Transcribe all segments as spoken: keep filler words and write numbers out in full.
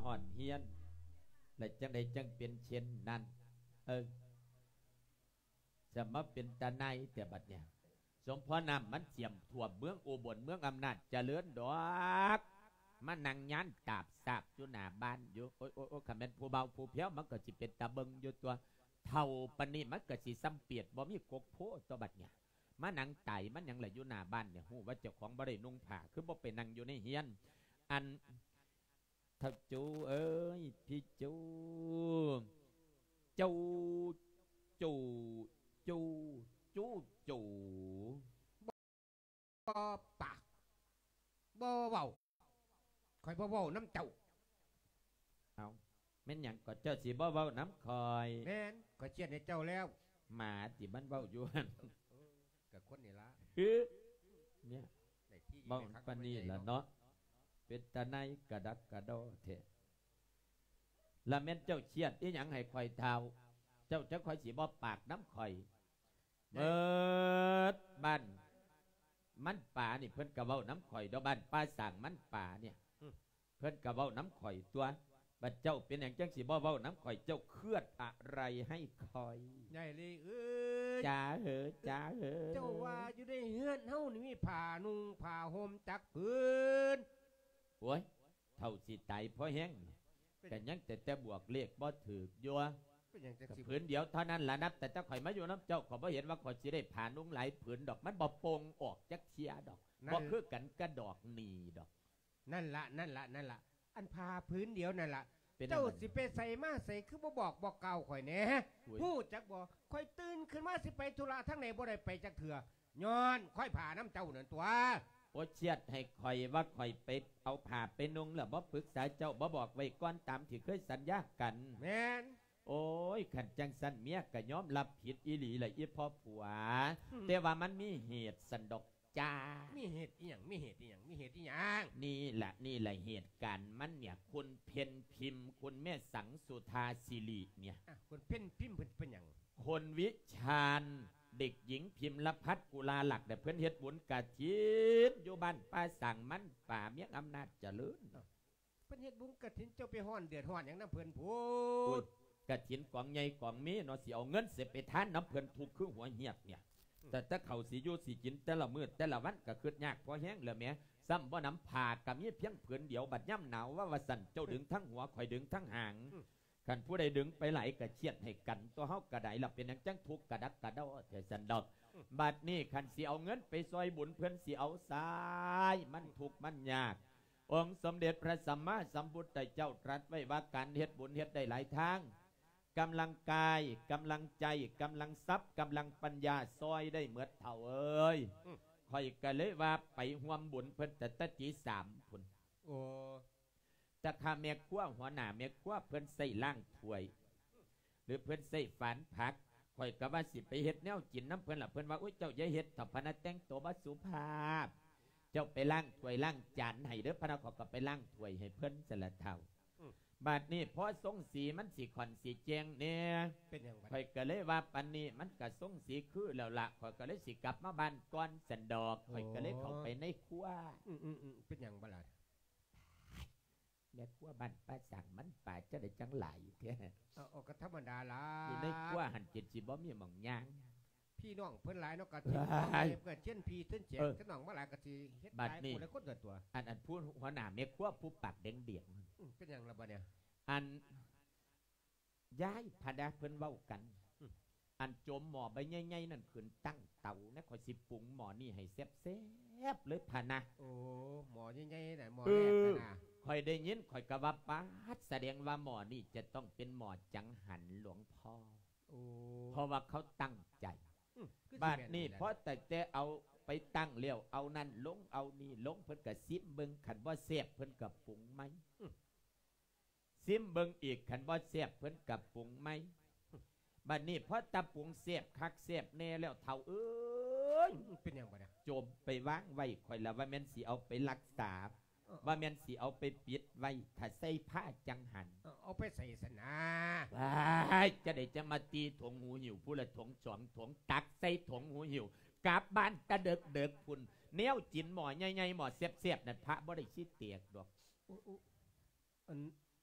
อดเฮียนและจังใดจังเป็นเช่นนั้นเออจะมาเป็นตาในแต่บัดเนี่ยสมพรนำมันเสียมถ่วมเมืองอุบลเมืองอำนาจเจริญดอกมานั่งยันตาบสาบอยู่หน้าบ้านอยู่โอ้ยโอ้ยโอ้ยคำเป็นผู้เบาผู้เพี้ยวมันก็สิเป็นตาเบิงอยู่ตัวเท่าปานนี้มันก็สิซ้ำเปียดบ่มีกกโพตัวบัดเนี่ยมานั่งไต่มันยังไหลอยู่หน้าบ้านเนี่ยหูว่าเจ้าของบ่ได้นุ่งผ้าคือบ่ไปนั่งอยู่ในเฮียนอันถ้าจูเอ้ยพี่จูจูจูจูจูจูบ่ปากบ่เว้าคอยบ่เว้าน้ำเจ้าเอาแม่นหยังก็เจ้าสิบ่เว้าน้ำคอยแม่นก็เชียดให้เจ้าแล้วหมาที่มันเว้าอยู่หั่นกับคนนี่ละเนี่ยเว้าปานนี้ล่ะเนาะเป็นตาในกระดักกระดอแท้ละแม่นเจ้าเชียดอีหยังให้คอยเท้าเจ้าจะคอยสิบ่ปากน้ำคอยเบิดบ้านมันป่านี่เพิ่นกะเว้าน้ำข่อยดอกบ้านป้าสั่งมันป่าเนี่ยเพิ่นกะเว้าน้ำข่อยตัวบัดเจ้าเป็นอย่างจังสิบ่เว้าน้ำข่อยเจ้าเคลื่อนอะไรให้คอยใหญ่เลยเอ้ยจ้าเหอจ้าเหอเจ้าว่าอยู่ในเฮือนเฮานี่มีผ้านุ่งผ้าห่มจักผืนโอ้ยเท่าสิตายเพราะแห้งแต่ยังแต่แต่บวกเลขบ่ถือยัวผืนเดียวเท่านั้นละนับแต่เจ้าข่อยมาอยู่น้ำเจ้าขอบ่เห็นว่าข่อยสิได้ผ่านุ่งหลายผืนดอกมันบ่โป่งออกจักเชียดอกบ่คือกันกระดอกหนีดอกนั่นละนั่นละนั่นละอันผ้าผืนเดียวนั่นละเจ้าสิไปใส่มาใส่คือบ่บอกบอกเก่าข่อยแหน่ฮู้จักบ่ข่อยตื่นขึ้นมาสิไปธุระทั้งไหนบ่ได้ไปจักเถื่อย้อนข่อยผ่าน้ำเจ้านั่นตัวโอ้เชียดให้ข่อยว่าข่อยไปเอาผ้าไปนุ่งแล้วบ่ปรึกษาเจ้าบ่บอกไว้ก่อนตามที่เคยสัญญากันแม่นโอ้ยขันจังสันเมียก็ยอมรับผิดอีหลีเลยอีพ่อผัวแต่ว่ามันมีเหตุสันดอกจ้ามีเหตุอีหยังมีเหตุอีหยังมีเหตุอีหยังนี่แหละนี่แหละเหตุการณ์มันเนี่ยคุณเพนพิมพ์คุณแม่สังสุธาศิริเนี่ยคุณเพนพิมพ์เป็นอย่างคนวิชาญเด็กหญิงพิมพ์ละพัดกุลาหลักแต่เพื่อนเฮ็ดบุญกะทินอยู่บ้านป้าสั่งมันป่าเมียงอำนาจเจริญเพื่อนเฮ็ดบุญกะทินเจ้าไปห้อนเดือดห้อนอย่างนั้นเพื่อนพูดกระถินกองใหญ่กองมีเนาะสิเอาเงินเสร็จไปทานน้ำเพิ่นถูกคือหัวเหียบเนี่ยแต่ถ้าเขาสีอยู่สีกินแต่ละมื้อแต่ละวันก็คืดยากพอแห้งเลยแม่ซ้ำว่าน้ำผ่ากับมีเพียงเผือนเดียวบัดย่ำหนาวว่าว่าสั่นเจ้าดึงทั้งหัวข่อยดึงทั้งหางกันผู้ใดดึงไปไหลกระเชียดให้กันตัวเฮากระไดหลับเป็นอย่างจังทุกกระดักกระเดาแต่สันดอกบัดนี้คันสิเอาเงินไปซอยบุญเพื่อนสิเอาสายมันทุกมันยากองค์สมเด็จพระสัมมาสัมพุทธเจ้าตรัสไว้ว่าการเฮ็ดบุญเฮ็ดได้หลายทางกำลังกายกำลังใจกำลังทรัพย์กำลังปัญญาซอยได้เหมือนเท่าเอ้ยคอยกันเลยว่าไปห่วมบุญเพิ่นแต่ตะจีสามพุ่นโอ้แต่ข้าเมียขั้วหัวหน้าเมียขั้วเพิ่นใส่ล่างถ้วยหรือเพิ่นใส่ฝานผักคอยกะว่าสิไปเฮ็ดแนวกินน้ำเพิ่นล่ะเพิ่นว่าโอ้ยเจ้าอย่าเฮ็ดถ้าพนักแต่งตัวบ่สุภาพเจ้าไปล่างถ้วยล่างจานให้เด้อพนักก็ไปล่างถ้วยให้เพิ่นสละเท่าบาดนี้พอส่งสีมันสีขอนสีแจงเนี่ยเป็นอย่างไรข่อยก็เลยว่าปันนี้มันก็ส่งสีคือแล้วละข่อยก็เลยสิกลับมาบ้านก่อนสันดอกข่อยก็เลยเข้าไปในครัวอืมอืมอืมเป็นอย่างไรแม่ครัวบ้านป้าสั่งมันป่าจะได้จังไหลแค่เอาก็ธรรมดาละอยู่ในครัวหันเจ็ดสิบ่มีหม่องย่างพี่น้องเพิ่นหลายเนาะกะทิเกิดเช่นพี่เช่นเจ็ดก็น้องมาหลายกะทิเฮ็ดหลายคนละคนเกิดตัวอันอันพูดหัวหน้าแม่ครัวผู้ปากแดงเดียงเป็นอย่างไรบ้าเนี่ยอันย้ายพดาเพิ่นเว้ากันอันโจมหมอใบใหญ่ๆนั่นขืนตั้งเตานะคอยสิปรุงหมอนี่ให้แซ่บๆเลยพะนะโอ้หมอใหญ่ๆน่ะหมอแรกนะคอยได้ยินคอยกะว่าป้าแสดงว่าหมอนี่จะต้องเป็นหมอจังหันหลวงพ่อโอ้เพราะว่าเขาตั้งใจบาดนี่เพราะแต่แต่เอาไปตั้งเลี้ยวเอานั่นลงเอานี่ลงเพิ่นกะซิมเบิ่งขันว่าแซ่บเพิ่นกะปรุงไหมซิมเบิ่งอีกขันว่าแซ่บเพิ่นกะปรุงไหมบัดนี้เพราะตะปรุงแซ่บคักแซ่บแน่แล้วเท่าเอ้ยเป็นอย่างไรเนี่ยโจมไปวางไว้คอยละว่าแม่นสิเอาไปรักษาว่าแม่นสิเอาไปปิดไว้ถ้าใส่ผ้าจังหันเอาไปใส่สนาว้าจะได้จะมาตีถงหูหิวผู้ละถงสองถงตักใส่ถงหูหิวกลับบ้านตะเด็กเด็กพุ่นเนี้ยจินหมอใหญ่ๆหมอเสียบๆนั่นพระบ่ได้ชี้เตียกดอกอัน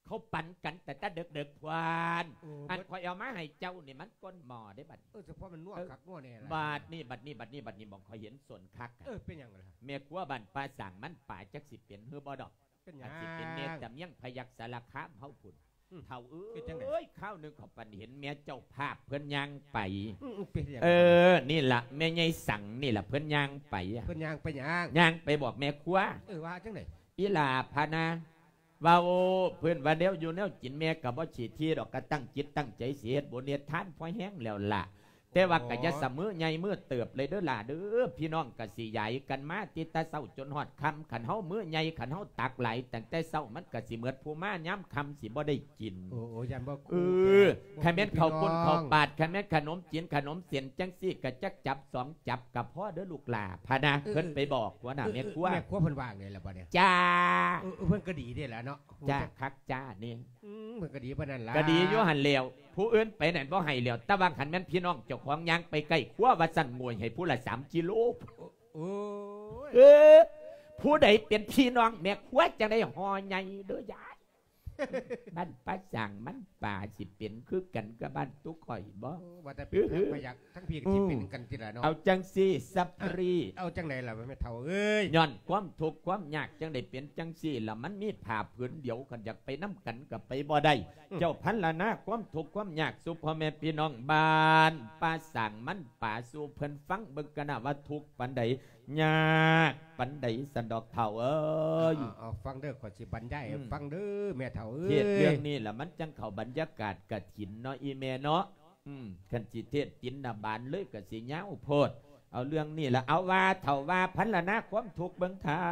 เขาปั่นกันแต่แต่เด็กเด็กพวานอันคอยเอามาให้เจ้านี่มันก้นหมอได้บัดเออเฉพาะมันนวดคักนวดเนี่ยบาดนี่บัดนี่บัดนี่บัดนี่บอกคอยเห็นส่วนคักเออเป็นยังไงเมียกัวบันปลาสั่งมันป่าจักสิเป็นเฮือบอดอกเป็นยังสิเป็นเนตแต่ยังพยักสารคามเฮาพุ่นเท่าเอ้ยข้าวนึงเขาปันเห็นเมียเจ้าภาพเพื่อนย่างไปเออนี่แหละแม่ใหญ่สั่งนี่แหละเพื่อนย่างไปเพื่อนย่างไปย่างย่างไปบอกแม่ครัวเออว่าจังไหนอีลาพานาว่าโอ้เพื่อนว่าเดียวอยู่แนวจินแม่กับว่าฉีดที่ดอกกระตั้งจิตตั้งใจเสียบนเนียท่านพอแห้งแล้วล่ะแต่ว่ากะจะเสมอใหญ่เมื่อเติบเลยเด้อล่ะเด้อพี่น้องกะสีใหญ่กันมาติตาเศร้าจนหอดคำขันเฮาเมื่อใหญ่ขันเฮาตักไหลแต่แต่เศร้ามันกะสีเหมือนผู้มาย้ำคำสีบ่ได้กินโอ้ยยันบ่เออขมิ้นข้าวปุ้นข้าวปาดขมิ้นขนมจีนขนมเสียนจังซี่กะจักจับสองจับกับพ่อเด้อลูกหลาพานะเพิ่นไปบอกว่าน่ะแม่ครัวแม่ครัวเพิ่นว่างเลยล่ะบ่เนี่ยจ้าเพิ่นก็ดีเด้ล่ะเนาะจ้าคักจ้านี่เพิ่นก็ดีปานนั้นล่ะก็ดีอยู่หันเหลียวผู้อื่นไปนั่นบ่ให้เหลียวแต่ว่าขันแม่นพี่น้องเจ้าของยังไปใกล้ครัวว่าสั่นงวยให้ผู้ละสามกิโลโอ้เออผู้ใดเป็นพี่น้องแม่ครัวจะได้ห่อใหญ่เด้อยายบ้านป้าสั่งมันป่าสิเป็นคือกันกับบ้านตุ๊กข่อยบ่ว่าแต่เป็นพยักทั้งพี่ก็สิเป็นกันทีละเนาะเอาจังซี่ซับรีเอาจังไหนล่ะแม่เฒ่าเอ้ยย้อนความทุกข์ความยากจังได้เป็นจังซี่ล่ะมันมีผ้าผืนเดียวกันอยากไปน้ำกันกับไปบ่ได้เจ้าพันละนะความทุกข์ความยากสู่พ่อแม่พี่น้องบ้านป้าสั่งมันป่าสู่เพิ่นฟังเบิ่งกันนะว่าทุกข์ปานใดยากปันใดสันดอกเฒ่าเอ้ยเอาฟังเด้อขอสิบรรยายฟังเด้อแม่เฒ่าเอ้ยเรื่องนี้แหละมันจังเข้าบรรยากาศกฐินเนาะอีแม่เนาะอืมคันสิเทศกินน่ะบานเลยก็สิยาวโพดเอาเรื่องนี้ล่ะเอาว่าเฒ่าว่าพันละนะความทุกข์เบิ่งเฒ่า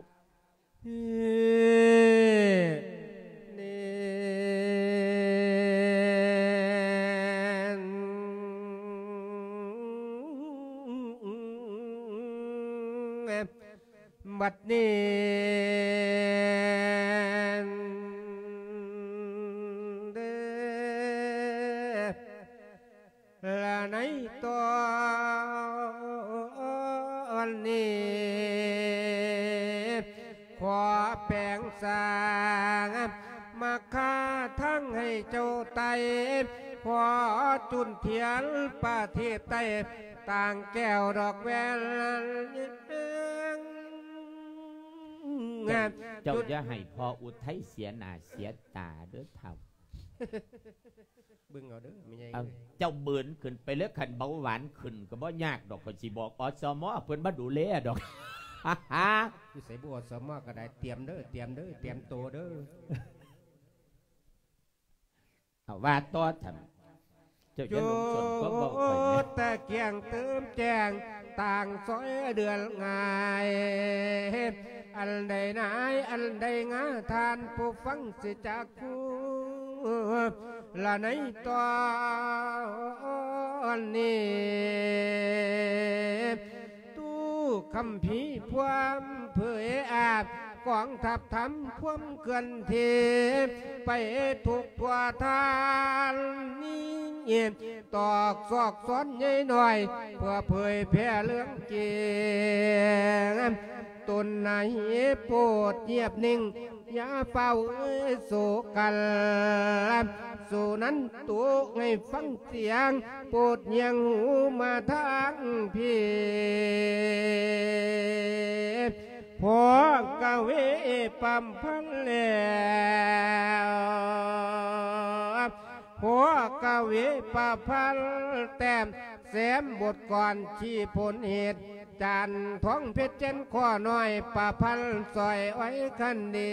บัดนี้เด้อละในตอนนี้ขอแปลงสร้างมาค่าทั้งให้เจ้าไตขอจุนเทียนประเทศไต้ต่างแก้วดอกแวลเจ้าจะให้พออุทัยเสียหน้าเสียตาเด้อเฒ่าบึ้งเอาเด้อไม่ใช่เจ้าเบิ่นขึ้นไปเลือกขันเบาหวานขึ้นก็บ่ยากดอกก็สิบอกอสมเพิ่นมาดูแลดอกคือใส่บัวอสมก็ได้เตรียมเด้อเตรียมเด้อเตรียมตัวเด้อเอาว่าต่อทำเจ้าจะลงส่วนก็บอกไปเนี่ยแต่เกียงเติมแจงต่างซอยเดือนง่ายอันใดนายอันใดงาทานผู้ฟังสิจากคู่ละในตอนนี้ตู้คำพีพวามเผยอาบกองทัพทำพวมเกินเทไปทุกทั่วทานนี้ตอกซอกซ้อนใหญ่หน่อยเพื่อเผยแพร่เรื่องเกียงตนไหนโปรดเงียบนิ่งอย่าเฝ้าเอ้ยโศกันสู่นั้นตัวให้ฟังเสียงโปรดเงียงหูมาทางพี่พอกะเวปั๊มพันแล้วพอกะเวปั๊มพันแต้มแสมบทก่อนชี้ผลเหตุจานท้องเพชรเจนข้อน้อยป่าพันซอยไว้คันดี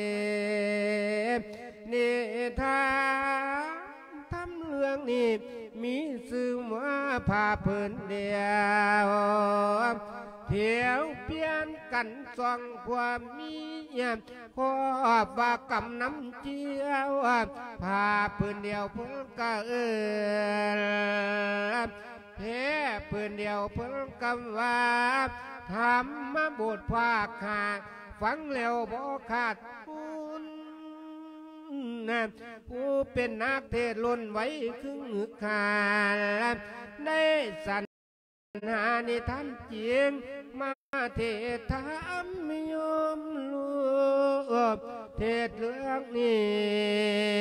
นี่ทางทำเรื่องนี้มีสื่อมาพาเพิ่นเดียวเที่ยวเปลี่ยนกันสองความมีขอบว่ากำน้ำเจียวพาเพิ่นเดียวเพิ่นก็เอิญแพ้เพิ่นเดียวเพิ่นกำว่าทำมาบทภาคขาดฟังแล้วบ่ขาดคุณนะผู้เป็นนักเทศล้นไว้คึงขาดได้สัญหาในท่านเจียงมาเทศธรรมยมลูกเทศเรื่องนี้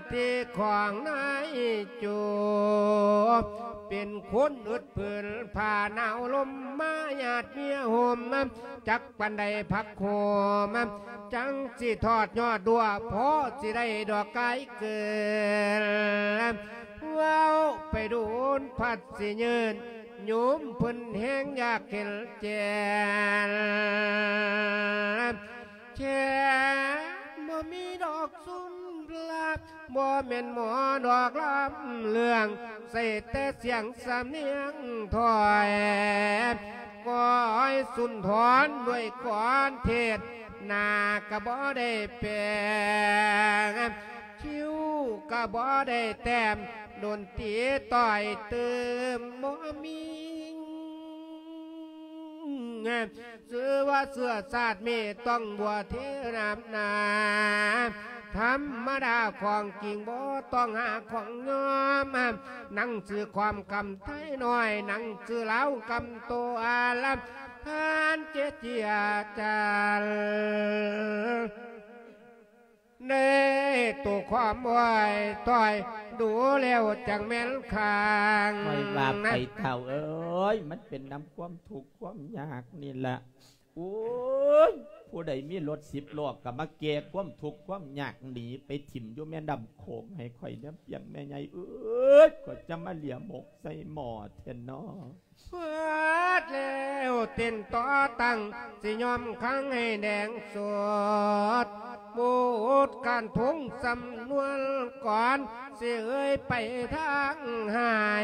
ที่ของนายจูบเป็นคนอึดผืนผ่าหนาวลมมาหยาดเมียห่มจักปันใดพักโหมจังสิทอดยอดดัวพอสิได้ดอกไก่เกินว้าวไปดูนพัดสิยืนโยมพื้นแห้งอยากเห็นแจนแช่บ่มีดอกสุนลาบบ่แม่นหมอดอกลำเลืองใส่แต่เสียงสำเนียงถอยก้อยสุนทรด้วยก้อนเทศนากะบ่ได้แปลงคิ้วกะบ่ได้แต้มโดนตีต่อยเติมบ่มีซื้อว่าเสื้อสาดมีต้องบัวเทน้ำนาธรรมดาของจริงบ่ต้องหาของงอมนั่งซื้อความคำไทยน้อยนั่งซื้อเล้ากำโตอาลับท่านเจเจียจารเน่ตัวความไหวต่อยดูแล้วจังแม่นคางไว้ว่าไปเท่าเอ้ยมันเป็นน้ำความทุกข์ความยากนี่แหละโอ้ยผู้ใดมีรถสิบล้อกับมาเกะความทุกข์ความยากหนีไปถิ่มอยู่แม่ดำโขงให้ข่อยเนี่ยเปียงแม่ใหญ่เอ้ยก็จะมาเหลี่ยมกใส่หมอเทนนอเปิดแล้วเต้นต่อตั้งสิยอมครั้งให้แดงสดบูดการทงสำนวนก่อนเสียเอ้ยไปทางหาย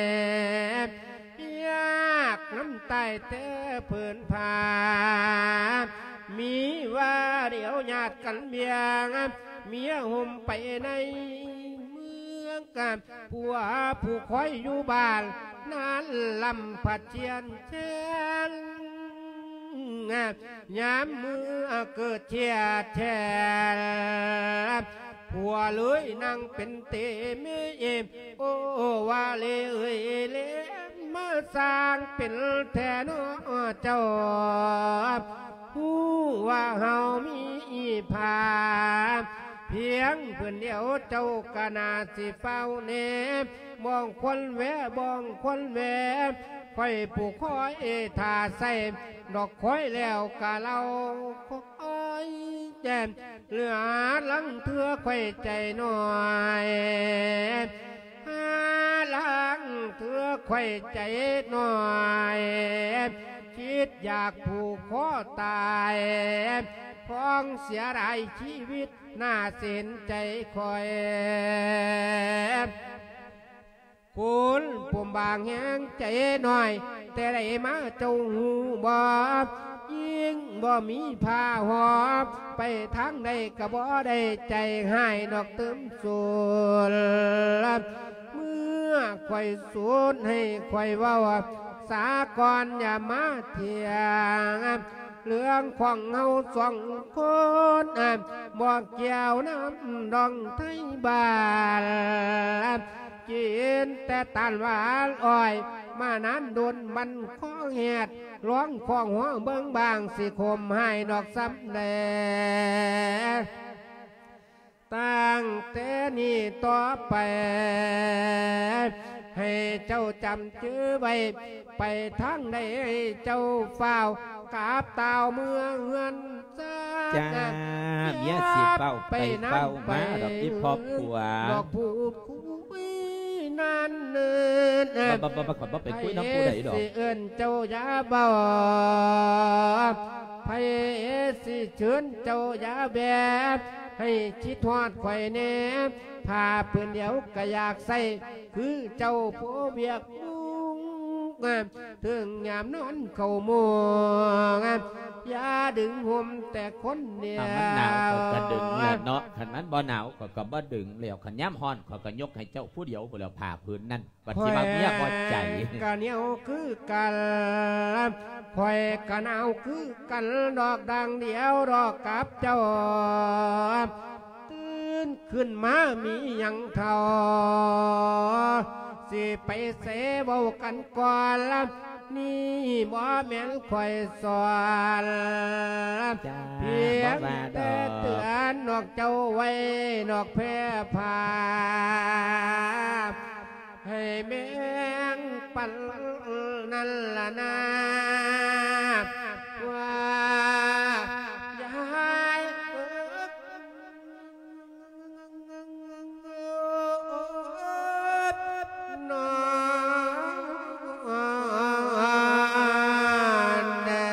ยากน้ำตายเต้ผืนผามีว่าเดี๋ยวญาติกันเบียงเมียห่มไปในเมืองกันผัวผู้คอยอยู่บ้านนั้นลำผัดเชียนเชนยามมือเกิดเชียแชนผัวเลยนั่งเป็นเตเมเอมโอ้ว่าเลเอ้ยเลมาสร้างเป็นแทนเจ้าผู้ว่าเฮามีผาเพียงเพื่อนเดียวเจ้ากนาสิเฝ้าเนบมองคนแวะมองคนแวะค่อยผูกคอยเอทาใส่ดอกคอยแล้วกะเราคอยแจ่มเหลือหลังเถื่อค่อยใจหน่อยหาหลังเถื่อค่อยใจหน่อยคิดอยากผูกคอตายพ้องเสียดายชีวิตน่าเสียใจคอยคุณผมบางแห้งใจหน่อยแต่ได้มาเจ้าหูบอบยิ่งบ่มีผ้าหอบไปทางใดก็บ่ได้ใจให้ดอกเติมสูนเมื่อคอยสูนให้คอยว่าสากรอย่ามาเถียงเรื่องของเฮาสองคนบอกเกี่ยวน้ำดองไทยบ้านกินแต่ตานหวานอ้อยมานั้นโดนมันข้อแหดร้องข้องหัวเบิ้งบางสิคมให้ดอกซ้ำแดงตั้งแต่นี้ต่อไปให้เจ้าจำชื่อไว้ไปทางใดเจ้าเฝ้ากาบเต่าเมืองเฮือนจ้าเมียสิเฝ้าไปเฝ้ามาดอกที่พอบผัวดอกพูดคุยนั่นเนินบ่บ่บ่ขอบ่ไปคุยน้ำผู้ใดดอกเอิ้นเจ้าอย่าบ่ไผสิเชิญเจ้าอย่าแบบให้ชิดทอดไข่แนบพาเพื่อนเดียวก็อยากใส่คือเจ้าผู้เบียกถึงยามนอนเข่ามัวอย่าดึงห่มแต่คนเดียวมันหนาวก็ดึงเนาะขันมันบ่หนาวก็ก็บ่ดึงแล้วขันย้ำฮ้อนก็ก็ยกให้เจ้าผู้เดียวผู้เดียวผ่าพื้นนั่นบัดที่มาเมียบ่ใจกะเหนียวคือกันคอยกะหนาวคือกันดอกดังเดียวดอกกับเจ้าตื่นขึ้นมามียังเท่าสิไปเสเบากันก่อนละนี่บ่แม่นคอยสอนเพียงแต่เตือนนนอกเจ้าไว้นอกแพร่ผาให้แมงปันนั่นละนาว่ายายน้องเด้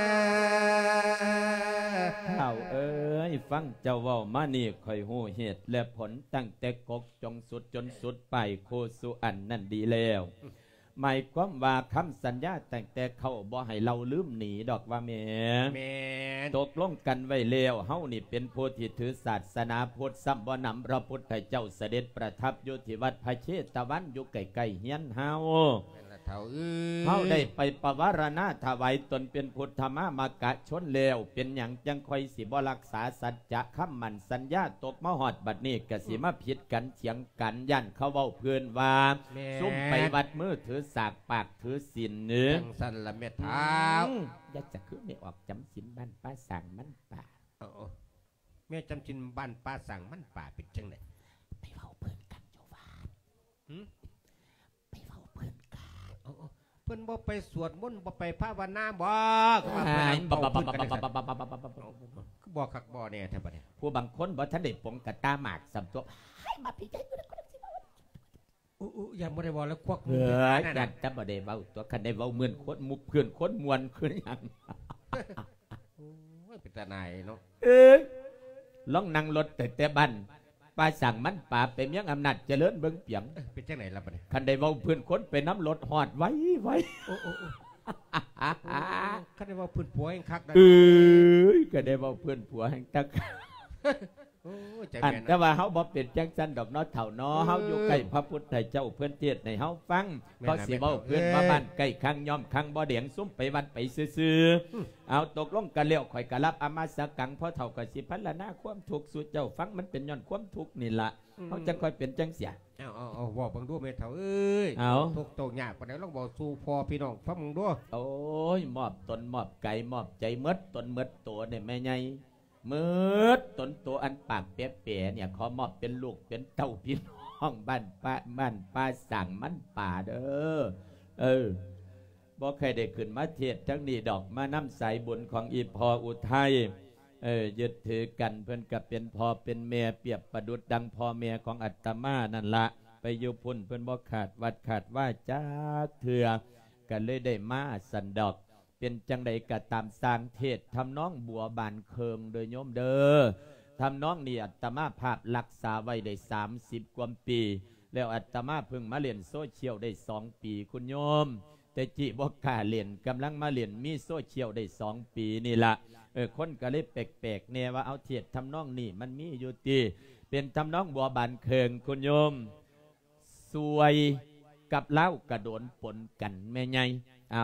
อข่าวเอ้ยฟังเจ้าเว้ามานี่ค่อยหูเหตุและผลตั้งแต่กกจงสุดจนสุดไปโคสุอันนั่นดีแล้วหมายความว่าคำสัญญาตั้งแต่เขาบ่ให้เราลืมหนีดอกว่าแม่แม่นตกลงกันไว้แล้วเฮานี่เป็นผู้ที่ถือศาสนาพุทธซ้ำบ่นำพระพุทธเจ้าเสด็จประทับอยู่ที่วัดพระเชตวันอยู่ใกล้ๆเฮียนเฮาเท่าเอ้ยเฮาได้ไปประวารณาถวายตนเป็นพุทธมามากะชนแล้วเป็นอย่างจังคอยสิบ่รักษาสัจจะคำมั่นสัญญาตกมาหอดบัดนี้กะสิมาผิดกันเถียงกันยันเขาเว้าเพื่อนว่าซุ่มไปวัดมือถือสากปากถือศีลเนื้อจังสันละแม่เท้าอยากจะขึ้นไม่ออกจำศีลบ้านป้าสั่งมันป่าเอาๆแม่จำจินบ้านป้าสั่งมันป่าเป็นจังไดไปเว้าเพื่อนกันเจ้าว่าหืมไปเว้าเพื่อนกันเอาๆเพิ่นบ่ไปสวดมนต์บ่ไปภาวนาบ่ก็ว่าอ่าเพิ่นบับเว้าบับเพิ่นบับกันบัจับงบัซั่บนบับบับบับบับบับคือบ่คักบ่แน่แท้บัดนี้ผู้บางคนบ่ทันได้ปงกะตาหมากสำตัวให้มาพี่ใจอู้ๆยังบ่ได้บ่แล้วควักเฮ้ยยันจะบ่ได้เว้าตัวคันได้เว้าเหมือนคนมุกเพื่อนคนมวนคือหยังโอ้ยเป็นตาหนายเนาะเอ้ยลองนั่งรถแต่แต่บ้านป้าสั่งมันป่าไปเมียงอำนาจเจริญเบิ่งเปียงเอ้ยเป็นจังไดล่ะบัดนี้คันได้เว้าเพื่อนคนไปน้ำรถหอดไว้ไว้โอ้ๆๆคันได้ว่าเพิ่นผัวแห่งคักนะเอ้ยก็ได้เว้าเพื่อนผัวแห่งตักโอ้ยใจอันแม่นแต่นะว่าเฮาบ่เป็นจังซั่นดอกเนาะเฒ่าเนาะเฮาอยู่ใกล้พระพุทธเจ้าเพิ่นเทศน์ให้เฮาฟังก็สิเว้าเพิ่นว่าบ้านใกล้คังย่อมคังบ่เดียงซุ่มไปวัดไปซื่อๆเอาตกลงกันแล้วข่อยก็รับอามาสกังเพราะเฒ่าก็สิพัฒนาความทุกข์สู่เจ้าฟังมันเป็นย้อนความทุกข์นี่ล่ะเฮาจังค่อยเป็นจังเสียเอาเอาเอาบอกบังดูแม่เฒ่าเอ้ยเอาทุกโตยากปานใดลองบอกสู่พ่อพี่น้องฟังมึงดูโอ้ยมอบตนมอบไก่มอบใจหมดตนหมดตัวเนี่ยแม่ใหญ่หมดตนตัวอันปากเป๊ะๆเนี่ยขอมอบเป็นลูกเป็นเต้าพี่น้องบ้านป้าบ้านป้าสั่งมันป่าเด้อเออบ่เคยได้ขึ้นมาเทศทั้งนี้ดอกมาน้ำใสบุญของอีพออุทัยเออยึดถือกันเพื่อนกับเป็นพ่อเป็นแม่เปรียบประดุดดังพ่อแม่ของอัตมานั่นละไปอยู่พุ่นเพื่อนบ่ขาดวัดขาดว่าจ้าเถื่อกันเลยได้มาสันดอกเป็นจังใดกะตามสร้างเทศทำน้องบัวบานเคิงโดยโยมเด้อทำน้องนี่อัตมาภาพรักษาไว้ได้สามสิบกว่าปีแล้วอัตมาเพิ่งมาเรียนโซเชียลได้สองปีคุณโยมแต่จิบอกกล้าเรียนกำลังมาเรียนมีโซเชียลได้สองปีนี่ละเออคนก็เลยแปลกๆเนี่ยว่าเอาเทียดทำน้องนี่มันมีอยู่ตีเป็นทำน้องบัวบานเคิงคุณโยมสวยกับเล่ากระโดนปนกันแม่ไงเอา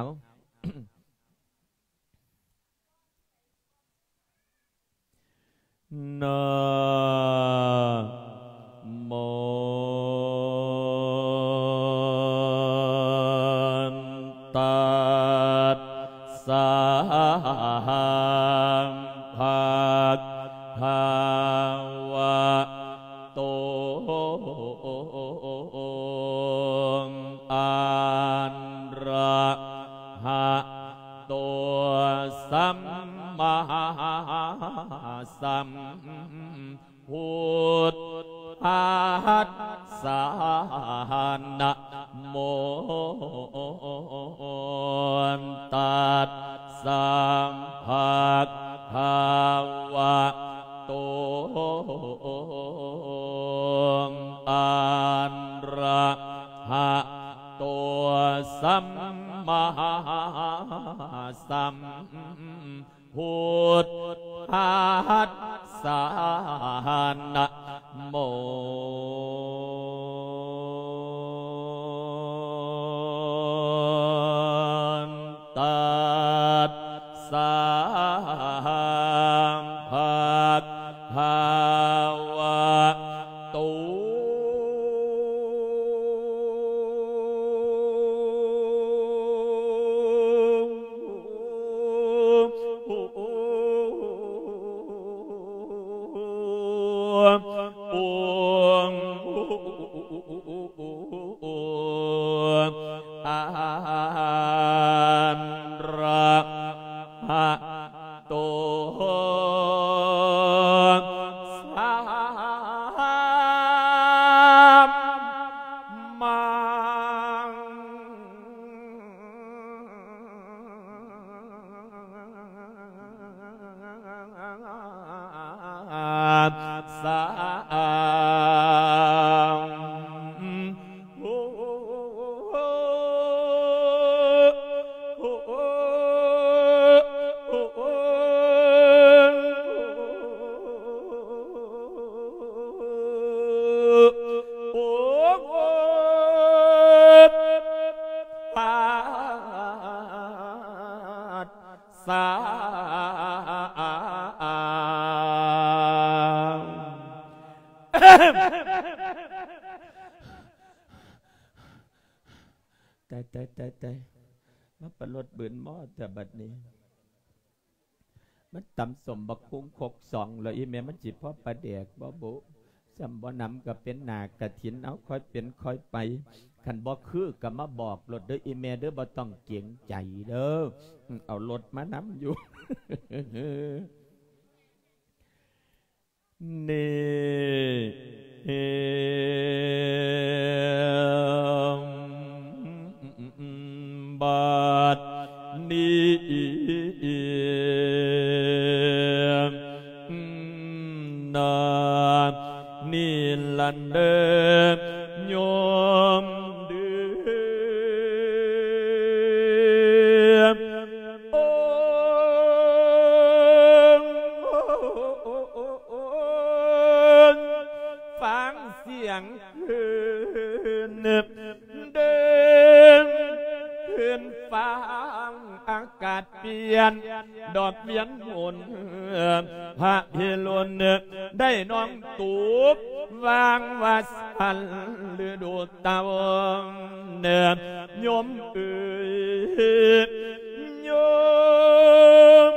นะโมตัสสะภะคะวะโตอะระหะโตสัมมาสัมพุทธัสสะนะโมตัสสะภะคะวะโตอะระหะโตสัมมาสัมพุทธัสสะนะโมตัสสะภะคะวะโตโอ้อันระหะโตสัมมาสัตายตายตายตายมาประลดบืนหม้อแต่บัดนี้มันตำสมบักคุ้งคกสองเลยอีเมมันจิพ่อประเดกบ่บุจำบ่นำกับเป็นหนากระถินเอาค่อยเป็นค่อยไปขันบ่คือกับมาบอกรถเด้ออีเมเด้อบ่ต้องเกียงใจเด้อเอารถมานำอยู่ นี่บาดนี้นานี่ลันเดโยมเดือโอ้ฟังเสียงคืนเดินขึ้นฟังอากาศเปลี่ยนดอกเบี้ยนหมุนพระพิรุณได้น้องตูบวางวัดพันหรือดูตาวเนื้อยมเอ่ยยม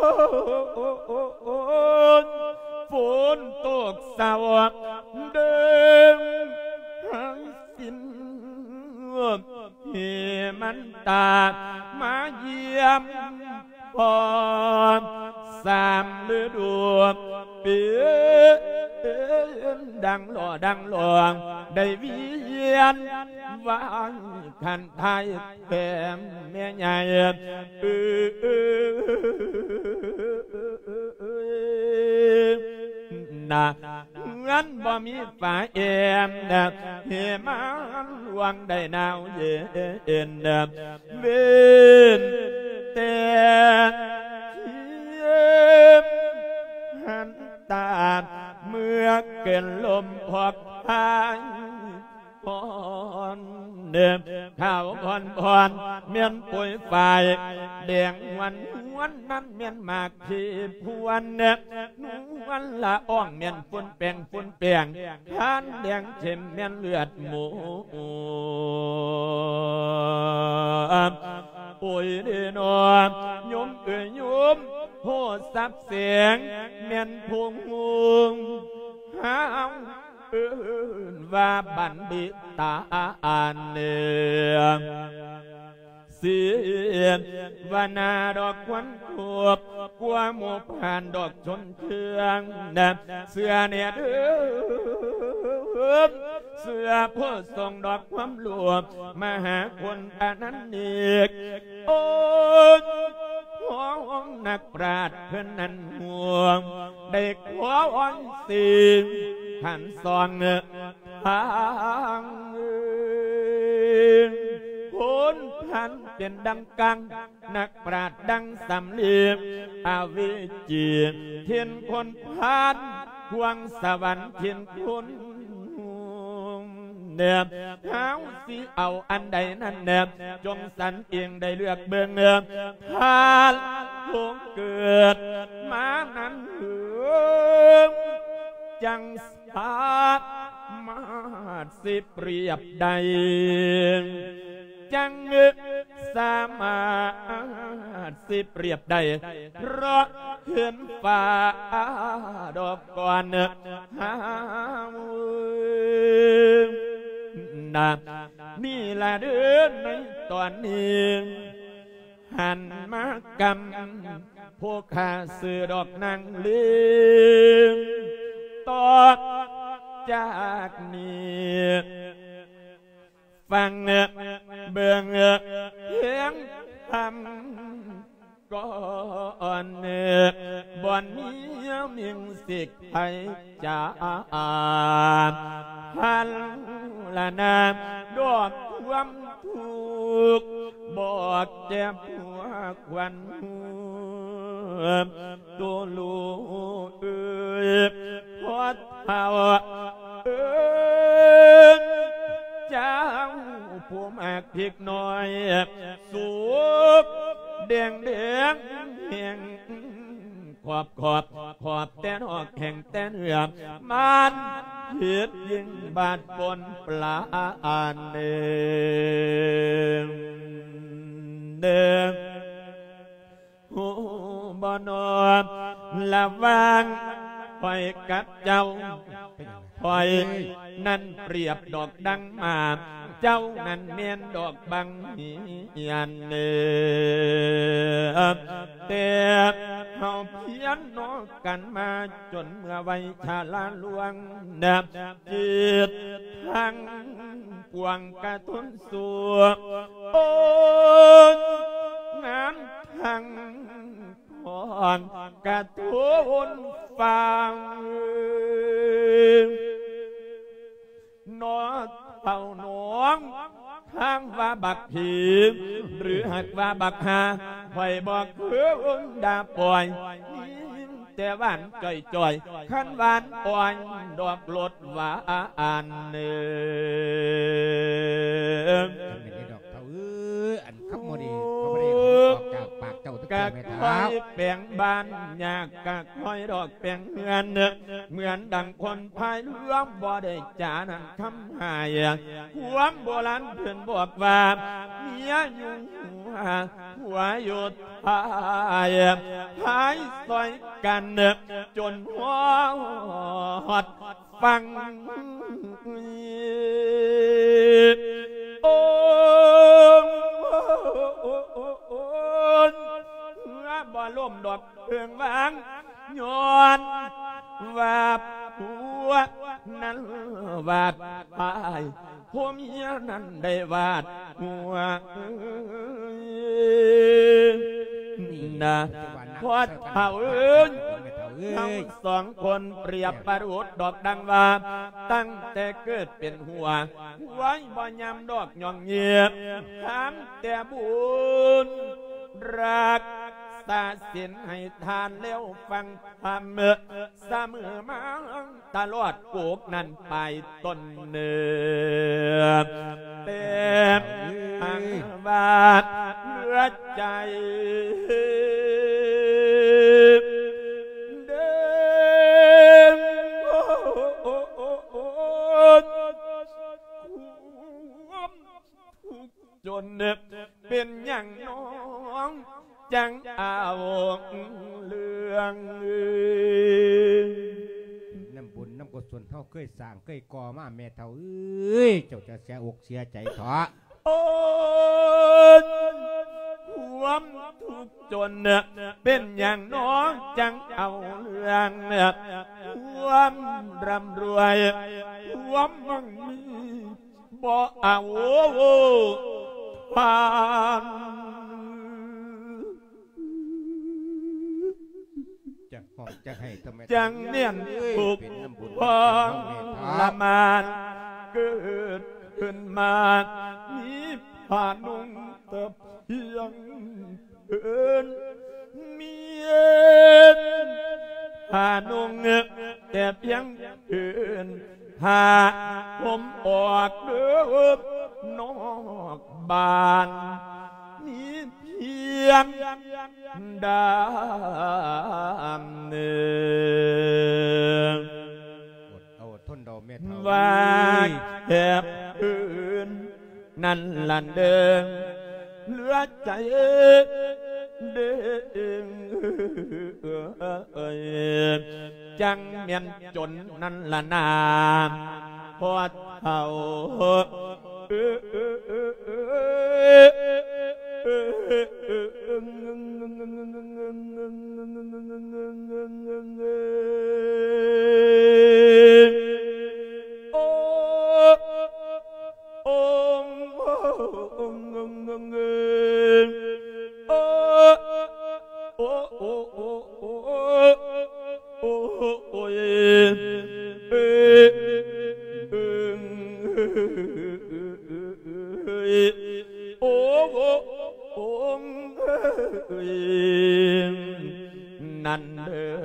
ฝนตกสาวเดิมทั้งสิ้นเหมันตามาเยี่ยมพอสามฤดูปีดังหล่อดังหลวงได้เวียนวางขันไทยแผ่แม่ใหญ่เออนะงั้นบ่มีฝ่าเอ็มนะเฮมันหวังได้หนาวเย็นนะเวนแต่เทียมหันตาเมื่อเกินลมพอกพายพรเดิมข้าวพรพรเมียนป่วยไฟแดงวันวันนั้นเมียนมากที่พวนเนบนวันละอ่องเมียนฝุ่นแปงฝุ่นเปียงทานแดงเข็มเมียนเลือดหมูป่วยเดนอนยมเอ่ยยมโหสับเสียงเมียนพวงมุงหาว่าบัณฑิตาอันเนืองเสียนวานาดอกควันขวบกว่าหมู่ผ่านดอกชนเชืองนะเสือเนี่ยเด้อเสือผู้ส่งดอกความหลวงมาหาคนอันนั้นอีกโอ้ห้องนักปราชญ์เพื่อนนั้นห่วงเด็กหัวอ่อนสีขันซองเนื้อทางคนพันเป็นดังกังนักปราชญ์ดังสำเลียงอาวิจีเทียนคนพันห่วงสวรรค์เทียนคนเนื้อเท้าสิเอาอันใดนั่นเนื้อจงสรรเอียงได้เลือกเบื้องเนื้อทานคงเกิดมานั้นเหืองจังสามาสิเปรียบใดจังสามารถสิเปรียบใดเพราะเห็นฟ้าดอกก่อนหาตอนนี้หันมากำผู้ข้าซื้อดอกนางลืมต่อจากนี้ฟังเบิ่งเพียงทำก่อนบ่อนนี้มิงสิกให้จาพันละนามดอกความทุกข์บอกเจ็บหัวควันตัวลูกเอ๋ยพอดเท้าเอ๋ยเจ้าผู้มากพิกน้อยสูบเดียงเดียงเฮียงขอบขอบขอบแต่นออกแห่งแต่เนื้อมันผิดยิ่งบาดปนปลาอันเองเดิมหูบ่นอนละวางคอยกับเจ้าคอยนั่นเปรียบดอกดังมาเจ้านั่นเมียนดอกบังยันเนเตบเขาเพียนนอกันมาจนเมื่อไว้ชาลาลวงนับจิตทั้งกวงกระทุนสัวโอ้งามทั้งพรกระทุนฟังนอเป่าหนองข้างว่าบักผีหรือหักว่าบักหาไฟบอกเพื่อดาปล่อยแต่หวานจ่อยจ่อยขั้นหวานอ่อนดอกรถหวานเนื้อไม่ได้ดอกเท่าเอออันขับโมดีเขาไม่ได้ออกจากปากเจ้าตะเกียบแม่ท้าแปลงบานยากกะคอยดอกแปลงเงินเหมือนดังคนพายเรือบ่ได้จานันคำหายหัวโบราณเพื่อนบอกว่าเมียอยู่หัวหยุดพายพายซอยกันจนหัวหดฟังโอ้บ่ล่มดอกเพื่องวางย้อนว่าผัวนั้นวาดไปผัวเมียนั้นได้วาดหัวนะพอดเผาเอิญทั้งสองคนเปรียบประดุจดอกดังว่าตั้งแต่เกิดเป็นหัวไว้บ่ยำดอกย่องเงียบถามแต่บุญรักตาสินให้ทานเลี้ยวฟังทำเมื่อเสมอมาตลอดกูกนั้นไปต้นเนื้อเต็มอังบาดเลือดใจเดิมจนเป็นอย่างน้องจังเอาเรื่องน้ำบุญน้ำกุศลเท่าเคยสร้างเคยก่อมาแม่เท่าเอ้ยเจ้าจะเสียอกเสียใจเถาะโอ้ความทุกข์จนเป็นอย่างน้องจังเอาเรื่องความร่ำรวยความมั่งมีบ่เอาผ่านจะให้ทำไมจังเนียนถูกพองละมานเกิดขึ้นมานี้ผ่านุ่งเตบเพียงเอินเมียนผ่านุ่งแต่เพียงเอินหาผมออกเดือบนอกบ้านนี้เพียงดำเนินเอาทนดอกเม็ดเท่าว่าแทบอื่นนั่นลันเดินเหลือใจเดินจังเมียนจนนั่นละนามพอเท่าเอ้ยนั่นเด้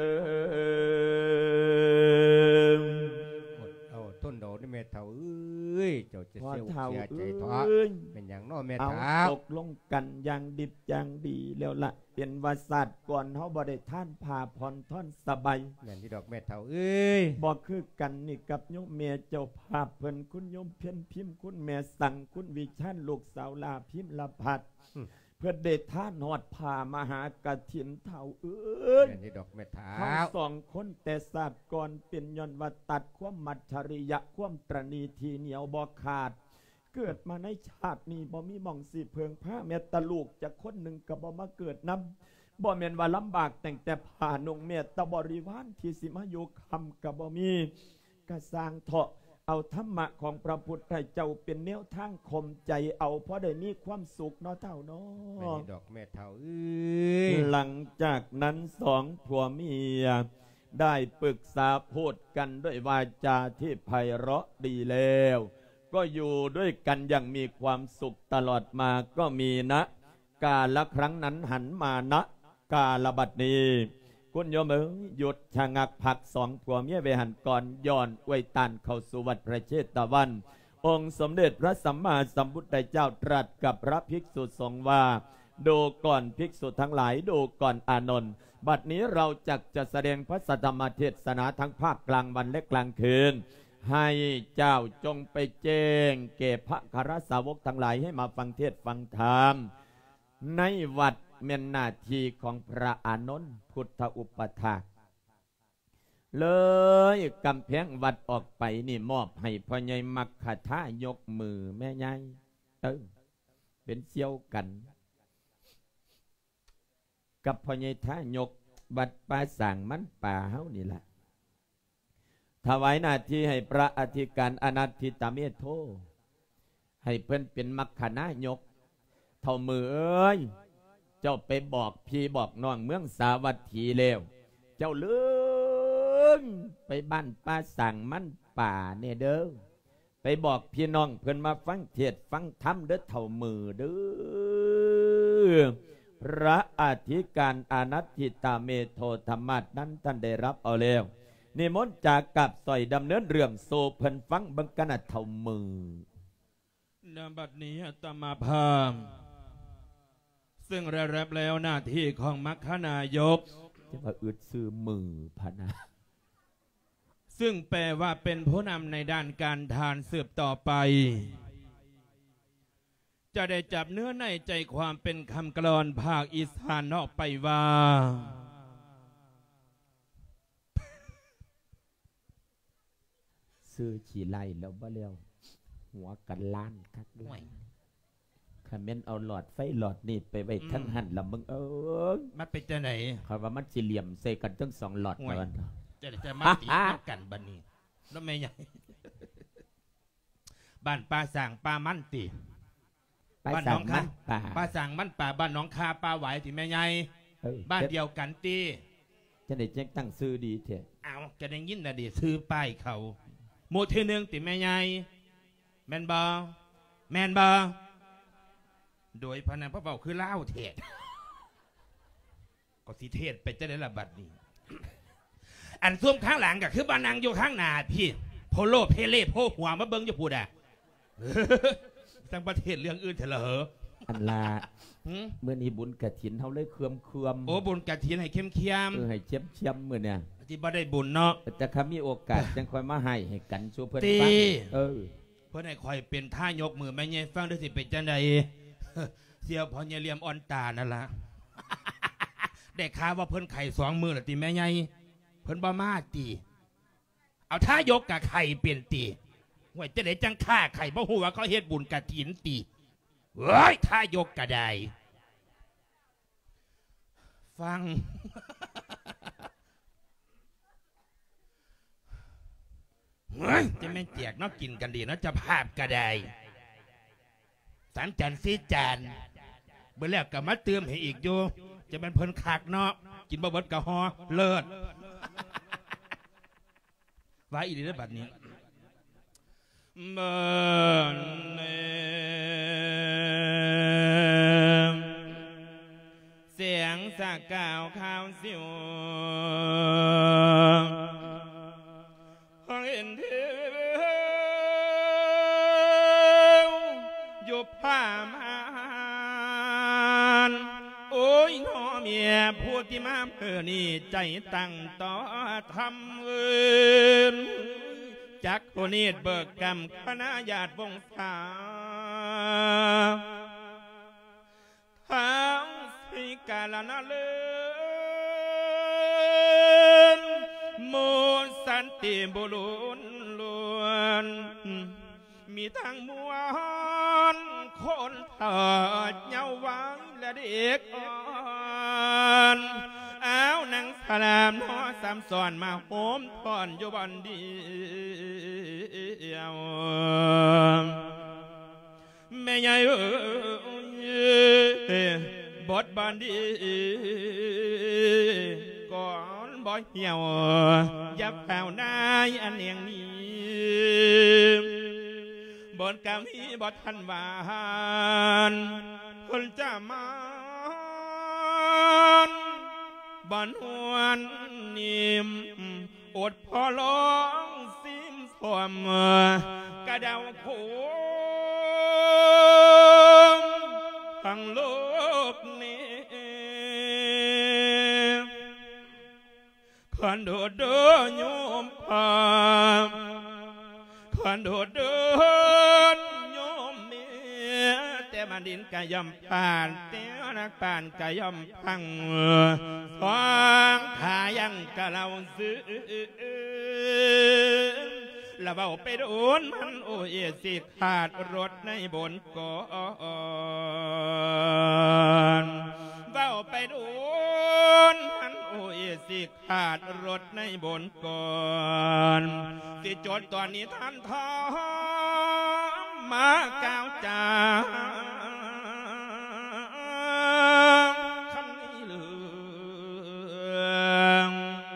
อเอาต้นดอกนี่แม่เฒ่าเอ้ยเจ้าจะเสียอกเสียใจท้อเป็นอย่างน้อแม่เฒ่าตกลงกันอย่างดิบอย่างดีแล้วละเป็นวาสาดก่อนเฮาบ่ได้ท่านผ่าผ่อนท่อนสบายแม่นที่ดอกแม่เฒ่าเอ้ยบ่คือกันนี่กับโยมแม่เจ้าภาพเพิ่นคุณโยมเพี้ยนพิมพ์คุณแม่สั่งคุณวิชันลูกสาวลาพิมพ์ละพัดเพื่อเดชท่านหอดผ่ามหากฐินเท่าเอ้ยนี่ดอกเม็ดเท้าทั้งสองคนแต่ศาสตร์ก่อนเป็นย้อนวัตัดความมัจฉริยะความตรณีทีเหนียวบ่ขาดเกิดมาในชาตินี้บ่มีมองสีเพิงผ้าแม่ตะลูกจากคนหนึ่งกับบ่มาเกิดนำบ่เมียนว่าลำบากแต่งแต่ผ่านงเมียตะบริวารที่สิมาอยู่คำกับบ่มีกระสร้างเถาะเอาธรรมะของพระพุทธเจ้าเป็นแนวทางข่มใจเอาเพราะได้มีความสุขเนาะเท่าเนาะดอกแม่เท่าเอ้ยหลังจากนั้นสองผัวเมียได้ปรึกษาพูดกันด้วยวาจาที่ไพเราะดีแล้วก็อยู่ด้วยกันอย่างมีความสุขตลอดมาก็มีนะกาละครั้งนั้นหันมานะกาลบัดนี้คุณโยมเอ๋ยหยุดชะงักผักสองผัวเมียไปหันก่อนย้อนอวยตันเข้าสู่วัดพระเชตวัน องค์สมเด็จพระสัมมาสัมพุทธเจ้าตรัสกับพระภิกษุสงฆ์ว่าดูก่อนภิกษุทั้งหลายดูก่อนอานนท์บัดนี้เราจักจะแสดงพระสัทธรรมเทศนาทั้งภาคกลางวันและกลางคืนให้เจ้าจงไปแจ้งแก่พระคารสาวกทั้งหลายให้มาฟังเทศฟังธรรมในวัดเมียนนาทีของพระอานนท์พุทธอุปถากเลยกำแพงวัดออกไปนี่มอบให้พ่อใหญ่มักขะท่ายกมือแม่ใหญ่เออเป็นเสี่ยวกันกับพ่อใหญ่ท่ายกวัดป่าสางมันป่าเฮานี่แหละถวายหน้าที่ให้พระอธิการอนัตถิตเมโธให้เพิ่นเป็นมักขะนายกเท่ามือเอ้ยเจ้าไปบอกพี่บอกน้องเมืองสาวัตถีแล้วเจ้าเลื่อนไปบ้านป้าสั่งมันป่าเนี่ยเด้อไปบอกพี่น้องเพื่อนมาฟังเทศฟังธรรมเด้อเท่ามือเด้อพระอธิการอนัตถิตาเมโทธรรมัดนั้นท่านได้รับเอาแล้วนิมนต์จากกับสอยดำเนินเรื่องโซเพิ่นฟังบังกันเท่ามือณบัดนี้อาตมาพามซึ่งได้รับแล้วหน้าที่ของมัคคณายกจะมาอึดซื้อมือพะนะซึ่งแปลว่าเป็นผู้นำในด้านการทานสืบต่อไปจะได้จับเนื้อในใจความเป็นคำกลอนภาคอีสานนอกไปว่าซื้อขี่ไล่แล้วบ่เลี้ยวหัวกันล้านคักด้วยคำเมนเอาหลอดไฟหลอดนี่ไปไว้ทั้งหันลำมึงเออมันเป็นจะไหนเขาว่ามันสี่เหลี่ยมใส่กันทั้งสองหลอดกันจะจะมาตีกันบันนี้แล้วไม่ใหญ่บ้านปลาสั่งปลามันตีบ้านน้องคาปลาสั่งมันป่าบ้านน้องคาปลาไหวตีแม่ใหญ่บ้านเดียวกันตีจะได้แจ้งตั้งซื้อดีเถอะเอาจะได้ยินนะดิซื้อป้ายเขาโมเทนึงตีแม่ใหญ่แมนบอแมนบอโดยพนันพระเบาคือเล่าเทศก็สิเทศไปจะได้ระบาดนี้อันซุ่มข้างหลังก็คือบานางอยู่ข้างหน้าพี่โพโลเพเล่โพหัวมาเบิ้งจะพูดอ่ะทั้งประเทศเรื่องอื่นเถอะเหรออันลาเมื่อนี้บุญกฐินเขาเลยเคื่มเคื่มโอ้บุญกฐินให้เข้มเข้มเออให้เข้มเข้มเมื่อเนี่ยที่บ่ได้บุญเนาะแต่เขามีโอกาสจังคอยมาให้ให้กันช่วยเพื่อนฟังเออเพื่อนให้คอยเป็นท่ายกมือไม่เงี้ยฟังด้วยสิเป็นจังใดเสียวพอเงี้ยเลียมอ่อนตานั่นละได้ข่าวว่าเพื่อนไข่สองมือหรือตีแม่ใหญ่เพื่อนบ่มาตีเอาท่ายกกับไข่เปลี่ยนตีห่วยจะได้จังฆ่าไข่เพราะหัวเขาเฮ็ดบุญกฐินตีเฮ้ยท่ายกกระไดฟัง เฮ้ยจะไม่เจียกนอกกินกันดีนะจะภาพกระไดสามจานสี่จานเมื่อแล้วกับมาเติมให้อีกอยู่จะเป็นเพิ่นขากเนาะกินบะเบิดกะฮอเลิศไว้อีกได้บัดนี้เมื่อเสียงสักก่าวข้าวสิวเห็นเทวอยู่ผ้ามานโอ้ยน้อเมียพูดที่มาเพื่อนี่ใจตั้งต่อทำเอินจักโคนีดเบิกกรรมคณะญาติวงศาทั้งสิกาลนาเลินมูสันติบุรุษล้วนมีทั้งมวลคนเถิดเยาว์วัยและเด็กอ่อนเอาหนังสลามน้อสามสอนมาโหมทอนอยู่บันเดียวแม่ใหญ่เอ้ยบทบันดีก่อนบ่เหี่ยวยับแผ่วนายอันเนียงนี้บนกำนี้บททันหวานคนจะมาบันหวนนิ่มอดพอร้องซิมสวมกระเดาโขงทั้งโลกนี้ขันโดดเดินโยมพามขันโดดเดินโยมเมียแต่มันดินกะยำผ่านแต่นักผ่านกะยำพังสองขายังกะเราซื้อละเบาไปโดนมันโอ้ยสิขาดรถในบนก่อนเบาไปโดนมันโอ้ยสิขาดรถในบนก่อนสิจดตอนนี้ท่านท้องมาก้าวจาคันนี้เหลือง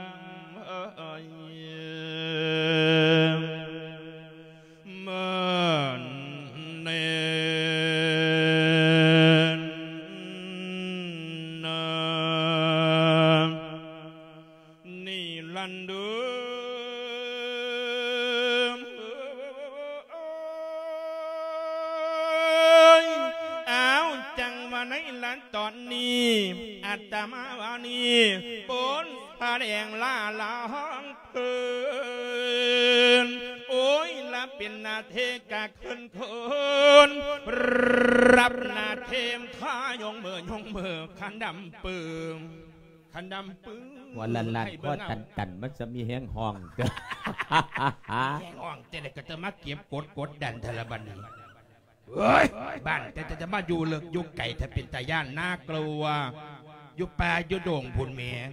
ตอนนี้อาตมาวานีปนผ้าแดงล่าล้างเพื่อนโอ้ยละเป็นนาเทกะขึ้นเคินรับนาเทมท่ายงเมื่อยงเมื่อขันดำปืมขันดำปืมวันละลัดพ่อตันตันมันจะมีแห้งห้องเกิดแห้งห้องแต่เด็กก็จะมาเก็บกดกดดันทะบันนี้เฮ้ยบ้านแต่จะมาอยู่เลิกยุกไก่ถ้าเป็นตาย่านน่ากลัวยุปลายุโด่งพุ่นเมีย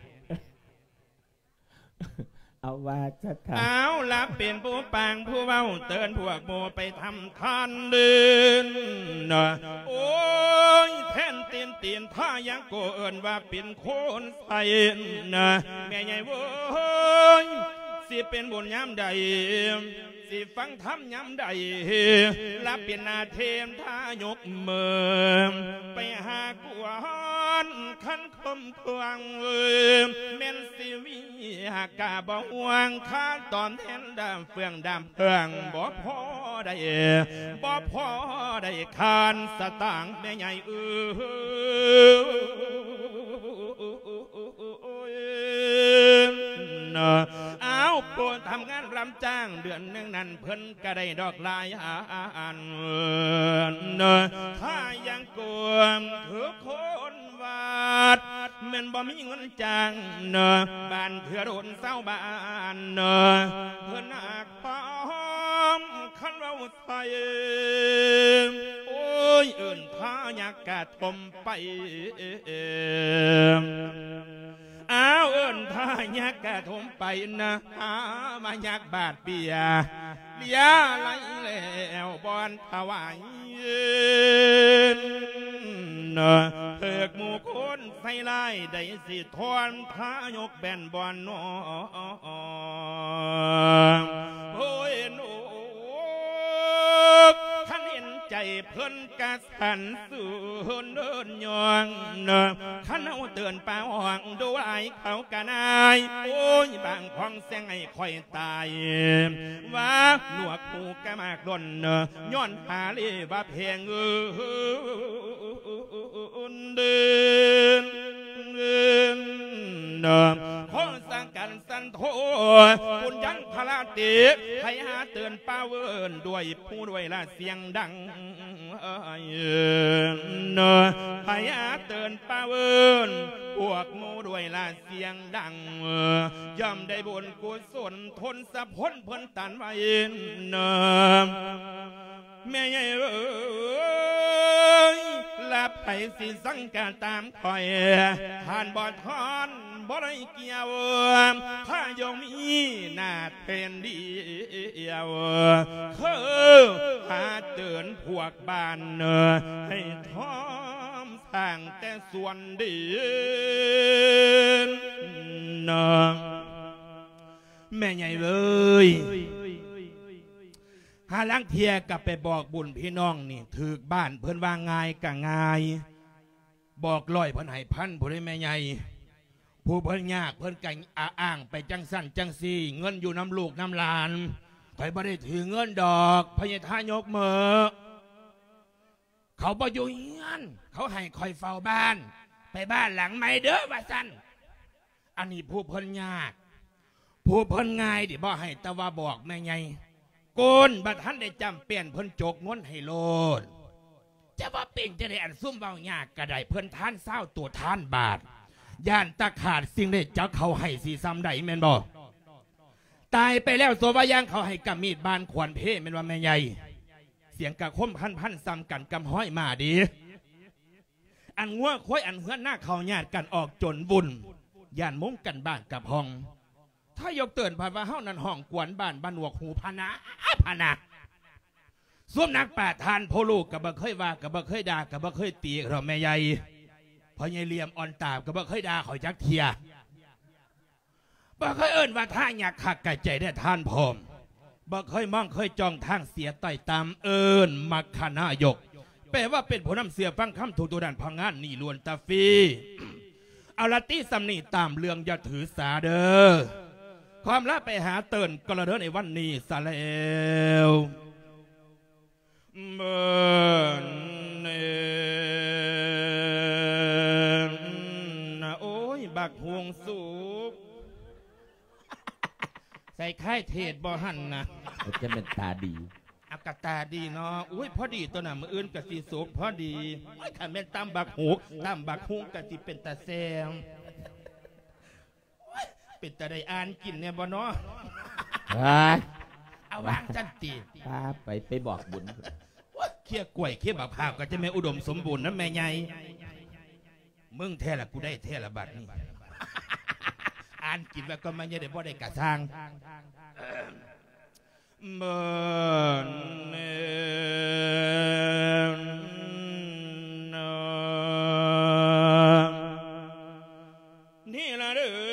เอาว่าจะทำเอาละเป็นผู้ปังผู้เว้าเตือนพวกโมไปทำทานเดินนะโอ้ยแท่นเตียนเตียนท่ายังโกเอินว่าเป็นคนใส่นะแม่ใหญ่เว้ยสิเป็นบุญย้ำใดสิฟังทำย้ำใดรับเป็นนาเทมท่ายกเมืองไปหากวนขันคมทวงเมนสิวิหากาบ่ห่วงข้าตอนแทนดำเฟืองดำเฟืองบ่พอได้บ่พอได้คานสตางค์แม่ใหญ่เออเอาโปรดทำงานรำจ้างเดือนหนึ่งนั้นเพิ่นก็ได้ดอกลายอันถ้ายังกวมถือคนวาดแม่นบ่มีเงินจ้างเนอบ้านเถื่อโดนเศร้าบ้านเนอเพิ่นหักพร้อมคันเราใส่โอ้ยยเอิ่นพายากาศทมไปอ้าวเอิ่นพายากาศทมไปนะหามายากบาดเปียเลียไหลแล้วบอนถวายเถิกหมู่คนไฟไล่ได้สิทอนพายกแบนบอนนอโอ้ยโนขันเห็นใจเพิ่นกะสันสูนเดินยองขันเอาเตือนป่าห่วงดูไอเขากะนายโอ้ยบางพ้องแสงให้คอยตายว่าหนวกหูกะมากดนย้อนหาลีว่าเพลงเออเดินเดินขอสังกันสันโทปุญญังพลาติให้หาเตือนป้าเวินด้วยผู้ด้วยละเสียงดังให้หาเตือนป้าเวินพวกมูด้วยละเสียงดังย่อมได้บุญกุศลทนสะพ้นพ้นตันไว้แม่ใหญ่เอ้ยลับไปสิสังการตามคอยทานบ่ทอนบ่ได้เกี่ยวถ้ายงมีหน้าเทนเดียวคือหาเตือนพวกบ้านให้ทอมสร้างแต่ส่วนดีแม่ใหญ่เลยหาลังเทียกลับไปบอกบุญพี่น้องนี่ถือบ้านเพิ่นว่าง่ายกะง่ายบอกลอยเพิ่นให้พันผู้ได้แม่ใหญ่ผู้เพิ่นยากเพิ่นกันอ้างไปจังสั้นจังซี่เงินอยู่น้ำลูกน้ำหลานใครบ่ได้ถือเงินดอกพญาทายกมือเขาบ่อยู่เฮียนเขาให้คอยเฝ้าบ้านไปบ้านหลังใหม่เด้อว่าสั้นอันนี้ผู้เพิ่นยากผู้เพิ่นง่ายดิบ่ให้แต่ว่าบอกแม่ใหญ่โกนบัดท่านได้จำเปลี่ยนเพิ่นโจกง้นให้โลดจะว่าเป็นจะได้อันซุ่มเบายากกระไดเพิ่นท่านเศร้าตัวท่านบาทย่านตะขาดสิ่งได้จักเขาให้สีซ้ำได้แม่นบ่ตายไปแล้วตัวว่าย่างเขาให้กำมีดบานขวัญเพแม่นว่าแม่ใหญ่เสียงกะคมพันพันซ้ำกันกำห้อยมาดีอันงัวค่อยอันเฮือนหน้าเขาญาติกันออกจนบุญย่านมุ้งกันบ้านกับห้องถ้ายกเตือนผ่านว่าเฮานั้นห้องกวนบ้านบ้านหวกหูพนาพนาส้วมนักป่าทานพ่อลูกกับบ่เคยว่ากับบ่เคยด่ากับบ่เคยตีเราแม่ใหญ่พอใหญ่เหลี่ยมอ่อนตากับบ่เคยด่าเขาจักเทียบ่เคยเอิ้นว่าท่าอยากขักไก่ใจได้ท่านพร้อมบ่เคยมองเคยจองทางเสียต่อยตามเอิ้นมักขนายกแปลว่าเป็นผู้นำเสียฟังคำถูกตัวดันพังงานนี่ล้วนตาฟีเอาละตี้สำนีตามเรื่องอย่าถือสาเด้อความลับไปหาเตือนกระเดินในวันนี้ซะแล้วเมื่อเนโอ้ยบักห่วงสุกใส่ค่ายเทศบ่หันนะจะเป็นตาดีอากาศตาดีเนาะอุ้ยพอดีตัวน่ะมืออื่นกะสีสุกพอดีขันเป็นตามบักหูตามบักหูกะสีเป็นตาแซงเป็นตาได้อ่านกินเนี่ยบ่เนาะเอาวางจันตีป้าไปไปบอกบุญเคี่ยกล้วยเคี่ยบักพร้าวก็จะไม่อุดมสมบูรณ์นะแม่ใหญ่มึงแท้ละกูได้แท้ละบัดนี่อ่านกินแล้วก็ไม่ได้บ่ได้กระซังเมื่อเนนี่ละเด้อ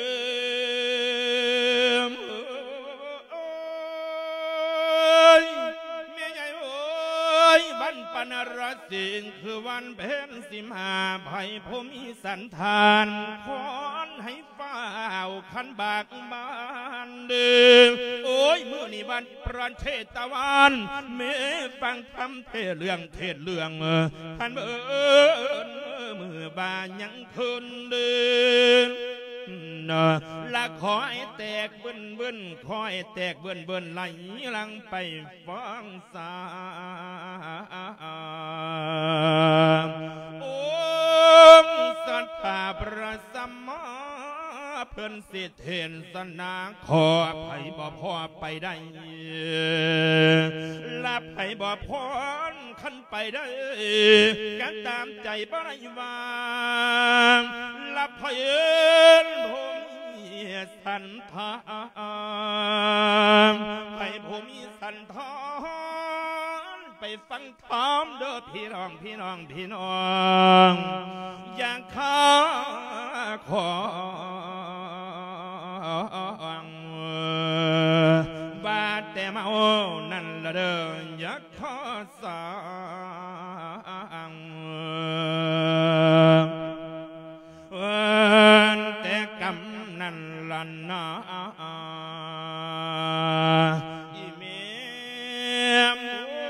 แม่ใหญ่เอ้ยบันปนรสิงคือวันเพ็ญสิมาภัยผมมีสันทานขอนให้ฝ้าวขันบากบ้านเดิมโอ้ยเมื่อนี่วันประเทศตะวันเมื่อฟังคำเทศเรื่องเทศเรื่องท่านเมื่อมือบานยังคืนเดินละคอยแตกเบิ้นเบิ้นคอยแตกเบิ้นเบิ้นไหลหลังไปฟังสาองค์สัทธาพระสัมมาเผพิ่นสิเทนสนาขอไผบ่พอไปได้ลับไผบ่พอขันไปได้กันตามใจบ่ได้วางลับไผเอิ้นผมสันทานไผผมมีสันทานไปฟังถามเด้อพี่น้องพี่น้องพี่น้องอย่างข้าของว่าแต่เมานั่นละเด้ออยากขอสั่งแต่กำนั่นละนาอีเมียม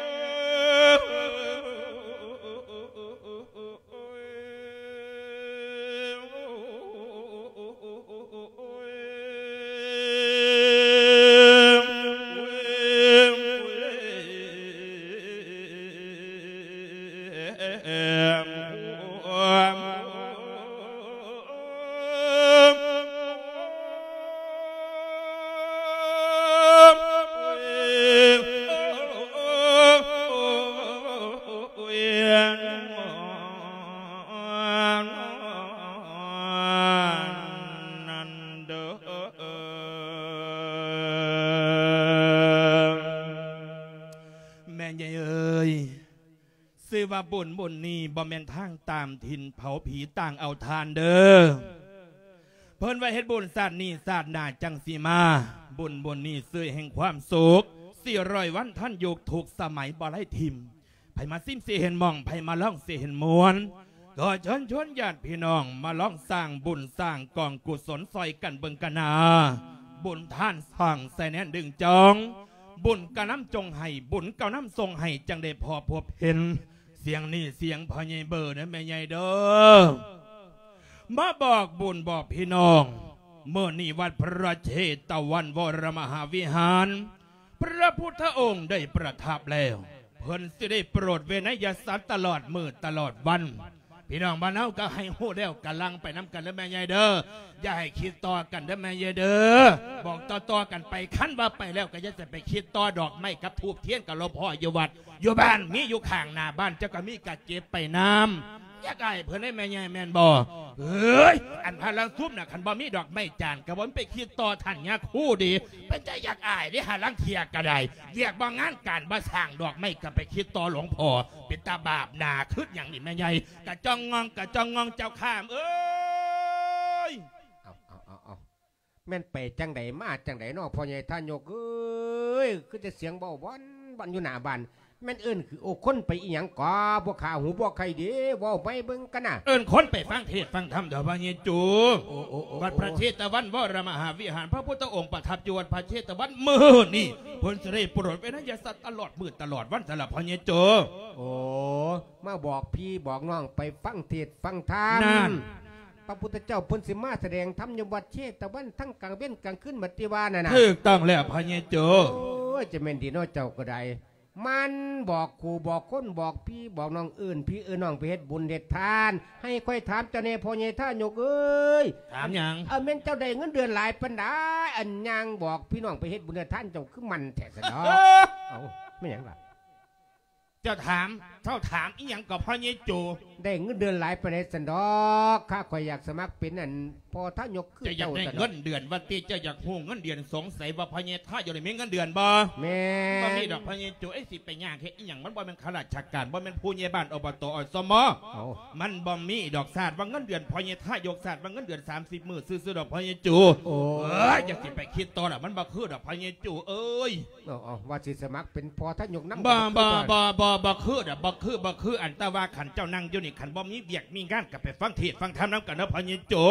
ว่าบุญบุญนี่บ่แม่นทางตามทินเผาผีต่างเอาทานเด้อเพิ่นว่าเฮ็ดบุญศาสตร์นี่ศาสตร์หน้าจังสีมาบุญบุญนี่ซื้อแห่งความสุขสี่ร้อยวันท่านยุคถูกสมัยบ่ไล่ทิมไผมาซิมสิเห็นมองไผมาล่องสิเห็นมวลก็เชิญชวนญาติพี่น้องมาล่องสร้างบุญสร้างกองกุศลซอยกันเบิ่งกันนาบุญท่านสั่งใส่แน่นดึงจองบุญกะน้ำจงให้บุญกะน้ำทรงให้จังได้พอพบเห็นเสียงนี่เสียงพ่อใหญ่เบอร์นะแม่ใหญ่เด้อมาบอกบุญบอกพี่น้องเมื่อนี่วัดพระเชตวันวรมหาวิหารพระพุทธองค์ได้ประทับแล้วเพิ่นสิได้โปรดเวนยสัตว์ตลอดมือตลอดวันพี่น้องบ้านเฮาก็ให้ฮู้แล้วกำลังไปน้ำกันแล้วแม่ใหญ่เด้ออย่าให้คิดต่อกันเด้อแม่ใหญ่เด้อบอกต่อๆกันไปขั้นว่าไปแล้วก็อย่าจะไปคิดต่อดอกไม้กับทูบเทียนกับหลวงพ่ออยู่วัดอยู่บ้านมีอยู่ข้างหน้าบ้านเจ้าก็มีกะเก็บไปน้ำอยากได้เพื่อนให้แม่ใหญ่แม่นบ่เฮ้ยอันพาลังทุบน่ะคันบ่มีดอกไม้จานกระวนไปคิดต่อท่านยาคู่ดีเป็นใจอยากอายได้หาลังเทียกระไดเรียกบ่งานการบ่สร้างดอกไม้ก็ไปคิดต่อหลวงพ่อเป็นตาบาปหนาขึ้นอย่างนี้แม่ใหญ่กะจ้องงองกะจ้องงองเจ้าข้ามเอ้ยเอาเอาเอาเอาแม่นไปจังไดมาจังไดน้อพ่อใหญ่ท่านโยกเอ้ยคือจะเสียงเบาบ้านบ้านอยู่หน้าบ้านแม่นเอิ้นคือโอ้คนไปอีหยังก่อบ่ข่าวหูบ่ใครเด้เว้าไปเบิ่งกันน่ะเอิ้นคนไปฟังเทศฟังธรรมเด้อพ่อใหญ่จูวัดพระเชตวันวรมหาวิหารพระพุทธองค์ประทับอยู่วัดพระเชตวันมื้อนี่เพิ่นสิได้โปรดเวนยสัตว์ตลอดมื้อตลอดวันสำหรับพ่อใหญ่จูโอ้มาบอกพี่บอกน้องไปฟังเทศฟังธรรมนั่นพระพุทธเจ้าเพิ่นสิมาแสดงธรรมอยู่วัดเชตวันทั้งกลางเว้นกลางคืนบัดติว่านั่นน่ะถูกต้องแล้วพ่อใหญ่จูโอ้ยจะแม่นดีเนาะเจ้าก็ได้มันบอกครูบอกคนบอกพี่บอกน้องอื่นพี่เออน้องไปเฮ็ดบุญเด็ดทานให้ค่อยถามเจ้าเน่พ่อใหญ่ท่านยกเอ้ยถามยังเออแม่นเจ้าได้เงินเดือนหลายปานใดอันยังบอกพี่น้องไปเฮ็ดบุญเด็ดทานเจ้าคือมันแท้ซะเนาะเอ้าไม่หยังล่ะเจ้าถามเท่าถามอีหยังกับพ่อใหญ่จูได้เงินเดือนหลายปานใดซั่นดอกข้าข่อยอยากสมัครเป็นอันพอท่านยกคือเจ้าอยากได้เงินเดือนว่าติเจ้าอยากฮู้เงินเดือนสงสัยว่าพ่อใหญ่ท่าอยู่ได้มีเงินเดือนบ่แม่บ่มีดอกพ่อใหญ่จูไอ้สิไปยากเฮ็ดอีหยังมันบ่แม่นข้าราชการบ่แม่นผู้ใหญ่บ้านอบตอสมมันบ่มีดอกศาสตร์ว่าเงินเดือนพ่อใหญ่ท่ายกศาสตร์ว่าเงินเดือนสามสิบมื้อซื่อๆดอกพ่อใหญ่จูโอ้ยอยากสิไปคิดต่อน่ะมันบ่คือดอกพ่อใหญ่จูเอ้ยอ๋อว่าสิสมัครเป็นพอท่านยกนำบ่บ่บ่บ่บ่คือดอกบ่คือบ่คืออันตะว่าขันเจ้านั่งอยู่นี่ขันบ่มีเวียกมีงานก็ไปฟังเทศฟังธรรมนำกันเนาะพ่อใหญ่จู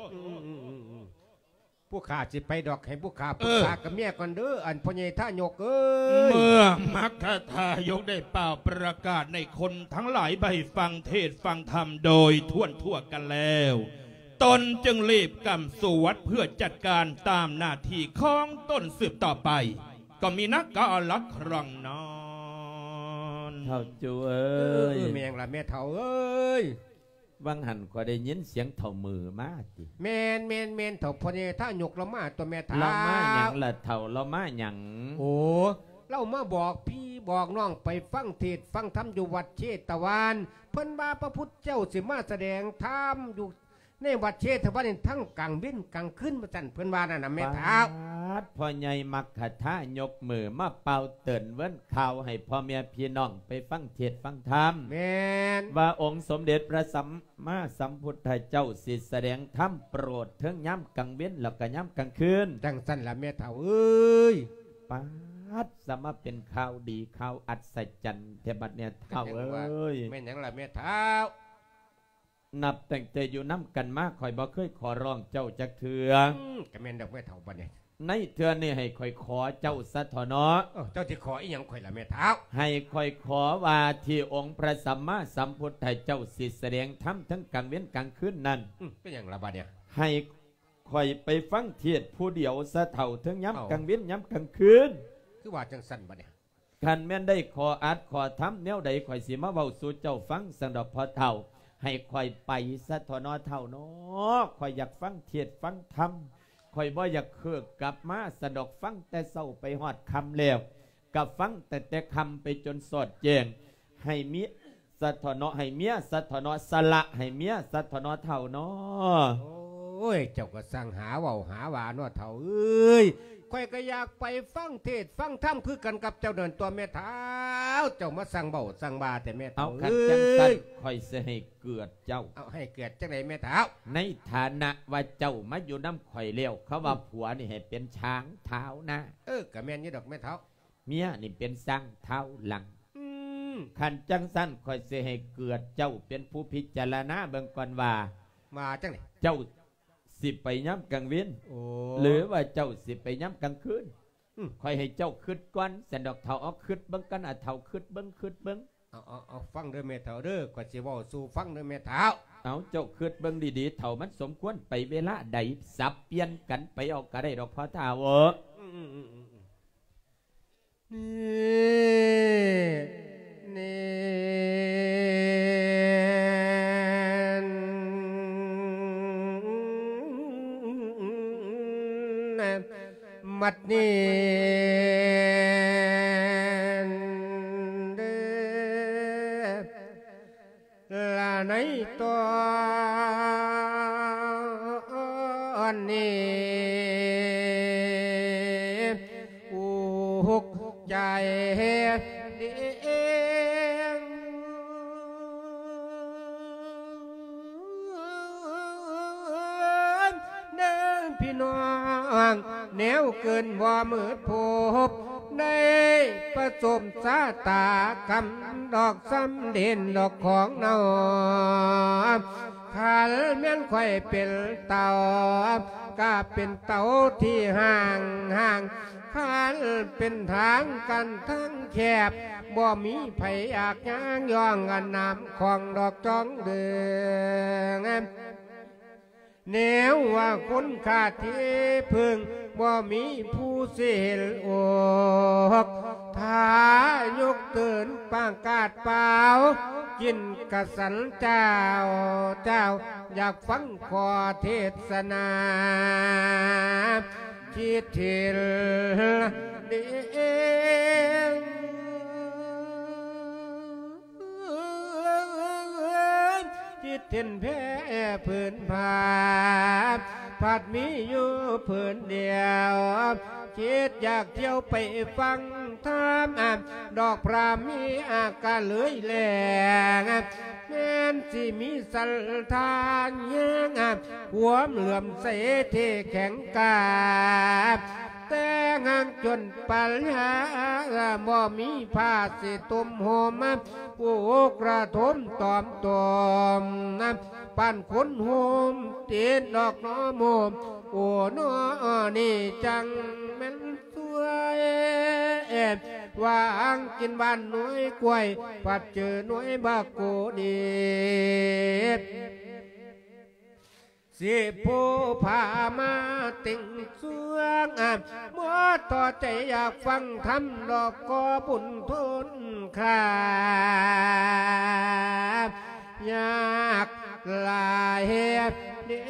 ผู้ข้าสิไปดอกให้ผู้ข้าปรึกษากับเมียก่อนเด้ออันพ่อใหญ่ท่านยกเอ้ยเมื่อมัคคทายกได้เป่าประกาศในคนทั้งหลายไปฟังเทศฟังธรรมโดยทั่วทั่วกันแล้วตนจึงรีบกำสู่วัดเพื่อจัดการตามหน้าที่ของตนสืบต่อไปก็มีนักกาลักครังนอนเท่าจูเอ้ยแมงละแม่เท่าเอ้ยวังหันก็ได้ยินเสียงเท่ามือมาติแมนแมนแมนเถ่าพอดีถ้าหยกเรามาตัวแม่ท้าเรามาหยังละเท่าเรามาหยังโอ้เรามาบอกพี่บอกน้องไปฟังเทศฟังธรรมอยู่วัดเชตวันเพิ่นว่าพระพุทธเจ้าสิมาแสดงธรรมอยู่ในวัดเชตวันนี้ทั้งกลางเว้นกลางคืนมาจันเพิ่นว่านั่นน่ะแม่ท้าพ่อใหญ่มักขะทายกมือมาเป่าเตือนเว้นข่าวให้พ่อแม่พี่น้องไปฟังเทศฟังธรรมแม่นว่าองค์สมเด็จพระสัมมาสัมพุทธเจ้าสิแสดงธรรมโปรดเทิงย้ำกลางเว้นแล้วก็ย้ำกลางคืนจังสั้นละแม่เท้าเอ้ยปาดสมาเป็นข่าวดีข่าวอัศจรรย์เทบัดเนี่ยเท่าเอ้ยแม่นหยังละแม่เท้านับแต่งแต่อยู่น้ำกันมากคอยบ่เคยขอร้องเจ้าจักเถื่ออืมก็แม่นดอกแม่เท้าบัดนี้ในเถื่อนี่ให้คอยขอเจ้าสะทอเนาะเอ้าเจ้าสิขออีหยังข่อยละแม่เท้าให้คอยขอว่าที่องค์พระสัมมาสัมพุทธเจ้าสิแสดงธรรมทั้งกลางเว้นกลางคืนนั้นอืมเป็นหยังละบัดเนี่ยให้คอยไปฟังเทศน์ผู้เดียวสะเท่าทั้งเอ้าย้ำกลางเว้นย้ำกลางคืนคือว่าจังสั้นบัดเนี่ยคันแม่นได้ขออัดขอทำแนวใดคอยสิมาเว้าสู่เจ้าฟังสังดอกพอเท่าให้คอยไปสะทอนอเท่าเนาะคอยอยากฟังเทศน์ฟังธรรมคอยบ่อยากเคือกกลับมาสะดอกฟังแต่เศร้าไปหอดคำแล้วกับฟังแต่แต่คำไปจนสอดแจ้งให้มีสะทอนอให้เมียสะทอนอสละให้เมียสะทอนอเท่าเนาะโอ้ยเจ้าก็สั่งหาเว้าหาว่าเนาะเฒ่าเอ้ยข่อยก็อยากไปฟังเทศน์ฟังธรรมคือกันกับเจ้าเดินตัวแม่เท้าเจ้ามาสั่งเบาสั่งบาแต่แม่เอาเฒ่าคันเอ้จังสันยคอยสิให้เกิดเจ้าเอาให้เกิดจังไดแม่เท้าในฐานะว่าเจ้ามาอยู่น้ำข่อยเลี้ยวเขาว่าผัวนี่ให้เป็นช้างเท้าหน้าเออก็แม่นอยู่ดอกแม่เท้าเมียนี่เป็นสร้างเท้าหลังอืมขันจังสั้นคอยเสให้เกิดเจ้าเป็นผู้พิจารณาเบิ่งก่อนว่ามาจังไดเจ้าสิไปย้ำกลางเว้นโอ้หรือว่าเจ้าสิไปย้ำกลางคืนอืมคอยให้เจ้าคืดก่อนแสนดอกเท่าเอาคืดเบิ่งกันอ่ะเท่าคืดเบิ่งคืดเบิ่งเอาเอาเอาฟังเด้อแม่เท้าเด้อก็สิเว้าสู่ฟังเด้อแม่เท้าเอาเจ้าคืดเบิ่งดีๆเท่ามันสมควรไปเวลาใดสับเปลี่ยนกันไปเอาก็ได้ดอกพ่อท้าเวออืมอืมอืมอืมนี่นี่มัดนี่เด้อละในตอนนี้อุกใจเดียงเดินพี่น้องแนวเกินว่ามืดพบได้ประสมสาตากำดอกซ้ำเด่นดอกของเนาขันแม่นไข่เป็นเต่าก็เป็นเต่าที่ห่างห่างขันเป็นทางกันทั้งแคบบ่มีไผอยากย่างย่องกันน้ำของดอกจองเดืองแนวว่าคนขาดที่พึ่งบ่มีผู้เสียโอกถ้ายกเตือนปางกาดเปล่ากินกระสันเจ้าเจ้าอยากฟังขอเทศนาคิดถึงเดียงคิดถึงแพ้พื้นผาผัดมีอยู่พื้นเดียวคิดอยากเที่ยวไปฟังธรรมดอกพรามีอาการเลื่อยแหลงแม้นสิมีสัลทานแยงหัวเหลื่อมใสเทแข็งกาแต่งางจนปัญหาบ่มีผ้าสิตุมโฮมผู้กระทมตอมตอมปั้นคนโฮมเตียนดอกน้อมมโอ้นอนี่จังแม่นสวยแอบวางกินบ้านน้อยกล้วยปัดเจอน้อยบาโกดีสิผู้พามาติ่งสวงอ่ะมัวต่อใจอยากฟังทำดอกก็บุญทุนขาอยากลายเด้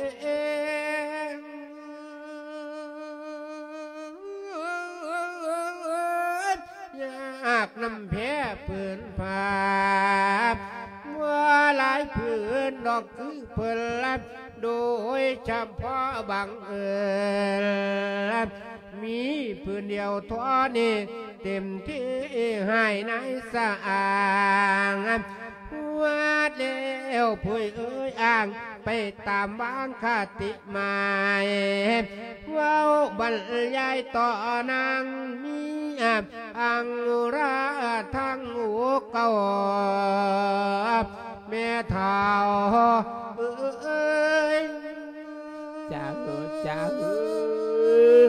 อยากนำแพ้ปืนผาเมื่อหลายปืนดอกคือเพิ่นลับโดยเฉพาะบังเอิญมีปืนเดียวทอนี่เต็มที่ให้ในสะอางวัดแล้วผู้เอ้ยอ่างไปตามวางคติหมายเว้าบรรยายต่อนางมีอังราทั้งหัวเก่าแม่เท่าเอ้ยจ้าเออจ้าเออ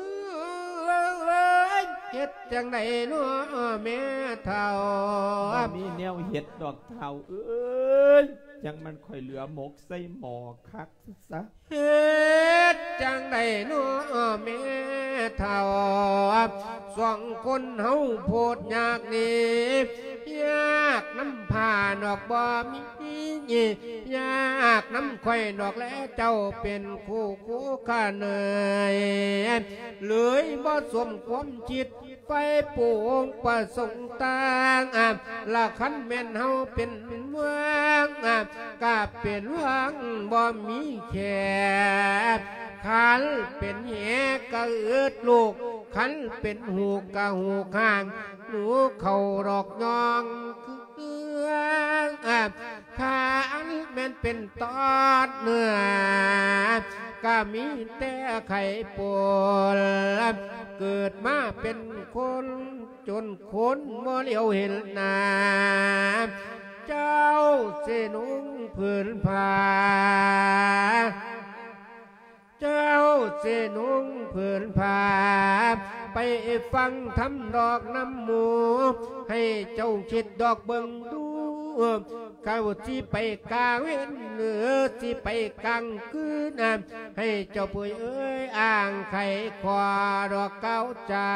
เฮ็ดจังไดน้อแม่เท่ามีแนวเฮ็ดดอกเท่าเอ้ยจังมันค่อยเหลือหมกใส่หมอคักซะเฮ็ดจังไดน้อแม่เท่าสองคนเฮาโพดยากนี่ยากน้ำผ่านอกบ่มียากน้ำข่อยดอกและเจ้าเป็นคู่คู่ข้าเนยเลยบ่สมความจิตไฟปูงประสงค์ต่างอ่ะละคันแม่นเฮาเป็นเมืองอ่ะก็เป็นวังบ่มีแค่ขันเป็นแหกะอืดลูกขันเป็นหูกะหูข้างหนูเข่าดอกยองคืออ่ะขันแม่นเป็นตอดเนื้อก็มีแต่ไข่ปนเกิดมาเป็นคนจนคนบ่เลี้ยวเห็นหน้าเจ้าเสนุงผืนผ้าเจ้าเสนุงผืนผ้าไปฟังทำดอกน้ำหมูให้เจ้าคิดดอกเบิ่งดูข้าวที่ไปกาเว้นหรือที่ไปกังคืนให้เจ้าปุยเอ้ยอ่างไข่ควาดอกเก้าจา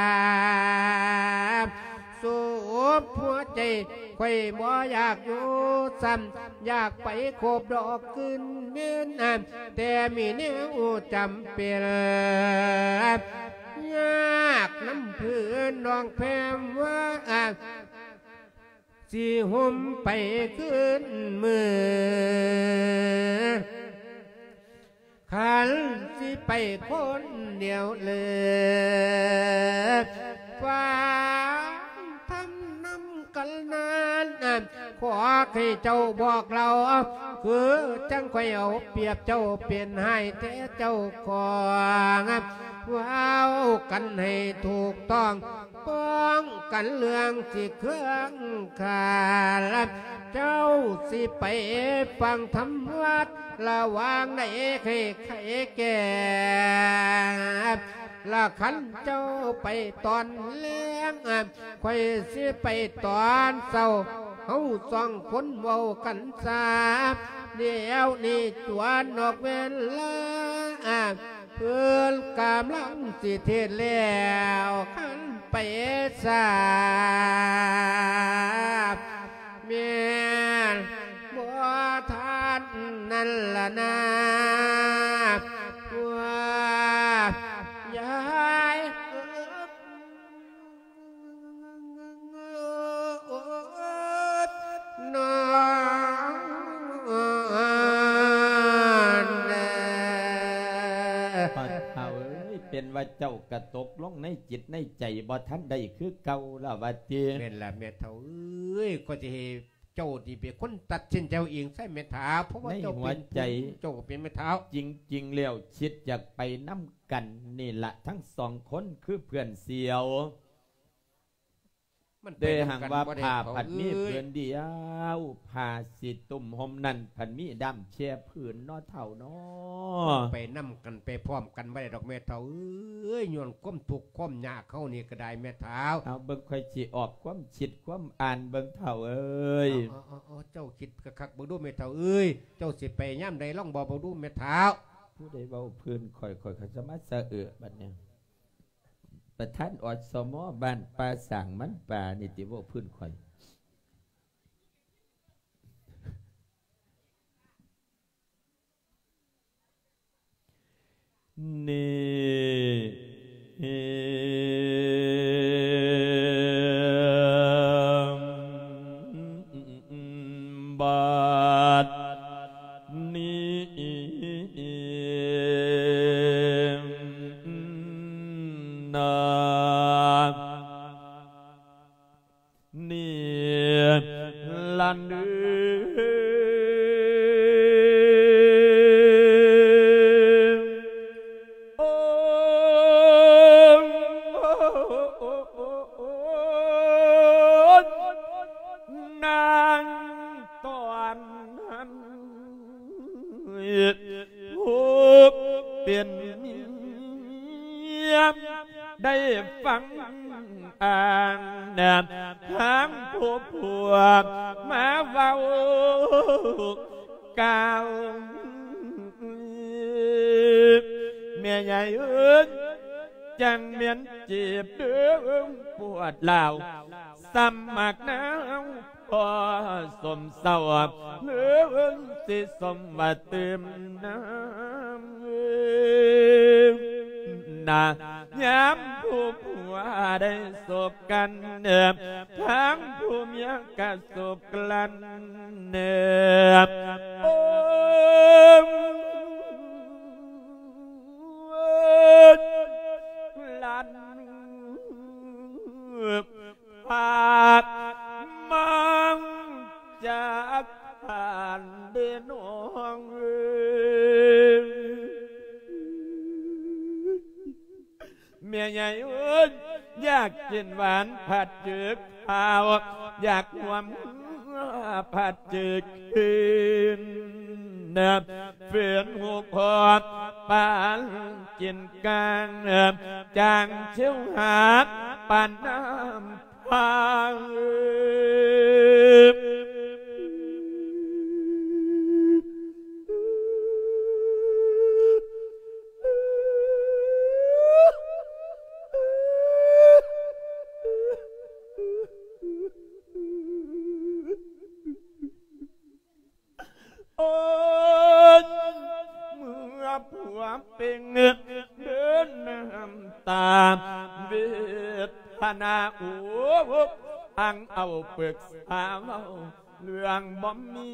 สูบหัวใจไข่บ่อยากอยู่ซ้ำอยากไปโคบดอกขึ้นเมียนแต่มีแนวจำเป็นยากน้ำพื้นดองแพมว่าสิหุ่มไปขึ้นมือขันสิไปคนเดียวเลยฟ้าทำน้ำกันนานขอให้เจ้าบอกเราคือจังค่อยเอาเปรียบเจ้าเปลี่ยนให้แต่เจ้าของว้าวกันให้ถูกต้องป้องกันเรื่องสิเครื่องขาดเจ้าสิไปฟังธรรมวัดระวางในใครใครแก่ละขันเจ้าไปตอนเลี้ยงค่อยสิไปตอนเศร้าเฮาสองคนเว้ากันซาเดี๋ยวนี้จวนนอกเวลาเพื่อนกำลังสิเทศแล้วขันไปสาบเมียนบัวทานนั่นละนาว่ายายนอนเป็นว่าเจ้ากระตกลงในจิตในใจบ่ทันได้คือเก่าละว่าเตียเป็นละแม่เฒ่าเอ้ยก็จะให้เจ้าที่เป็นคนตัดสินเจ้าเองใช่แม่เฒ่าเพราะว่าเจ้าเป็นใจเจ้าเป็นแม่เฒ่าจริงๆแล้วคิดอยากไปน้ำกันนี่ละทั้งสองคนคือเพื่อนเสียวเดหังว่าผ่าผัดมีเพื่อนเดียวผ่าสิตุ่มหอมนั่นผัดมีดำเชียผืนนอเท่าน้อไปน้ำกันไปพร้อมกันไม่ได้ดอกแม่เท่าเอ้ยโยนก้มถูกก้มยาเข้านี่ก็ได้แม่เท่าเอาเบิ้งค่อยจีออกความคิดความอ่านเบิ้งเท่าเอ้ยเจ้าคิดคักๆเบิ้งดูแม่เท่าเอ้ยเจ้าสิไปย่ำใดล่องบ่อเบิ้งดูแม่เท่าผู้ใดเบาพื้นค่อยๆเขาจะมาเสอะเอือบัดเนี่ยประธานอสมบ้านป่าสั่งมันป่านี่ติว่าพื้นข่อยนานี่ลันเดือนางตอนนั้นหูเปลี่ยนเมียได้ฟังอ่านแนบทางผู้ผัวมาเว้ากาว เมียใหญ่เอิ้นจังเมียนจีบเดือดปวดเหล่าสมักน้ำพอสมเศร้าเลือนสิสมบัติเติมน้ำนาย้ำผู้ผัวได้สบกันเนือบทั้งผู้เมียก็สบกันเนือบโอ้ลันผากมังจากผ่านเดินน้องเมียใหญ่เอิ้นอยากกินหวานผัดจืดข้าวอยากหวมผัดจืดคืนเนือบเฟื่อนหูพอดปานกินกลางเนือบจางเชี่ยวหาปานน้ำพางผัวเป็นเดินน้ำตาเวทนาอุบอังเอาปึกสาวเรื่องบ่มี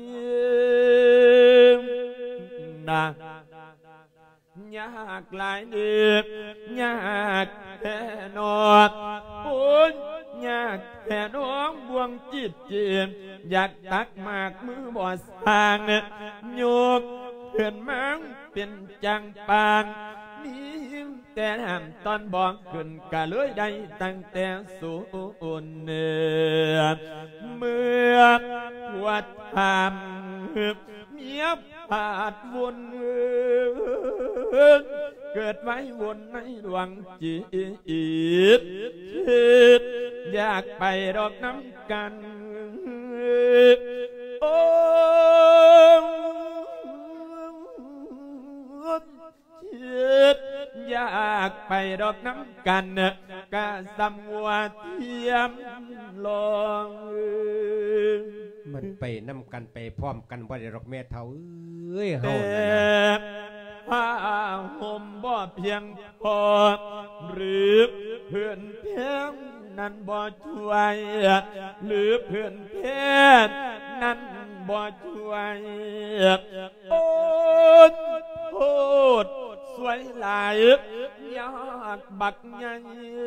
นะยากหลายเดือนยากแค่นอนปุ่นยากแค่น้องบวงจิตเจียนอยากตักมากมือบ่อสร้างโยกเพื่อนมังเป็นจังปางนี่แต่ห้ามตอนบอกขึ้นกะเลยได้ตั้งแต่สูนเนื้อเมื่อวัดทำเมียผาดวนเกิดไว้วนในดวงจิตอยากไปดอกน้ำกันโอ้อยากไปดอกน้ำกันกะสำวัวเทียมลองมันไปน้ำกันไปพร้อมกันบ่ได้ดอกแม่เท่าเอ้ยเฮานั่นนะผ้าห่มบ่เพียงพอหรือเพื่อนเพียงนั้นบ่ช่วยหรือเพื่อนเพียงนั้นบ่ช่วยโอ้โหสวยหลายยากบักใหญ่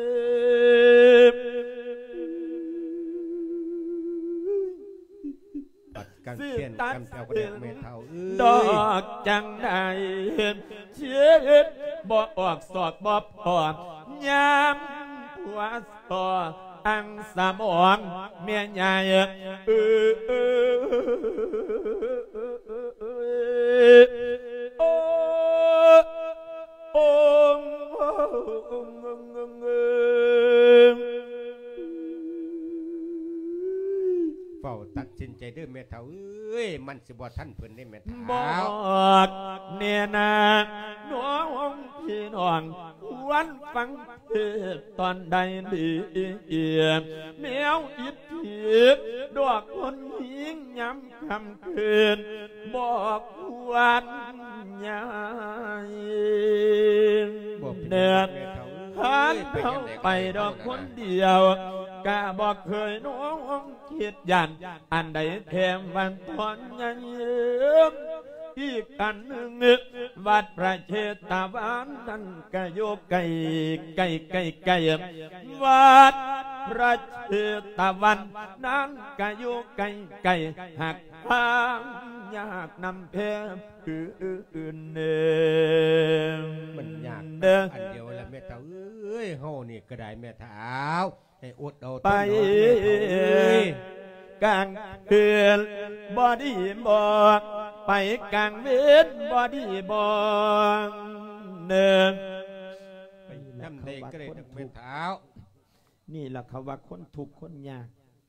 ปัดกันเพี้ยนกันแถวกระเดกเมทัลดอกจังใดเชื่อบ่ออกสอกบ่พอยามผัวสออังสมองเมียใหญ่เออเออโอ้โอ้เฝ้าตัดสินใจเด้อแม่เฒ่าเอ้ยมันสิบ่ทันเพิ่นได้แม่เฒ่าบอกเนี่ยนะน้องพี่น้องวันฟังเทศตอนใดดีเอียมแมวอิดทิพดอกคนหิงย้ำคำคืนบอกวันยายเนื้อหันเข้าไปดอกคนเดียวกะบอกเคยน้องคิดยันอันใดแถมวันตอนยังยืมอีกอันหนึ่งวัดพระเชตวันนั้นก็อยู่ไกลไกลไกลไกลวัดพระเชตวันนั้นก็อยู่ไกลไกลหักทางยากนำเพคืออื่นเดิมมันยากเด้ออันเดียวละแม่เฒ่าเอ้ยเฮานี่ก็ได้แม่เฒ่าให้อดเอาไปต้นดอกแม่เฒ่าเอ้ยกลางคืนบอดีบอกไปกลางเวทบอดีบอกเดิมน้ำเด็กก็ได้ดังแม่เฒ่านี่แหละเขาว่าคนทุกข์คนยาก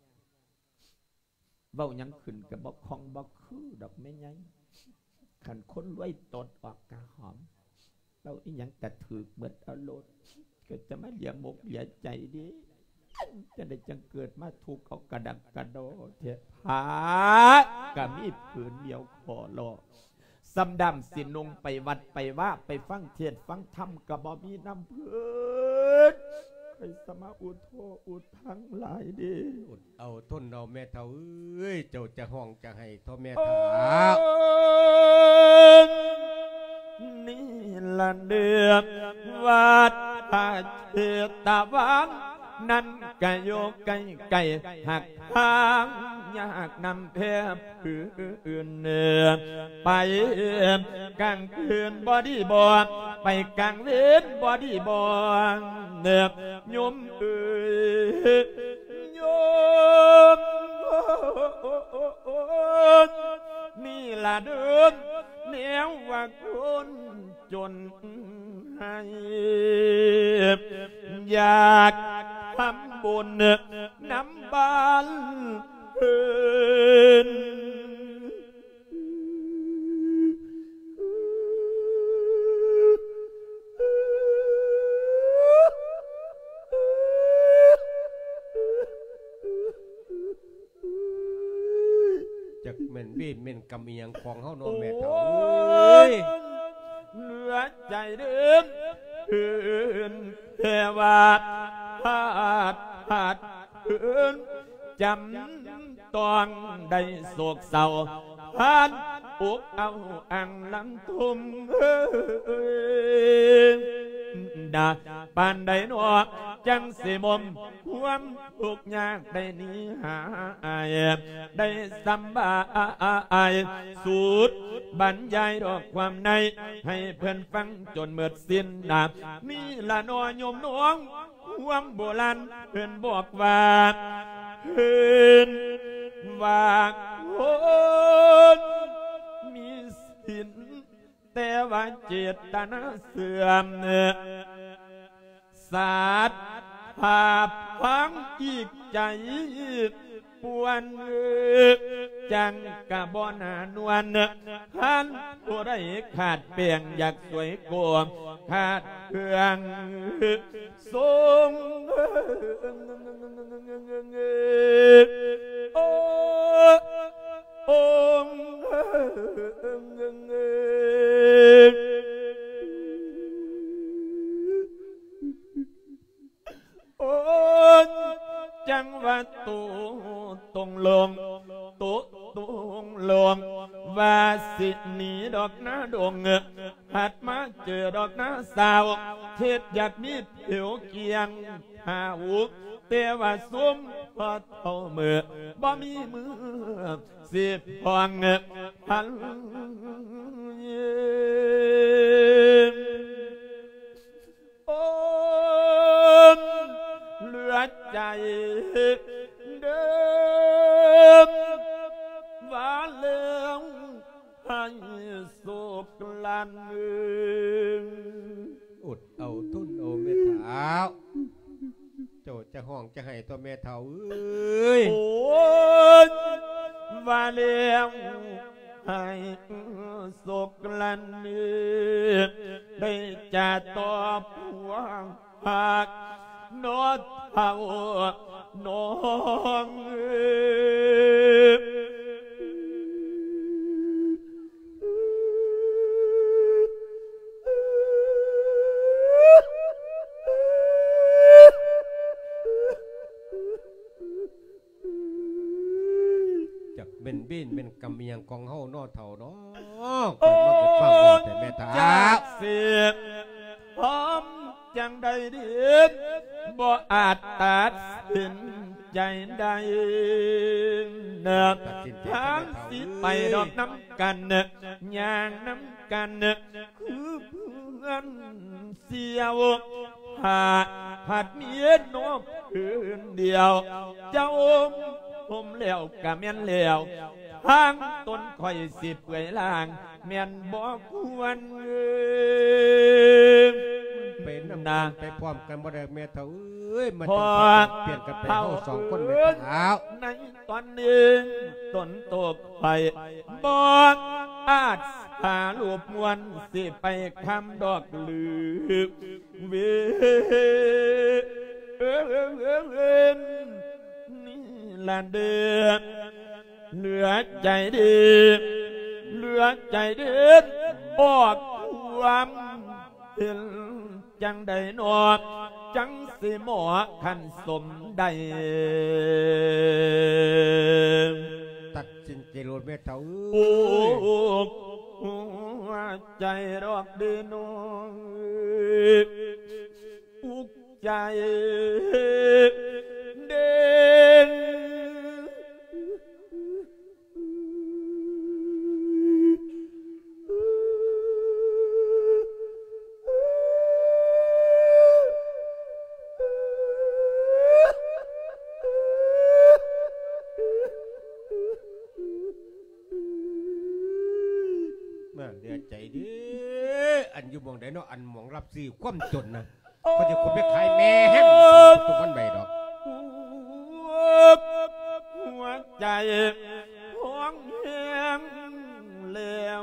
เบ้ายังขึ้นกับบอกคองบอกคือดอกไม้ไงขันคนรวยตดออกกาหอมเราอีหยังแต่ถือเบิดเอาโลดก็จะไม่เหลียมกเหลียใจดีจะได้จังเกิดมาทุกข์เอากระดักกระโดดเถอะผากะมีผืนเดียวขอรอสำดำสินงไปวัดไปว่าไปฟังเทศฟังธรรมกับบอมีน้ำเพื่อนใครสมาอุทโธอุททั้งหลายดีอดเอาต้นเอาแม่เฒ่าเอ้ยเจ้าจะห้องจะให้เท่าแม่โอ้เฒ่านี่ละเดือบวัดพระเชตวันนั่นกะโยไก่ไก่หักทางยากนำเพบคืออื่นเนื้อไปกลางคืนบอดี้บอไปกลางเวทบอดี้บอเนื้อยมเอ้ยยมนี่ละเดิมแนวว่าคนจนให้อยากทำบุญน้ำบานเอินจักแม่นบีนแม่นกำเอียงของเฮาเนาะโอ้แม่เฒ่าเอ้ยเหลือใจเดิมคืนเทวาพาดพาดคืนจำต้องได้โศกเศร้าผ่านอุกเอาอังลำทุ่มดาปานใดหนอจังสิมมความทุกข์ยากได้นี้หายได้สัมบายสูตรบรรยายดอกความในให้เพื่อนฟังจนเมื่อสิ้นดาบนี่ละนอโยมน้องความโบราณเพื่อนบอกว่าเพื่อนว่าคนมีสินแต่ว่าเจตนาเสื่อมศาสตร์ภาพพังอีกใจปวนจังกะบอนานวลหันผู้ใดขาดเปลี่ยงอยากสวยกวมขาดเครื่องทรงโอ้องค์โอ้จังว่าตูตรงลงตูตรงลงว่าสิหนีดอกหน้าดวงเงะหัดมาเจอดอกหน้าสาวเทศอยากมีผิวเกียงหาวุกแต่ว่าซุ้มพอเท่าเมื่อบ่มีมือสิพองเงะพันโอ้เหลือใจเดิมว่าเลื่องให้สุกลันอดเอาต้นเอาแม่เฒ่าเจ้าจะห้องจะให้ตัวแม่เฒ่าเอ้ยโอ้ยว่าเลี้ยงให้สุกลันได้จะตอบหวังหักนอดเท่าน้องจักเป็นบินเป็นกำเมียงของเฮาเนาะเฒ่าเนาะเกิดมาเกิดฟังวอแต่แม่เฒ่าจากเสียงพร้อมจังใดเดียบ่อาจตัดสินใจใดเนักทางสิไปดอกน้ำกันเนกอย่างน้ำกันเนกคือเพื่อนเสียวหาหัดเมียนบคืนเดียว เจ้าอมผมเหลวกะเมียนเหลวทางต้นข่อยสิเปื่อยล่างเมียนบ่ควรเป็นน้ำนาไปพร้อมกันบ่ได้แม่เฒ่าเอ้ยมันพอเปลี่ยนกันไปเฮาสองคนแม่เฒ่าในตอนนี้ต้นตกไปบอกอาจหาลูกมวนสิไปคำดอกลือเวนี่ละเดือดเหลือใจดีเหลือใจเด็ดออกความเห็นจังใดหนอจังสิหมอขันสมใดตัดสินใจโลดแม่เฒ่าโอ้เอ้ยหัวใจดอกดีน้องอุกใจเด่นเดือดใจเด้ออันอยู่หมองใดเนาะอันหมองรับซื้อความจนนะเขาจะคนไปขายแม่แฮมตุกมันใบดอกหัวใจห้องแห้งแล้ว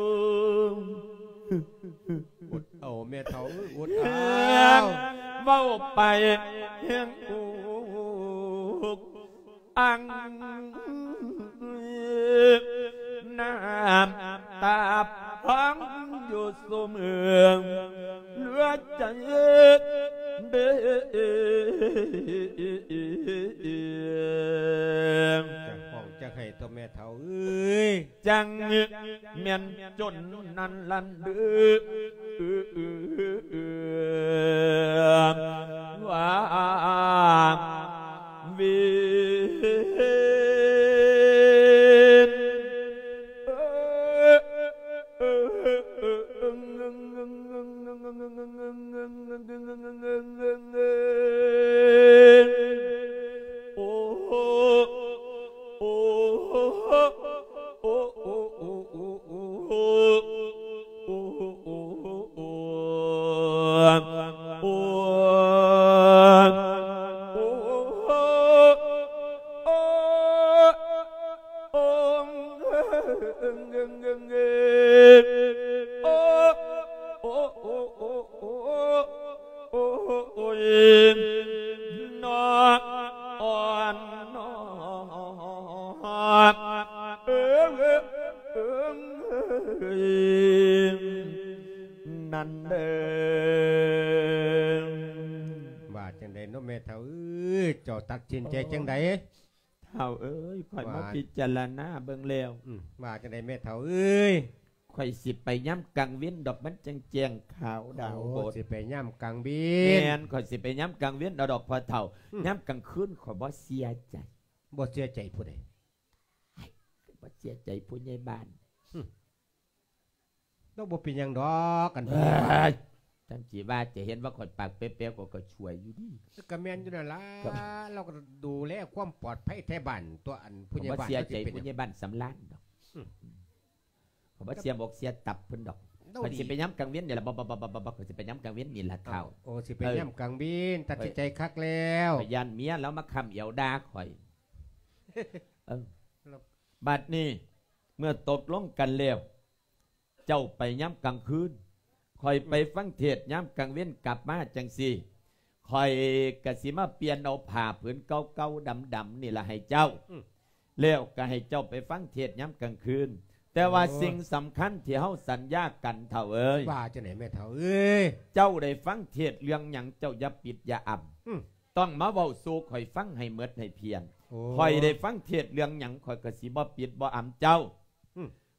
อดเอาแม่เฒ่าอดเฮเอางเบ้าไปเฮงอุกอังน้ำตาพังอยู่สมเมืองเหลือใจเด้อจะฟ้องจะให้ตัวแม่เฒ่าเอ้ยจังเมียนจนนันลันเดือว่าวินั่นเดิมว่าจังใดเนาะแม่เฒ่าเอ้ยเจ้าตัดสินใจจังใดเท่าเอ้ยข่อยมาพิจารณาเบิ่งแล้วอืมว่าจังใดแม่เฒ่าเอ้ยข่อยสิไปย้ำกังเวียนดอกมันจังแจงขาวดาวโอ้โบดสิไปย่ำกลางบิแมนนข่อยสิไปย้ำกังเวียนดอกดอกพอเท่าอืมย้ำกลางคืนข่อยบ่เสียใจบ่เสียใจผู้ใดบ่เสียใจผู้ใหญ่บ้านต้องบ่เป็นหยังดอกกันเอ้ยจังจีว่าจะเห็นว่าข่อยปากเป๊ะๆก็ก็ช่วยอยู่ดีก็แม่นอยู่นั่นล่ะครับเราก็ดูแลความปลอดภัยแท้บ้านตัวอันผู้ข่ใหอยญ่บ่บ้านเสียใจขาสิผู้เป็นใหญ่บ้านสำล้านดอกอืมข่อยบ่เสียบอกเสียตับเพิ่นดอกเด้าข่อยดีสิไปย้ำกังเวียนนี่ล่ะบ่บ่บ่บ่บ่ข่อยสิไปย้ำกังเวียนนี่ล่ะเท่าโอ้สิไปเออย่ำกลางบินตัดสินใจคักแล้วข่อยยันเมียแล้วมาคำเอียวด่าข่อยเออบัดนี้เมื่อตกลงกันแล้วเจ้าไปย้ำกลางคืนคอยไปฟังเทศย้ำกลางเว้นกลับมาจังสีคอยกสิมาเปลี่ยนเอาผ้าผืนเก่าๆดำๆนี่ละให้เจ้าแล้วก็ให้เจ้าไปฟังเทศย้ำกลางคืน แต่ว่าสิ่งสำคัญที่เฮาสัญญากันเท่าเอ้ยว่าจะไหนแม่เฒ่าเอ้ยเจ้าได้ฟังเทศเรื่องหยังเจ้าอย่าปิดอย่าอั่อืมต้องมาเว้าสู่คอยฟังให้เมดให้เพียนโอ้คอยได้ฟังเทศเรื่องหยังคอยกสิบ่ปิดบ่อั่เจ้าอืม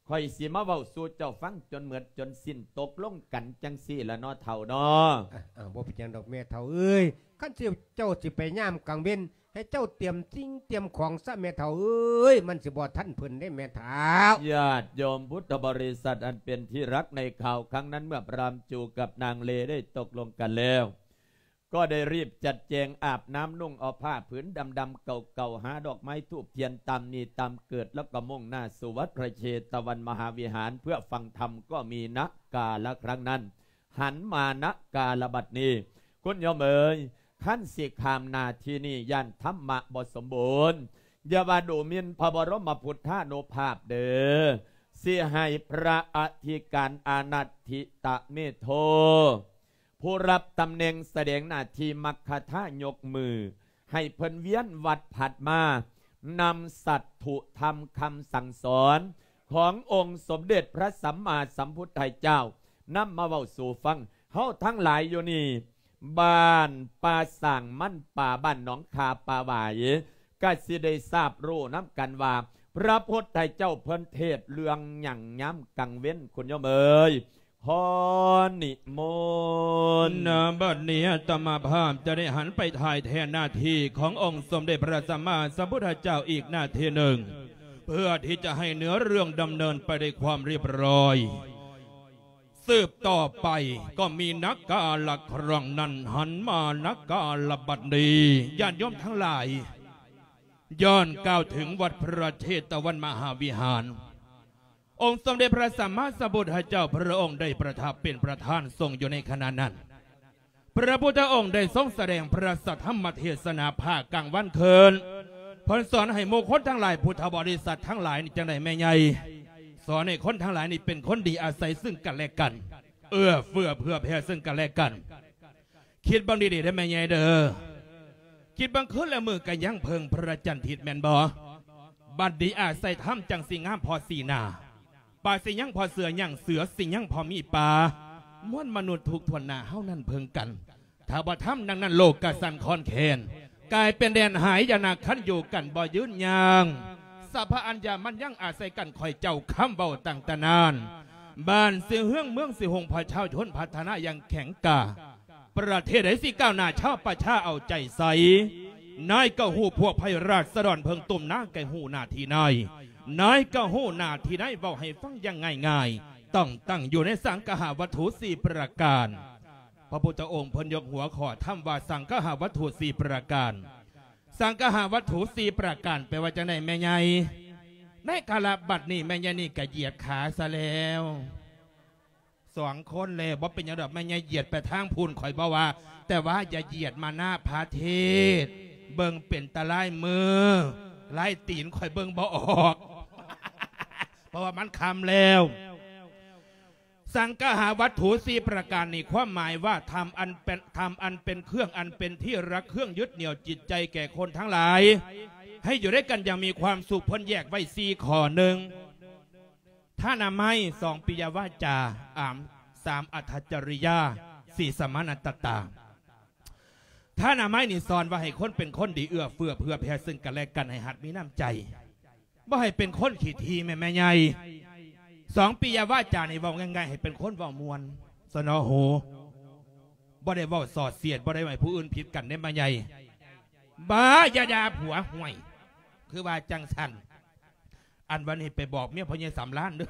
คอยสิมาเว้าสู่เจ้าฟังจนเหมือนจนสิ้นตกลงกันจังซี่ละเนาะเฒ่าเนาะอ่าบ่เป็นจังดอกแม่เฒ่าเอ้ยคันสิเจ้าสิไปย่ามกลางเว้นให้เจ้าเตรียมสิ่งเตรียมของซะแม่เฒ่าเอ้ยมันสิบ่ทันเพิ่นได้แม่เฒ่าญาติโยมพุทธบริษัทอันเป็นที่รักในข่าวครั้งนั้นเมื่อพรามจูกับนางเลได้ตกลงกันแล้วก็ได้รีบจัดแจงอาบน้ำนุ่งเอาผ้าผืนดำๆเก่าๆหาดอกไม้ทูบเทียนตามนีตามเกิดแล้วก็มุ่งหน้าสู่วัดพระเชตวันมหาวิหารเพื่อฟังธรรมก็มีนักกาละครั้งนั้นหันมานักกาละบัดนี้คุณโยมเอ๋ยขั้นสิขามนาที่นี่ยันธรรมะบทสมบูรณ์อย่าว่าดูหมินพระบรมพุทธานุภาพเด้อเสียให้พระอธิการอานัตถิตะเมโทผู้รับตำแหน่งแสดงหน้าที่มัคคทายกมือให้เพิ่นเวียนวัดผัดมานำสัตถุธรรมคำสั่งสอนขององค์สมเด็จพระสัมมาสัมพุทธเจ้านำมาเว้าสู่ฟังเฮาทั้งหลายอยู่นี่บ้านป่าสร้างมั่นป่าบ้านหนองคาป่าหวายก็สิได้ทราบรู้น้ำกันว่าพระพุทธเจ้าเพิ่นเทศเรื่องหยั่งย้ำกังเว้นคุณโยมเอ๋ยพอนิมนต์นาบัดนี้ตมาภาพจะได้หันไปถ่ายแทนหน้าที่ขององค์สมเด็จพระสัมมาสัมพุทธเจ้าอีกหน้าที่หนึ่งเพื่อที่จะให้เนื้อเรื่องดำเนินไปด้วยความเรียบร้อยสืบต่อไปก็มีนักกาละครั้งนั้นหันมานักกาละบัดนี้ญาติโยมทั้งหลายย้อนก้าวถึงวัดพระเชตวันมหาวิหารองค์สมเด็จพระสัมมาสัมพุทธเจ้าพระองค์ได้ประทับเป็นประธานทรงอยู่ในขณะนั้นพระพุทธองค์ได้ทรงแสดงพระสัทธรรมเทศนาภาคกลางวันคืนพระสอนให้โมคนทั้งหลายพุทธบริษัททั้งหลายนี่จังได้แม่ใหญ่สอนให้คนทั้งหลายนี่เป็นคนดีอาศัยซึ่งกันและกันเอื้อเฟื้อเพื่อแผ่ซึ่งกันและกันคิดบางดีๆได้แม่ใหญ่เด้อคิดบางคืนและมือกันยังเพิงพระจันทร์ทิศแมนบอบัดดีอาศัยทำจังสิงามพอสีนาป่าสิยังพอเสือยังเสือสิยังพอมีป่าม้วนมนุษย์ถูกทวนหน้าเฮานั่นเพิงกันถ้าบ่ทำดังนั้นโลกกสันคอนแคนกลายเป็นแดนหายยานาคันอยู่กันบ่ยืนยางสัพพอัญญามันยังอาศัยกันคอยเจ้าคำเบาต่างตนานบ้านเสียเฮืองเมืองสิหงพระเช่าชนพัฒนาอย่างแข็งกาประเทศไหนสิก้าวหน้าชาวประชาเอาใจใส่นายก็หูพวกไพราชสะดอนเพิงตุ่มน้าแก่หูหน้าที่นายนายก็หูหน้าที่นายเบาให้ฟังยังง่ายๆต้องตั้งอยู่ในสังฆาวัตถุสี่ประการพระพุทธองค์พนยกหัวขอทำว่าสังฆาวัตถุสี่ประการสังฆาวัตถุสี่ประการแปลว่าจะไหนแม่ใหญ่ในกาลบัดนี้แม่ใหญ่นี่ก็เหยียดขาซะแล้วสองคนเลยว่าเป็นอย่างไรแม่ใหญ่เหยียดไปทางพูนข่อยบ่ว่าแต่ว่าอย่าเหยียดมาหน้าพระเทศเบิ่งเป็นตะไลมือไล่ตีนข่อยเบิ่งบ่ออกเพราะว่ามันคำแล้วสังฆาวัตถุสี่ประการนี้ความหมายว่าทำอันเป็นทำอันเป็นเครื่องอันเป็นที่รักเครื่องยึดเหนี่ยวจิตใจแก่คนทั้งหลายให้อยู่ด้วยกันอย่างมีความสุขพ้นแยกไว้สี่ข้อหนึ่งท่านาไม้สองปิยวาจาอามสามอัตจริยาสี่สมานัตตาท่านาไม้นี่สอนว่าให้คนเป็นคนดีเอื้อเฟื้อเพื่อแผ่ซึ่งกันและกันให้หัดมีน้ำใจว่าให้เป็นคนขี้ทีแม่แม่ใหญ่สองปียาว่าจาในว่าง่ายๆให้เป็นคนว่ามวลสนอโหบ่ได้ว่าสอดเสียดบ่ได้ให้ผู้อื่นผิดกันได้มาใหญ่บ้ายาดาผัวห่วยคือว่าจังสันอันวันนี้ไปบอกเมียพ่อใหญ่สามล้านด้วย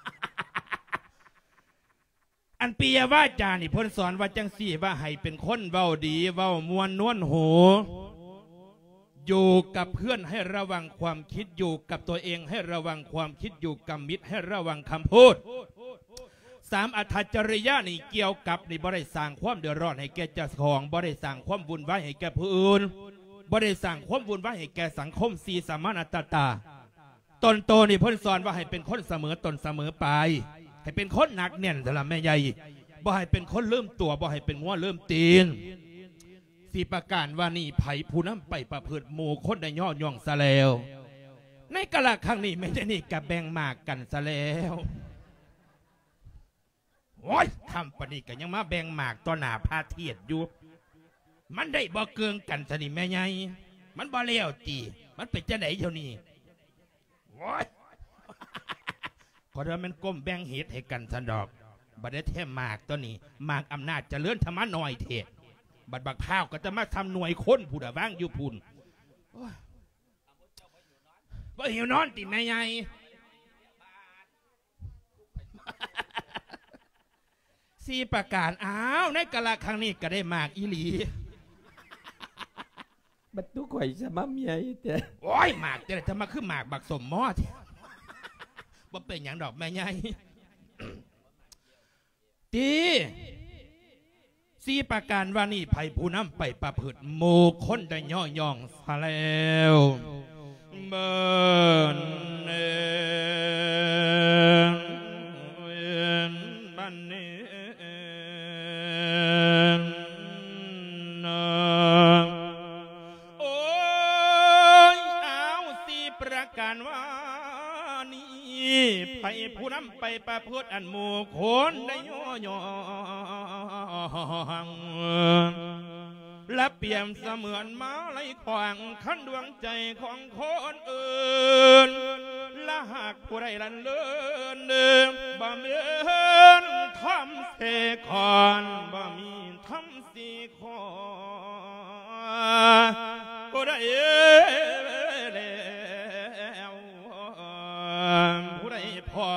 อันปียาว่าจานี่พ้นสอนว่าจังสี่ว่าให้เป็นคนเว้าดีเว้ามวลนวลโหอยู่กับเพื่อนให้ระวังความคิดอยู่กับตัวเองให้ระวังความคิดอยู่กับมิตรให้ระวังคำพูดสามอัตจริยะนี่เกี่ยวกับนี่บ่ได้สร้างความเดือดร้อนให้แก่เจ้าของบ่ได้สร้างความวุ่นวายให้แก่ผู้อื่นบ่ได้สร้างความวุ่นวายให้แก่สังคมสี่สามัญตตาตนโตนี่พ้นสอนว่าให้เป็นคนเสมอตนเสมอไปให้เป็นคนหนักแน่นสำหรับแม่ใหญ่บ่ให้เป็นคนเริ่มตัวบ่ให้เป็นงัวเริ่มตีนสี่ประการว่านี่ไผ่ผู้นำไปประพฤติหมู่คนได้ย่อย่องซะแล้วในกะละครั้งนี้ไม่ได้นี่กับแบ่งมากกันซะแล้วโอ้ยทำปนิกันยังมาแบ่งมากต่อหน้าพาเทียดอยู่มันได้บ่เกิงกันสนิแม่ใหญ่มันบ่เลี้ยวตีมันเป็นจะไหนเท่านี้โอ้ยอเดิมมันก้มแบ่งเห็ดให้กันสันดอกบัดได้แท้หมากตัวนี้หมากอำนาจเจริญธรรมะหน่อยเถดบัดบักพร้าวก็จะมาทำหน่วยค้นผู้ดาบ้างอยู่พุ่นว่าหิวนอนติแม่ใหญ่สี่ประการอ้าวในกะละครั้งนี้ก็ได้หมากอีหลีบัดทุกข่อยจะมาเมียแต่โอ้ยหมากจะได้ทำมาคือหมากบักสมมอดว่าเป็นอย่างดอกแม่ใหญ่ตีสี่ประการว่านี่ไผ่ผู้นำไปประพฤติโมคนได้ย่อย่องซะแล้วเบิร์นเอนบันเนโอ้ยเอาสี่ประการว่านี่ไผ่ผู้นำไปประพฤติอันโมคนได้ย่อย่องและเปี่ยมเสมือนม้าไหลขวางขั้นดวงใจของคนอื่นและหากผู้ใดลันเลินเดิมบ่มีทำเสกอนบ่มีทำสีคอผู้ใดแล้วผู้ใดพอ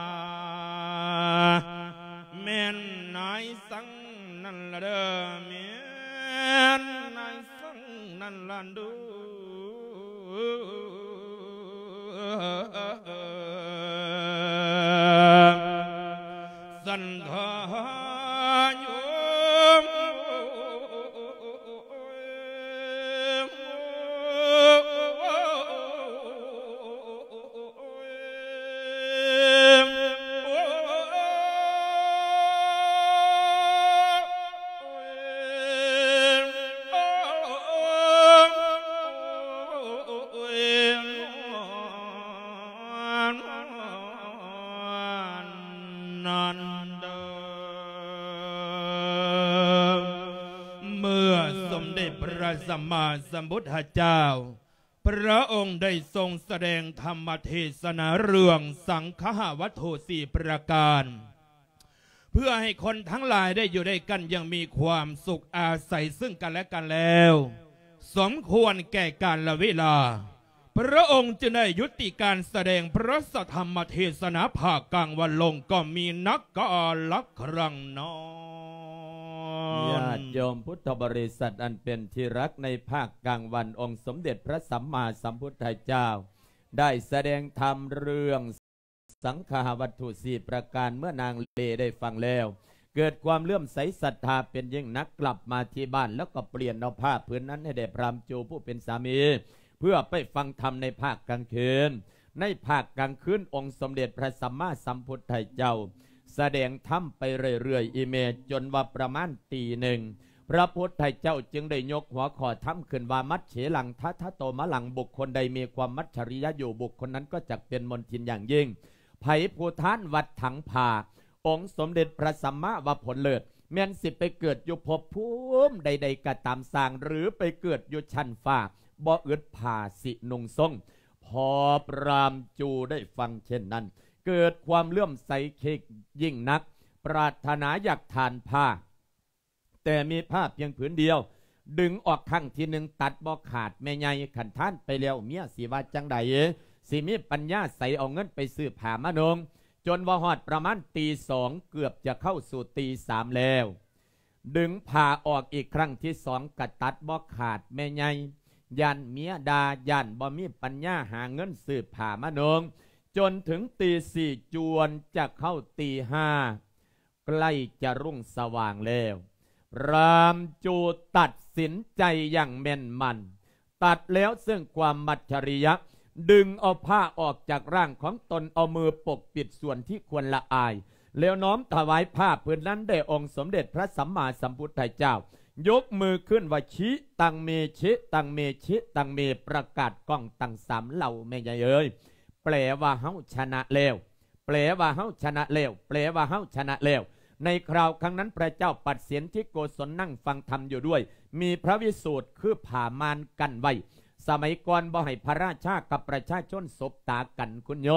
แม่นนายสังนั่นละเด้อเมียนายสังนั่นละดูสันทานโยมสัมมาสัมพุทธเจ้าพระองค์ได้ทรงแสดงธรรมเทศนาเรื่องสังฆวัตถุสี่ประการเพื่อให้คนทั้งหลายได้อยู่ด้วยกันอย่างมีความสุขอาศัยซึ่งกันและกันแล้วสมควรแก่กาลเวลาพระองค์จึงได้ยุติการแสดงพระธรรมเทศนาภาคกลางวันลงก็มีนักกาลครั้งน้อยญาติโยมพุทธบริษัทอันเป็นที่รักในภาคกลางวันองค์สมเด็จพระสัมมาสัมพุทธเจ้าได้แสดงธรรมเรื่องสังฆวัตถุสี่ประการเมื่อนางเลได้ฟังแล้วเกิดความเลื่อมใสศรัทธาเป็นยิ่งนักกลับมาที่บ้านแล้วก็เปลี่ยนเอาผ้าพื้นนั้นให้แด่พราหมณ์จูผู้เป็นสามีเพื่อไปฟังธรรมในภาคกลางคืนในภาคกลางคืนองค์สมเด็จพระสัมมาสัมพุทธเจ้าแสดงธรรมไปเรื่อยๆอีเมจนว่าประมาณตีหนึ่งพระพุทธเจ้าจึงได้ยกหัวข้อธรรมขึ้นว่ามัจเฉลังทัทโตมะลังบุคคลใดมีความมัจฉริยะอยู่บุคคลนั้นก็จักเป็นมนทินอย่างยิ่งไผ่ผู้ท่านวัดถังผาองค์สมเด็จพระสัมมาว่าผลเลิศแม่นสิไปเกิดอยู่ภพภูมิใดๆก็ตามสร้างหรือไปเกิดอยู่ชั้นฟ้าบ่อึดผ่าสินุงทรงพอพรามจูได้ฟังเช่นนั้นเกิดความเลื่อมใสเคิกยิ่งนักปรารถนาอยากทานผ้าแต่มีผ้าเพียงผืนเดียวดึงออกข้างทีหนึ่งตัดบ่ขาดแม่ใหญ่ขันท่านไปแล้วเมียสีว่าจังใดสิมีปัญญาใสเอาเงินไปซื้อผ้ามานงจนว่าฮอดประมาณตีสองเกือบจะเข้าสู่ตีสามแล้วดึงผ้าออกอีกครั้งที่สองกระตัดบ่ขาดแม่ใหญ่ยันเมียดายันบ่มีปัญญาหาเงินซื้อผ้ามานงจนถึงตีสี่จวนจะเข้าตีห้าใกล้จะรุ่งสว่างแล้วรามจูตัดสินใจอย่างแม่นมันตัดแล้วซึ่งความมัจฉริยะดึงเอาผ้าออกจากร่างของตนเอามือปกปิดส่วนที่ควรละอายแล้วน้อมถวายผ้าผืนนั้นแด่องค์สมเด็จพระสัมมาสัมพุทธเจ้ายกมือขึ้นว่าชิตังเมชิตังเมชิตังเมประกาศกล้องตั้งสามเหล่าแม่ใหญ่เอ้ยแปลว่าเฮาชนะแล้วแปลว่าเฮาชนะแล้วแปลว่าเฮาชนะแล้วในคราวครั้งนั้นพระเจ้าปัดเสียนที่โกศลนั่งฟังธรรมอยู่ด้วยมีพระวิสูตรคือผ่ามานกันไว้สมัยก่อนบ่ให้พระราชากับประชาชนสบตากันคุณโยม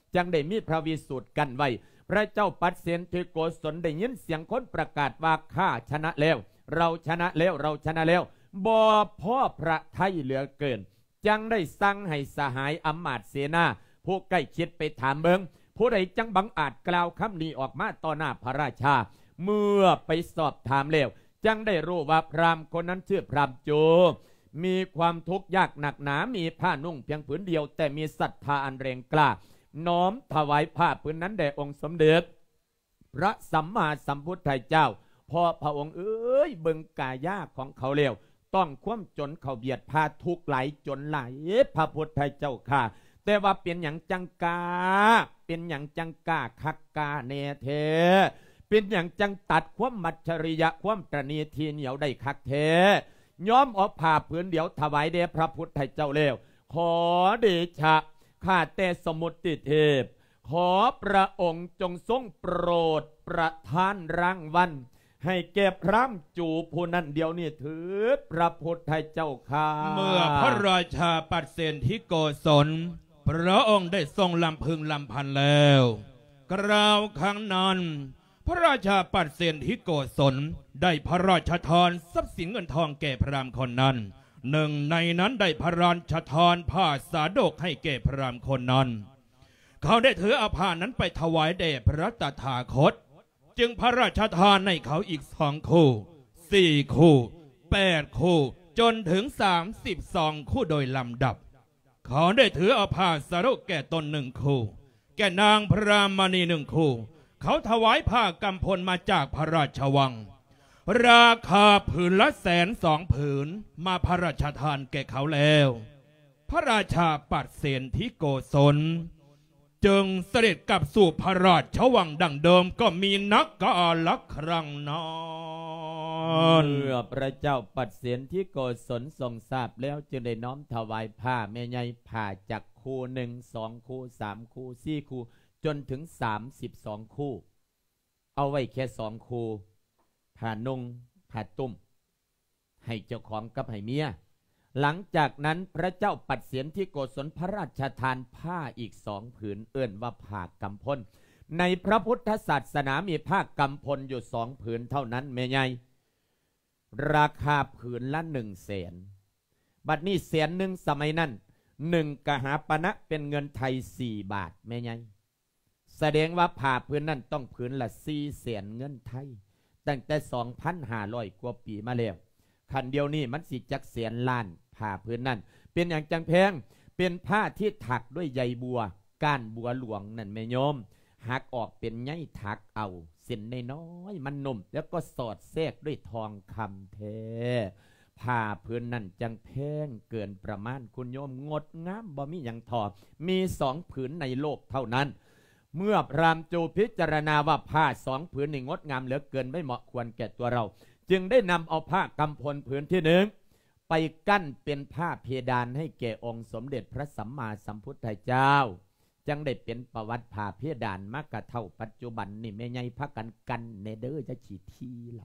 จังได้มีพระวิสูตรกันไว้พระเจ้าปัดเสนทิโกศลได้ยินเสียงคนประกาศว่าข้าชนะแล้วเราชนะแล้วเราชนะแล้วบ่พ่อพระไทยเหลือเกินจังได้สั่งให้สหายอำมาตย์เสนาผู้ใกล้ชิดไปถามเบิงผู้ใดจังบังอาจกล่าวคำนี้ออกมาต่อหน้าพระราชาเมื่อไปสอบถามแล้วจังได้รู้ว่าพราหมณ์คนนั้นชื่อพราหมณ์โจมีความทุกข์ยากหนักหนามีผ้านุ่งเพียงผืนเดียวแต่มีศรัทธาอันแรงกล้าน้อมถวายผ้าผืนนั้นแด่องค์สมเด็จพระสัมมาสัมพุทธเจ้าพอพระองค์เอ้ยเบิ่งกายาของเขาแล้วต้องคว่ำจนเขาเบียดพาทุกไหลจนไหลพระพุทธเจ้าค่ะแต่ว่าเป็นอย่างจังกาเป็นอย่างจังกาคักกาเนเทเป็นอย่างจังตัดความมัจฉริยะความตระหนี่ทีเหนียวได้คักเทย้อมออกผ้าผืนเดียวถวายแด่พระพุทธเจ้าแล้วขอเดชะข้าแต่สมุติเทพขอพระองค์จงทรงโปรดประทานรางวัลให้แก่พระจูผู้นั้นเดียวนี่ถือพระพุทธเจ้าข้าเมื่อพระราชาปัดเสนทิโกศลพระองค์ได้ทรงลำพึงลำพันแล้วกล่าวครั้งนั้นพระราชาปัดเสนทิโกศลได้พระราชทานทรัพย์สินเงินทองแก่พราหมณ์คนนั้นหนึ่งในนั้นได้พระราชทานผ้าสาดกให้แก่พราหมณ์คนนั้นเขาได้ถือเอาผ้านั้นไปถวายแด่พระตถาคตจึงพระราชทานให้เขาอีกสองคู่สี่คู่แปดคู่จนถึงสามสิบสองคู่โดยลำดับเขาได้ถือเอาผ้าสาดกแก่ตนหนึ่งคู่แก่นางพระมณีหนึ่งคู่เขาถวายผ้ากำพลมาจากพระราชวังราคาผืนละแสนสองผืนมาพระราชทานแก่เขาแล้วพระราชาปัดเสนทิโกศลจึงเสด็จกลับสู่พระราชวังดังเดิมก็มีนักกาลครั้งนั้นเมื่อพระเจ้าปัดเสนทิโกศลทรงทราบแล้วจึงได้น้อมถวายผ้าแม่ใหญ่ผ้าจากคู่หนึ่งสองคู่สามคู่สี่คู่จนถึงสามสิบสองคู่เอาไว้แค่สองคู่ผ้านุ่งผ้าตุ้มให้เจ้าของกับให้เมียหลังจากนั้นพระเจ้าปัดเสนทิโกศลพระราชทานผ้าอีกสองผืนเอื้อนว่าผ้ากำพลในพระพุทธศาสนามีผ้ากำพลอยู่สองผืนเท่านั้นแม่ใหญ่ราคาผืนละหนึ่งแสนบัดนี้แสนหนึ่งสมัยนั้นหนึ่งกหาปณะเป็นเงินไทยสี่บาทแม่ใหญ่แสดงว่าผ้าผืนนั้นต้องผืนละสี่แสนเงินไทยตั้งแต่สองพันห้าร้อยกว่าปีมาแล้วขันเดียวนี้มันสิจักแสนล้านผ้าพื้นนั่นเป็นอย่างจังแพงเป็นผ้าที่ถักด้วยใยบัวก้านบัวหลวงนั่นแม่โยมหักออกเป็นใยถักเอาเส้นน้อยมันนุ่มแล้วก็สอดแทรกด้วยทองคำแท้ผ้าพื้นนั่นจังแพงเกินประมาณคุณโยมงดงามบ่มีอย่างทอมีสองผืนในโลกเท่านั้นเมื่อพราหมณ์จูพิจารณาว่าผ้าสองผืนนี่งดงามเหลือเกินไม่เหมาะควรแก่ตัวเราจึงได้นำเอาผ้ากำพลผืนที่หนึ่งไปกั้นเป็นผ้าเพดานให้แก่องค์สมเด็จพระสัมมาสัมพุทธเจ้าจังได้เป็นประวัติผ้าเพดานมากกะเท่าปัจจุบันนี่แม่ใหญ่พักกันกันเนเดอร์จะฉีดทีละ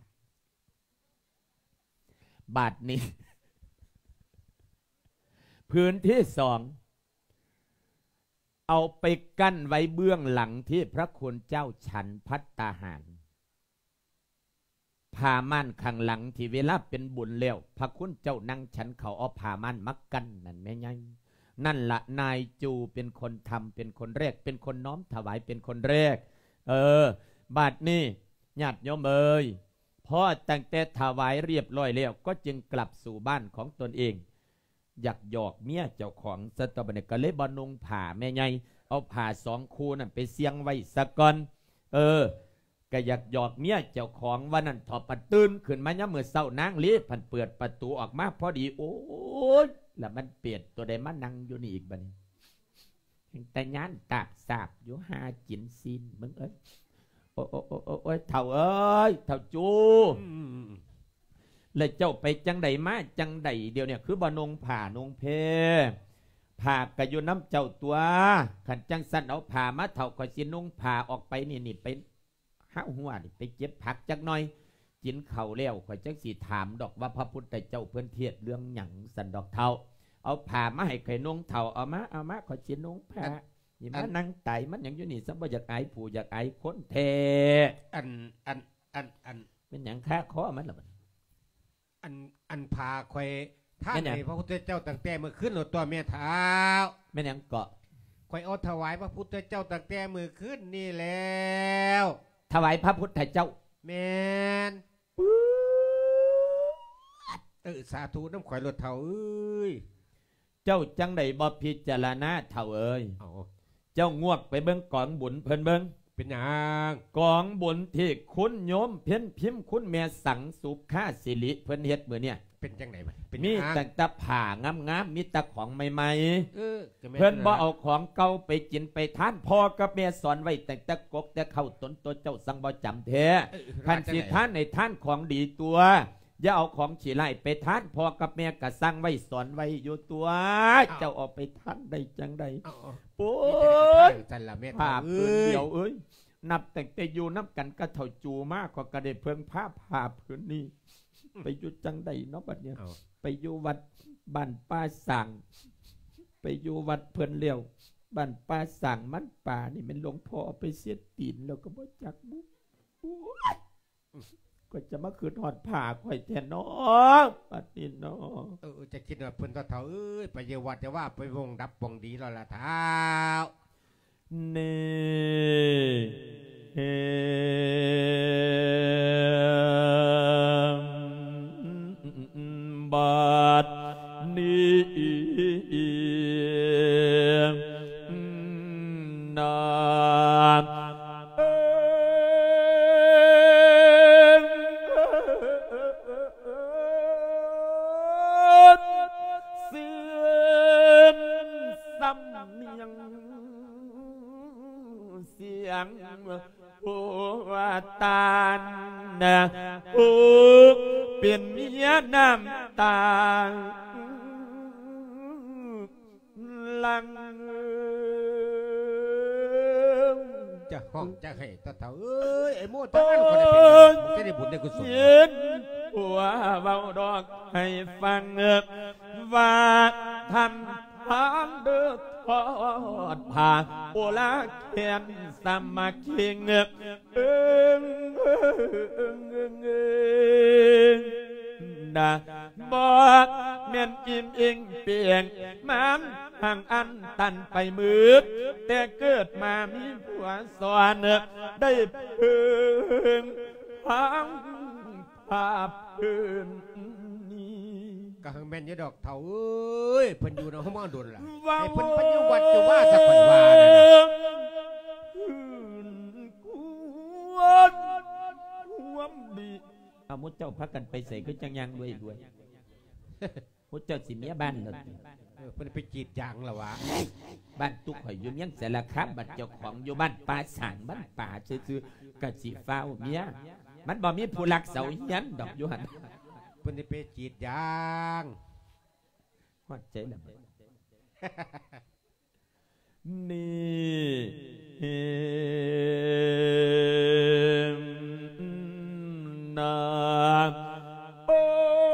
บาทนี้ พื้นที่สองเอาไปกั้นไว้เบื้องหลังที่พระคุณเจ้าฉันภัตตาหารผ้าม่านข้างหลังที่เวลาเป็นบุญแล้วพระคุณเจ้านั่งฉันเขาเอาผ้าม่านมักกันนั่นแม่ไงนั่นละนายจูเป็นคนทำเป็นคนแรกเป็นคนน้อมถวายเป็นคนแรกเออบาดนี้ญาติโยมเอ๋ยพอตั้งแต่ถวายเรียบร้อยแล้วก็จึงกลับสู่บ้านของตนเองอยากหยอกเมียเจ้าของสตบันก็เลยบานุงผ่าแม่ไงเอาผ่าสองคู่นั่นไปเสียงไว้สักก่อนเออก็อยากหยอกเมียเจ้าของวันนั้นถอดปัดตื่นขึ้นมาเนี่ยเมื่อเศร้านางลีพันเปิดประตูออกมาพอดีโอ้ยแล้วมันเปลี่ยนตัวใดมานั่งอยู่นี่อีกบัดนี้แต่ยานตากสาบอยู่หาจินซินมึงเอ้ยโอ้โอ้โอ้โอ้เท่าเอ้ยเท่าจูเลยเจ้าไปจังใดมาจังใดเดียวเนี่ยคือบานงผ่านงเพผ่ากระยุน้ำเจ้าตัวขันจังสันเอาผ่ามาเท่าขอจินงผ่าออกไปนี่นี่ไปห้าหัวนี่ไปเก็บผักจักหน่อยจินเข่าแล้วขอจังสีถามดอกว่าพระพุทธเจ้าเพื่อนเทียดเรื่องหยังสันดอกเท่าเอาผ่ามาให้ไข่นงเท่าเอามาเอามาขอจินงผ่านี่มันนั่งไต่มันยังอยู่นี่ซะบ่อยากอายผู้อยากอายคนแท้อันอันอันอันเป็นหยังค่าคอมันล่ะมันอันอันพาคอยท่าแม่นไหหนยังพระพุทธเจ้าตั้งแต่เมื่อคืนหนตัวเมียเท้าแม่นหยังเกาะคอยเอาถวายพระพุทธเจ้าตั้งแต่เมื่อคืนนี่แล้วถวายพระพุทธเจ้าแมนเออสาธุน้ำข่อยรถเท่าเอ้ยเจ้าจังไดบ่พิจารณาเท่าเอ้ยเอาเจ้างวกไปเบิ่งกองบุญเพิ่นเบิ่งเป็นหยังกองบุญที่คุณโยมเพี้ยนพิมพ์คุณแม่สังสุขาสิริเพิ่นเฮ็ดมื้อเนี่ยเป็นจังไหนมันเป็นมีหยังแต่ตะผ่างามๆมีแต่ของใหม่เออก็แม่ๆเพิ่นบ่เอาของเก่าไปกินไปทานพ่อกับแม่สอนไว้แต่แต่กบแต่เข้าตนตัวเจ้าสังบ่จำแท้เออคันสิท่านในท่านของดีตัวอย่าเอาของฉีไล่ไปทานพ่อกับแม่ก็สั่งไว้สอนไว้อยู่ตัว เจ้าเอาไปทานได้จังใดเอาเอาโอ้ยมีแต่ละจันละแม่ผ้าเอ้พื้นยเดียวเอ้ยนับแต่แต่อยู่นับกันก็เท่าจูมากกว่ากระเดเพิงผ้าผ้าพื้นนี้ ไปอยู่จังใดเนาะบัดเนี้ยเอาไปอยู่วัดบ้านป้าสั่งไปอยู่วัดเพิ่นเลี้ยวบ้านป้าสั่งมันป่านี่มันหลวงพ่อเอาไปเสียตีนแล้วก็บ่จักบุก็จะมาคืนหอดผ่าข่อยแทนน้องบัดนี้น้องเออจะคิดว่าเพิ่นเท่าเอ้ยไปเยาวัดจะว่าไปวงดับวงดีแล้วล่ะเท้าเนเฮบาดนี้นาเสื่อมซ้ำเนียงเสียงหัวตาลนะผูกเป็นเมียน้ำตาลังจะห้องจะให้ตาเท่าเอ้ยไอ้โม่ตั้งนั้นก็ได้เป็นผมจะได้บุญได้กุศลเย็นหัวเบาดอกให้ฟังว่าทำทางเดือดทอดผ่าโอลาเขียนสามัคคีเงือกเอิงเอิงเอิงเอิงนะบอกเมียนอิ่มอิงเปียงมันห่างอันตันไปมืดแต่เกิดมามีผัวสอนได้พึงพังภาพพื้นนี้ก็หังแม่นอยดอกเท่าเอ้ยเพิ่นอยู่ในห้องมาโดนล่ะให้เพิ่นไปอยู่วัดจะว่าสักคนว่านั่นน่ะควรความดีเอามุดเจ้าพักกันไปใส่ก็จังยังด้วยด้วยมุดเจ้าสิเมียบ้านเลยเออเพิ่นไปจีดยางแล้ววะบ้านตุกข่อยอยู่ยังเสร็จแล้วครับบัดเจ้าของอยู่บ้านป่าสั่งบ้านป่าซื่อๆกะสิฟ้าวเมียมันบ่มีผู้รักเสายันดอกอยู่หันเพิ่นไปจีดยางฮอดใจแล้วนี่นาโอ้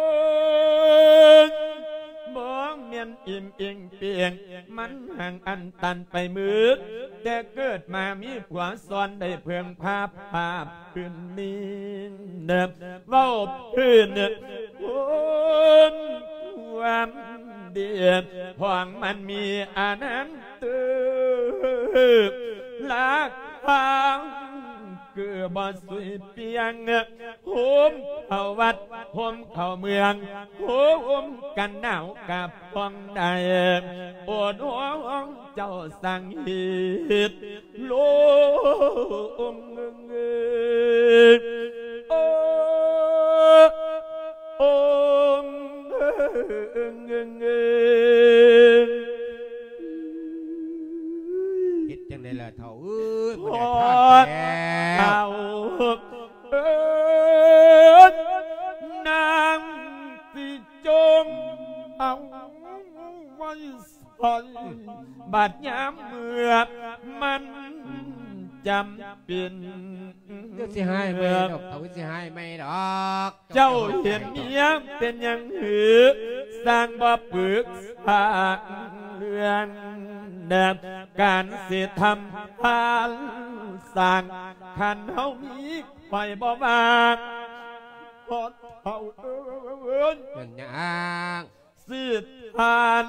มองเมียนอิ่มอิงเปียงมันห่างอันตันไปมืดแต่เกิดมามีผัวซ้อนได้เพื่องภาพภาพพื้นนี้เดิมเว้าพื้นคนความเดียบพองมันมีอานันตึกลักพังเกือบบ่สุยเปียงโหมเข้าวัดโหมเข้าเมืองโหมกันหนาวกับพองใดปวดหัวเจ้าสั่งหิดโลงเงยโอ้โอ้เงยเงยเฮ็ดจังได๋ล่ะเท่าเอ้ยบ่ได้ทานแล้เอาวเอิดนางสิจงเอาไว้ใส่บาดยามเมื่อมันจำเป็นเดี๋ยวสิให้ไหมดอกเท่าสิให้ไหมดอกเจ้าเห็นเมียเป็นยังหือสร้างบ่ปึกษาเรื่องเดิมการสิทำพานสร้างขันเฮามีไฟบ่บางพอเฮาเอิ้นอย่างย่างสิทาน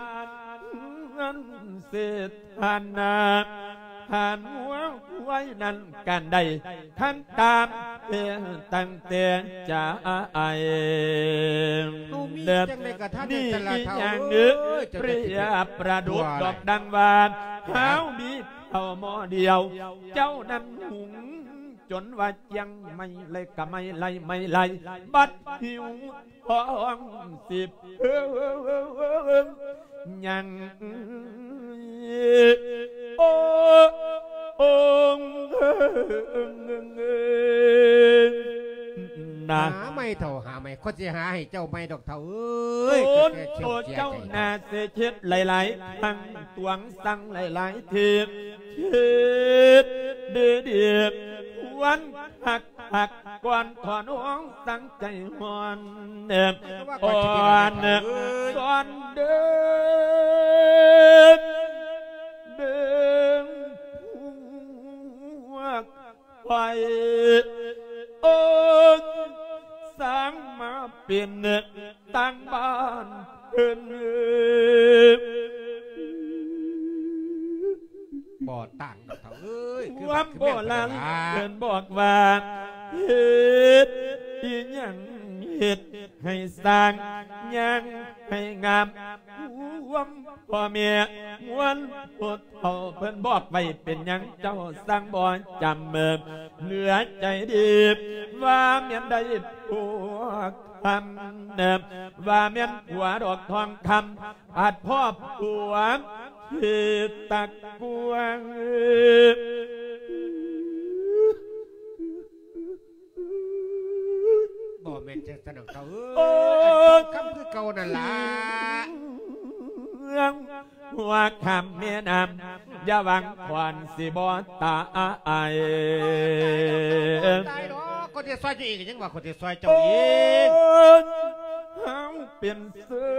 สิทานนาหานหัวไว้นั่นกันใดท่านตามเตียตั้งเตียจะไอเอามีเดิมจังไดกระทันนี่แต่ละเท่าอย่างนึกเอ้ยจะเปได้รีสิยบประดุดดอกดังวานเท้ามีเอาหมอเดียว เจ้านั้นหุงจนว่ายังไม่เลยก็ไม่ไล่ไม่ไล่บัดหิวห้องสิบเอิ้งยังโอ้องนะหาไม่เท่าหาไม่คนสิหาให้เจ้าไม่ดอกเท่าเอ้ยโอนแค่เชี่ยโอวเจียเจ้าใจนาเสชิดหลายๆทั้งตวงสั่งหลายๆทีชิดเดือดวันหักหักก่อนถอนห้องตั้งใจหอนเดิมอ่อนสอนเดิมเดิมหัวไปโอนสร้างมาเป็นตั้งบ้านเพิ่นบ่ต่างดอกเท่าเอ้ยคือความโบราณคือเพิ่นบอกว่าเฮ็ดอีหยังเฮ็ดให้สร้างหยังให้งามรวมพ่อแม่มวลพุทธเฒ่าเพิ่นบอกไว้เป็นหยังเจ้าสร้างบ่จำเมิมเหลือใจดีว่าเมียนได้พวกคำเนิมว่าเมียนหัวดอกทองคำอาจพ่อผัวที่ตักกวงบ่แม่นจังซั่นดอกเท่าโอ้เอ้ยคำคือเก่านั่นล่ะหัวคำเมียนำอย่าหวังควันสิบอตาไอตายดอกคนที่ซอยเจ้าเองก็ยังว่าคนที่ซอยเจ้าโอ้เองเฮาเป็นเสื่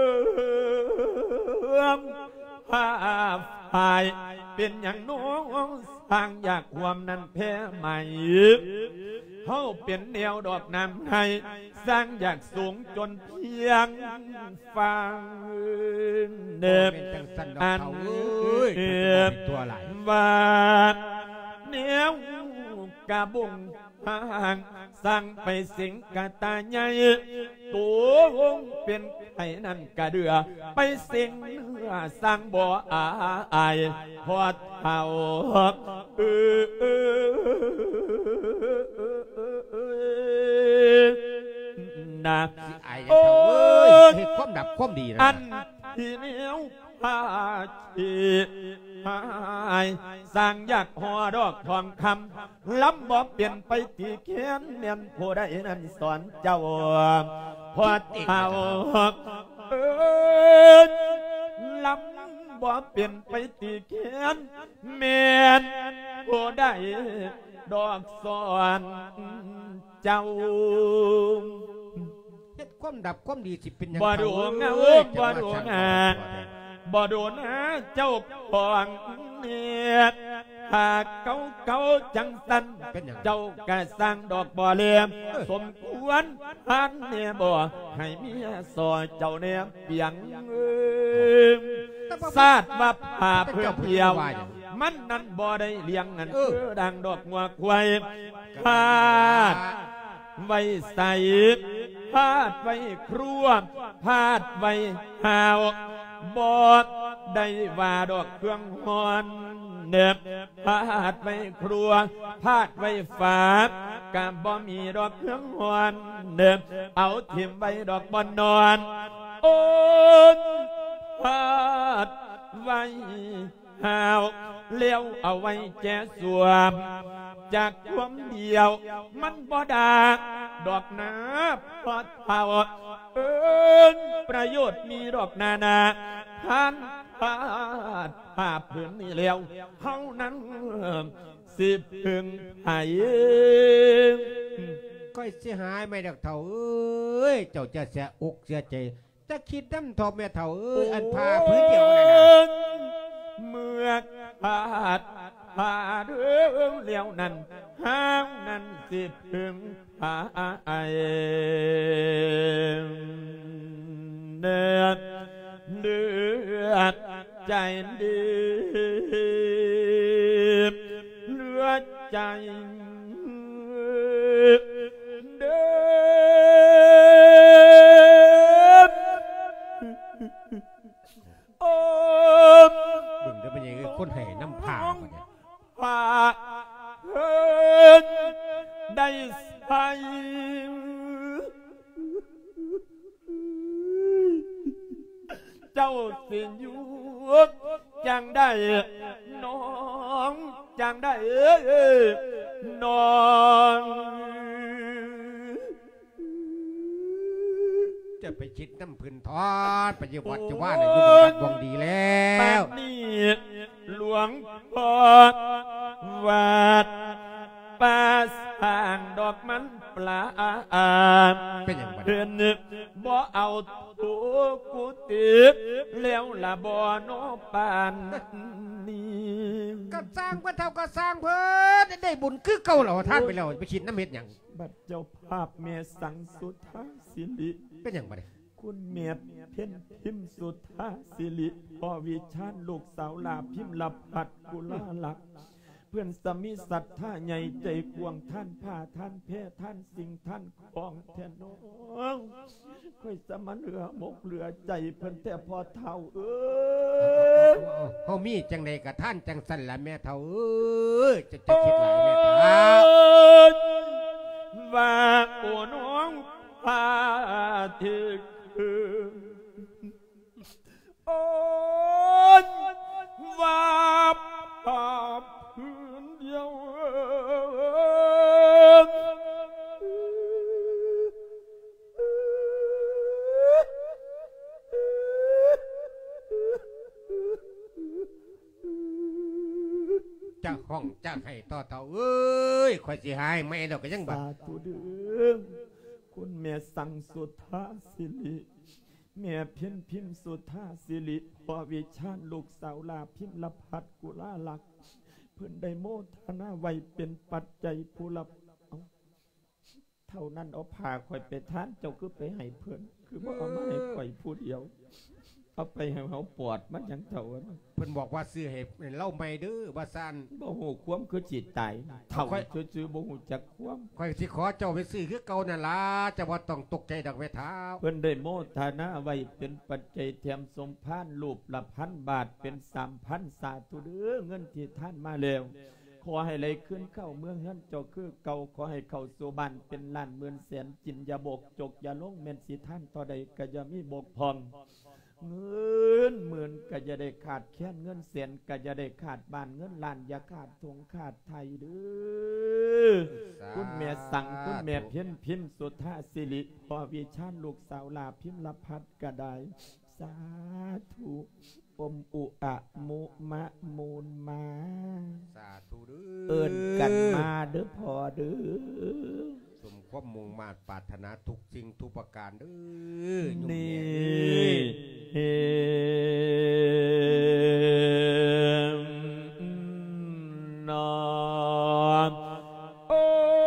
อมผ้าพายเป็นอย่างน้องสร้างอยากความนั้นแพ้ใหม่เฮาเป็นแนวดอกน้ำให้สร้างอยากสูงจนเพียงฟังเดิมบ่แม่นจังซั่นดอกอันเท่าเอ้ยเอมันบเป็นตัวหลายว่าแนวกะบุงห่างสั่งไปสิงกะตาใหญ่ตัววงเป็นไอ้นั่นกะเดือไปสิงสั่งบ่อาอายพอดเท่าเออเออนะสิอายจังเท่าเอ้ยให้ความดับความดีนะอันที่เหนียวพาชีหายสร้างอยากหอดอกทองคำล้ำบ่เปลี่ยนไปที่เขียนเนียนผู้ใดนั้นสอนเจ้าพอเท่าเอิ้นล้ำบ่เปลี่ยนไปที่เขียนเมียนผู้ใดดอกสอนเจ้าเฮ็ดความดับความดีสิเป็นหยังบ่ดูงาเอ้ยบ่ดูงาบ่ดูนะเจ้าของเนี่ยหากเก่าเก่าจังสันเป็นหยังเจ้ากะสร้างดอกบ่อเลียมสมควรพันเนี่ยบ่ให้เมียซอยเจ้าเนี่ยเปียงซาดว่าผ่าเพื่อเพียว มันนั่นบ่ได้เลี้ยงนั่นคือดังดอกงัวควายพาดไว้ใส่พาดไว้ครัวพาดไว้หาวบอดได้ว่าดอกเครื่องหอนเน็บพาดไว้ครัวพาดไว้ฝากะบ่มีดอกเครื่องหอนเน็บเอาทิ่มไว้ดอกบอนนอนโอนพาดไว้หาวเลี้ยวเอาไว้แจสวมจากความเดียวมันบ่ดาดอกนาพอดเผาเอิ้นประโยชน์มีดอกนานาท่านพาดภาพพื้นนี่แล้วเฮานั้นสิพึงให้ก้อยสิหายไม่ดอกเท่าเอ้ยเจ้าจะเสียอกเสียใจจะคิดน้ำทอมแม่เท่าเอ้ยอันพาพื้นเดียวนั่นน่ะเมื่ออกผาดผาเรื่องเลี้ยวนั้นห้างนั้นสิพึงผาไอเดือดเดือดใจดีเลือดใจเดือดโอ้เบิ่งได้เป็นยังไงคนให้น้ำผ้ามาเนี่ยผ้าเฮินได้ใส่เจ้าสิอยู่จังได้น้องจังได้น้องจะไปคิดน้ำพื้นทอดไปอยู่วัดจะว่าในยุควังดีแล้วนี่หลวงพ่อวัดป่าสร้างดอกมันปลาเป็นอย่างไรเดินบ่เอาตัวกุฏิแล้วละบ่อนปานนี้ก็สร้างพระเท่าก็สร้างเพิ่นได้บุญคือเก่าเหรอท่านไปแล้วไปคิดน้ำเม็ดอย่างบัดเจ้าภาพเมียสังสุทธาสิริเป็นอย่างไรคุณเมียเพ็ญพิมสุทธาสิริพ่อวิชาญลูกสาวลาพิมลับผัดกุลาลักเพื่อนสมิสัตท่าใหญ่ใจกวงท่านผ้าท่านเพศท่านสิ่งท่านของแทนน้องค่อยสมันเหลือมกเหลือใจเพิ่นแต่พอเท่าเอ้ยเขามีจังใดกับท่านจังสันละแม่เท่าเอ้ยจะจะคิดหลายแม่เท่าว่าโอ้น้องพาถึกโอ้ว่าภาพพื้นเดียวจะห้องจะให้ต่อเท่าเอ้ยคอยสิหายไม่เราก็ยังบัดตัวเดิมคุณแม่สั่งสุทธาสิริแม่เพี้ยนพิมสุทธาสิริพ่อวิชาญลูกสาวลาพิมละพัดกุลาลักเพื่อนได้โมทนาไว้เป็นปัจจัยผู้รับเท่านั้นเอาผ่าข่อยไปทานเจ้าคือไปให้เพื่อนคือว่าเอามาให้ข่อยผู้เดียวเอาไปให้เขาปวดมันยังเท่านั้นเพื่อนบอกว่าซื้อเห็บเล่าไม่ดื้อว่าซันบ่หูความคือจิตใจเท่าซื้อบ่หูจักความข่อยสิขอเจ้าไปซื้อคือเก่านั่นล่ะจะว่าต้องตกใจดอกเวท้าเพื่อนได้โมทนาไว้เป็นปัจจัยเทียมสมพานรูปละพันบาทเป็นสามพันสาธุเด้อเงินที่ท่านมาแล้วขอให้ไหลขึ้นเข้าเมืองนั้นเจ้าคือเก่าขอให้เข้าสู่บ้านเป็นล้านหมื่นแสนจินยาบกจกยาลงเมนสิท่านต่อใดก็จะมีบกพองเงินหมื่นก็จะได้ขาดแค่เงินเสียนก็จะได้ขาดบ้านเงินล้านอย่าขาดทงขาดไทยเด้อคุณแม่สั่งคุณแม่เพี้ยนพิมพ์สุทธาสิริพ่อวิชาญลูกสาวลาพิมละพัดกระไดสาธุอมอุอะมุมะมูลมาสาธุเด้อเอิ้นกันมาเด้อพ่อเด้อสมความมุ่งมา่ปรารถนาทุกสิ่งทุกประการเด้อนี่นอนโอ้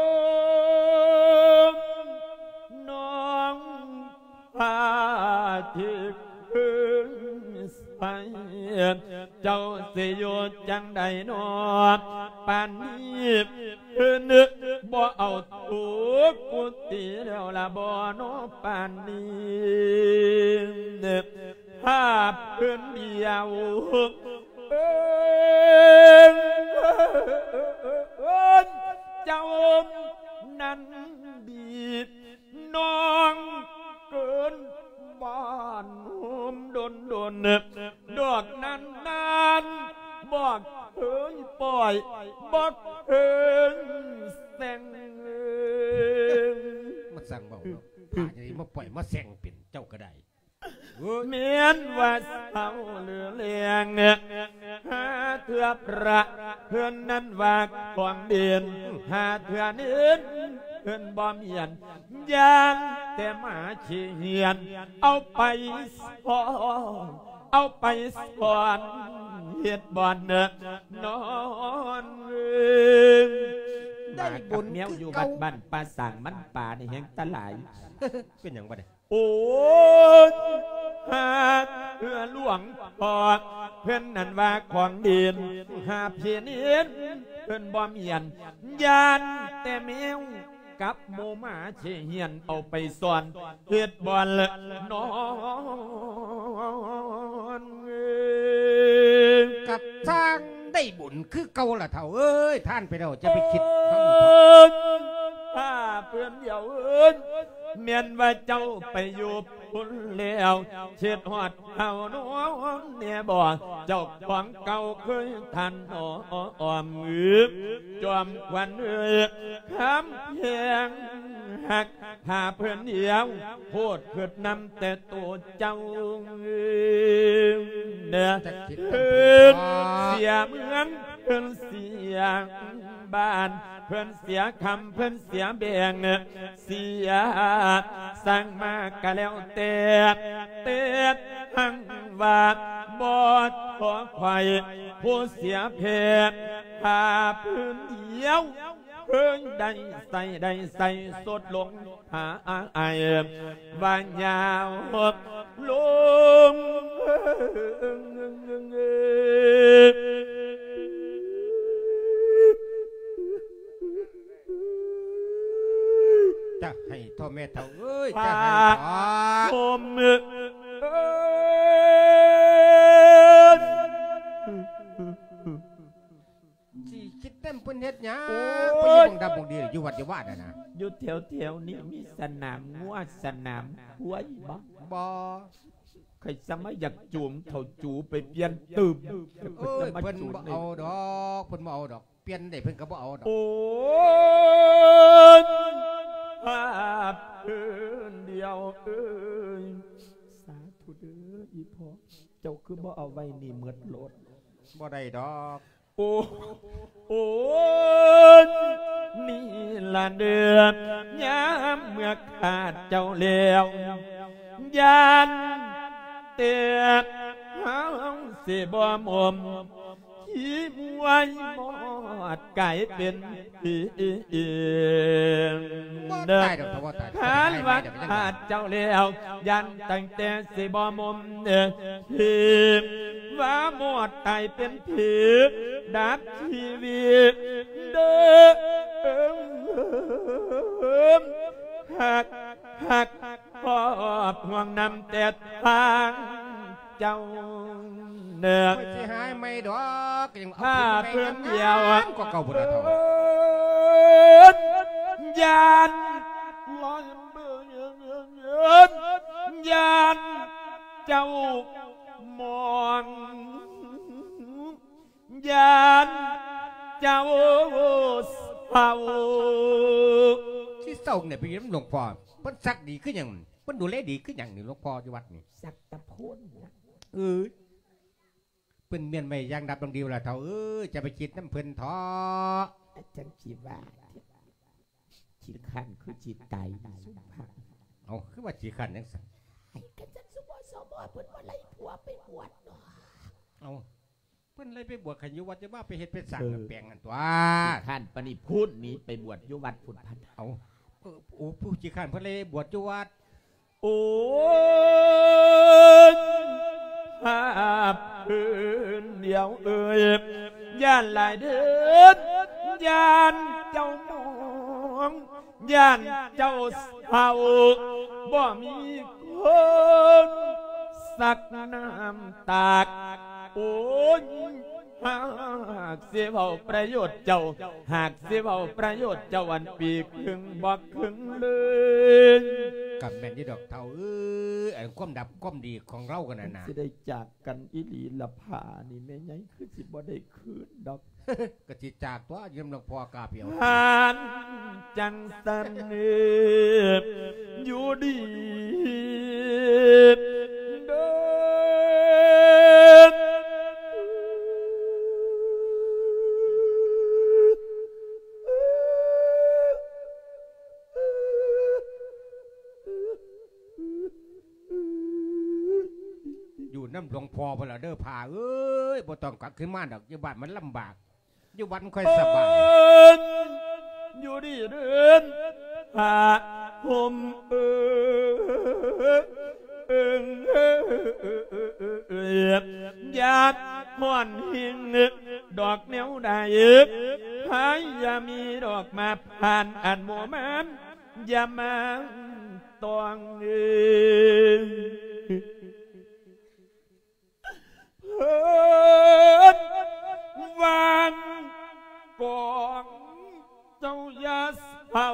น้องพาทิกไปเจ้าสิอยู่จังใดนอปานนี้เพิ่นบ่เอาถูกกุฏิแล้วละบ่นอปานนี้ภาพเพิ่นเดียวเอิ้นเจ้านั้นบีบน้องเกินบ้านหุมดนดนดอกนั้นนั้นบอกเฮ้ยปล่อยบอกเฮ้ยแสงมาสั่งบอกผ่านอย่างนี้มาปล่อยมาแสงเป็นเจ้าก็ได้เมียนว่าเศร้าเหลือเลียงหาเถื่อประเพื่อนนั้นว่าของเดียนหาเถื่อนี้เพื่อนบ่มียนยานแต่มาชี้เหียนเอาไปสอนเอาไปสอนเฮ็ดบ่อนนอนได้บุญแมวอยู่บ้านบ้านป่าสางมันป่าในแห่งตะหลายเป็นอย่างไรโอ้หากเพื่อหลวงพอเพื่อนนั่นว่าของดินหาเพียนเอ็นเพื่อนบ่มียันยานแต่แมวกับโมมาเชเฮียนเอาไปสอนเฮ็ดบอลละนอนกับสร้างได้บุญคือเก่าละเท่าเอ้ยท่านไปแล้วจะไปคิดถ้าเพื่อนเดียวเอิ้นเมียนว่าเจ้าไปอยู่พุ่นแล้วเช็ดหอดเอาน้องเนี่ยบอกเจ้าของเก่าเคยทันอ้ออ้อมมือจอมควันเอ้ยคำเพียงหักหาเพื่อนเดียวพูดเกิดนำแต่ตัวเจ้าเนื้อเพื่อนเสียเมืองเพื่อนเสียบ้านเพื่อนเสียคำเพื่อนเสียแบ่งเสียสั่งมากะแล้วเตะเตะทั้งว่าบอดขอไข่ผู้เสียเพศพาพื้นเดียวเพิ่งได้ใส่ได้ใส่สดลงหาไอ้บางยาวลงจะให้พ่อแม่เท่าเอ้ยจะให้พ่อมือสิคิดเต็มเพิ่นเฮ็ดหยังไปอยู่บังดับบังดีอยู่วัดอยู่ว่าน่ะนะอยู่แถวแถวนี้มีสนามงัวสนามหัวบ่บ่ใครจะไม่อยากจูมเท่าจูไปเปลี่ยนตื่มเอ้ยเพิ่นบ่เอาดอกเพิ่นบ่เอาดอกเปลี่ยนได้เพิ่นก็บ่เอาดอกโอ้ภาพพื้นเดียวเอ้ยสาธุเด้ออีพ่อเจ้าคือบ่เอาไว้นี่เมิดโลดบ่ได้ดอกโอ้โอ้นี่ละเดือนยามเมื่อขาดเจ้าแล้วยานเตียกเฮาสิบ่มอมขี้มวยหมอดไก่เป็นผีเด้อขันวัดขาดเจ้าแล้วยันตั้งแต่สิบ่มอมเด้อผีว่าหมอดไก่เป็นผีดับชีวิตเด้อหักหักพอบห่วงนำแต่ทางเจ้าเนื้อไม่ใช่หายไม่ดอกยังถ้าเพื่อนเดียวก็เก่าบุญเท่ายานลอยเบื่อเงินเงินยานเจ้ามองยานเจ้าเฝ้าที่เศร้าเนี่ยไปยิ้มหลวงพ่อเพิ่นสักดีขึ้นอย่างเพิ่นดูแลดีขึ้นอย่างหนึ่งหลวงพ่อที่วัดนี่สักตะพูนเออเป็นเมียนไม่ยังดับดวงเดียวละเท่าเออจะไปคิดน้ำเพิ่นท้อจังจีว่าจีขันคือจีไตสุภาพเอาคือว่าจีขันยังสั่งไอ้กันจันสุบสมอเพิ่นว่าไล่ผัวไปบวชเนาะเอาเพิ่นไล่ไปบวชขันยุวัดจะว่าไปเฮ็ดเป็นสั่งแปลงกันตัวขันปณิพูดนี้ไปบวชยุวัดพุทธพันเอาโอ้ผู้จีขันเพิ่นเลยบวชยุวัดโอ้ภาพพื้นเดียวเอ่ยย่านหลายเดือนย่านเจ้ามองย่านเจ้าเฮาบ่มีคนสักน้ำตากโอ้ยหากเสียเบาประโยชน์เจ้าหากเสียเบาประโยชน์เจ้าวันปีครึ่งบ่ครึ่งเลยกับแม่นที่ดอกเท่าเออไอ้ความดับความดีของเรากันนะนะสิได้จากกันอิลีละผานี่แม่ไงคือสิบ่ได้คืนดอกกะจิจากตัวยืมหลวงพ่อกาเปียวหานจังสันอยู่ดีเดินน้ำหลวงพพอพละเด้อพาเอ้ยบ่ต้องกลับขึ้นมาดอกอยู่บ้านมันลำบากอยู่บ้านค่อยสบายอยู่ดีเดินหาห่มเอิงเอิงเอิงอยากห่อนหิงดอกแนวใดหายอย่ามีดอกมาผ่านอันโมมันอย่ามาตองเองเฮิดวางกองเจ้ายาเผา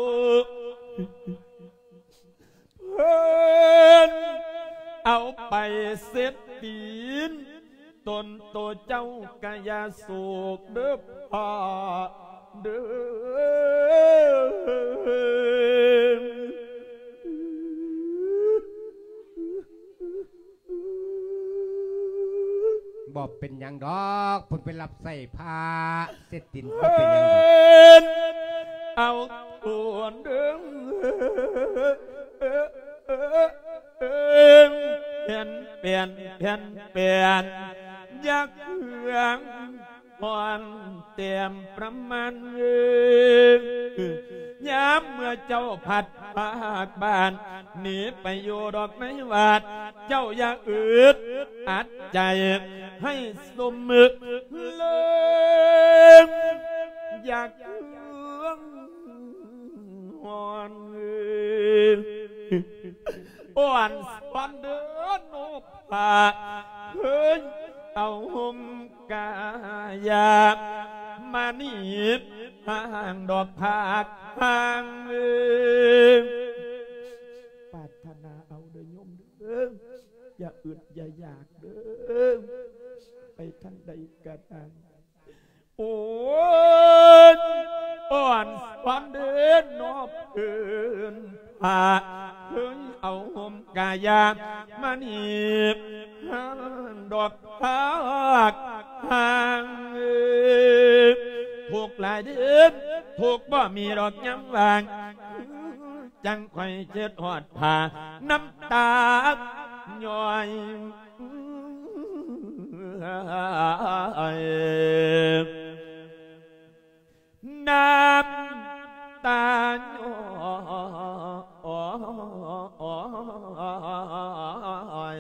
เฮิดเอาไปเสร็จตีนตนโตเจ้ากายาโศกเด้อพ่อเด้อบอกเป็นยังดอกพุ่นไปรับใส่ผ้าเสร็จตินบ่เป็นยังดอกเอาตัวเด้งเปลี่ยนเปลี่ยนเปลี่ยนเปลี่ยนยักเหืองพรเตรียมประมาณย้ำเมื่อเจ้าผัดภาคบ้านหนีไปอยู่ดอกในวัดเจ้าอย่าอืดอัดใจให้สมมึกเลิงอยากเหืองอ่อนอ่อนปันเดินโนผาเฮ้ยเอาห่มกายามาหนีบห่างดอกผากห่างเองปรารถนาเอาเด้อยมเด้ออย่าอึดอย่าอยากเด้อไปทางใดก็ได้โอ้ยอ่อนปันเดินนอบเอินผาเฮ้ยเอาห่มกายามาหนีบดอกผากห่างถูกหลายเดือนถูกบ่มีดอกย้ำวางจังไข่เช็ดหอดผ่าน้ำตาย่อยน้ำตาย่อย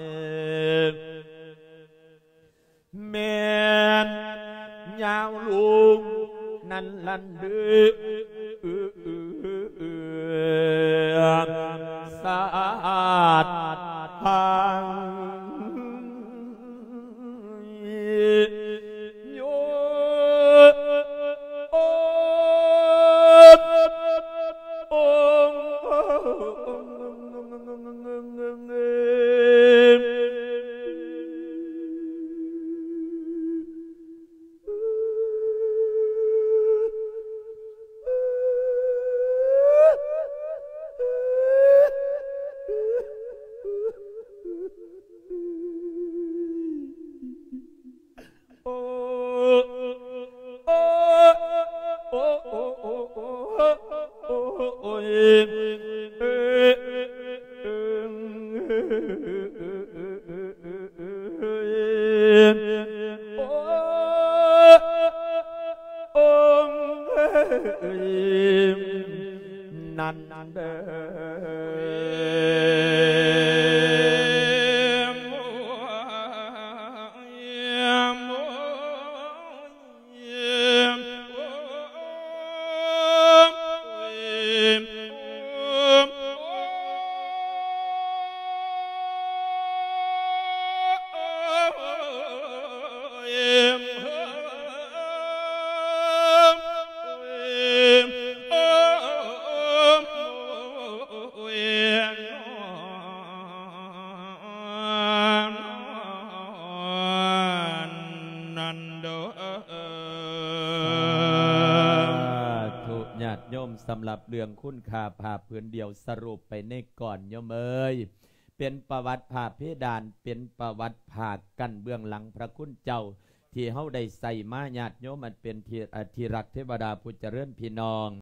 เมนยาวลุงนั่นลันดือสาดทางโยนั่นเด้สำหรับเรื่องคุณค่าภาพพื้นเดียวสรุปไปในก่อนโยมเอ๋ยเป็นประวัติภาพเพดานเป็นประวัติภาคกันเบื้องหลังพระคุณเจ้าที่เฮาได้ใส่มาญาติโยมมันเป็นที่รักเทวดาผู้เจริญพี่น้อง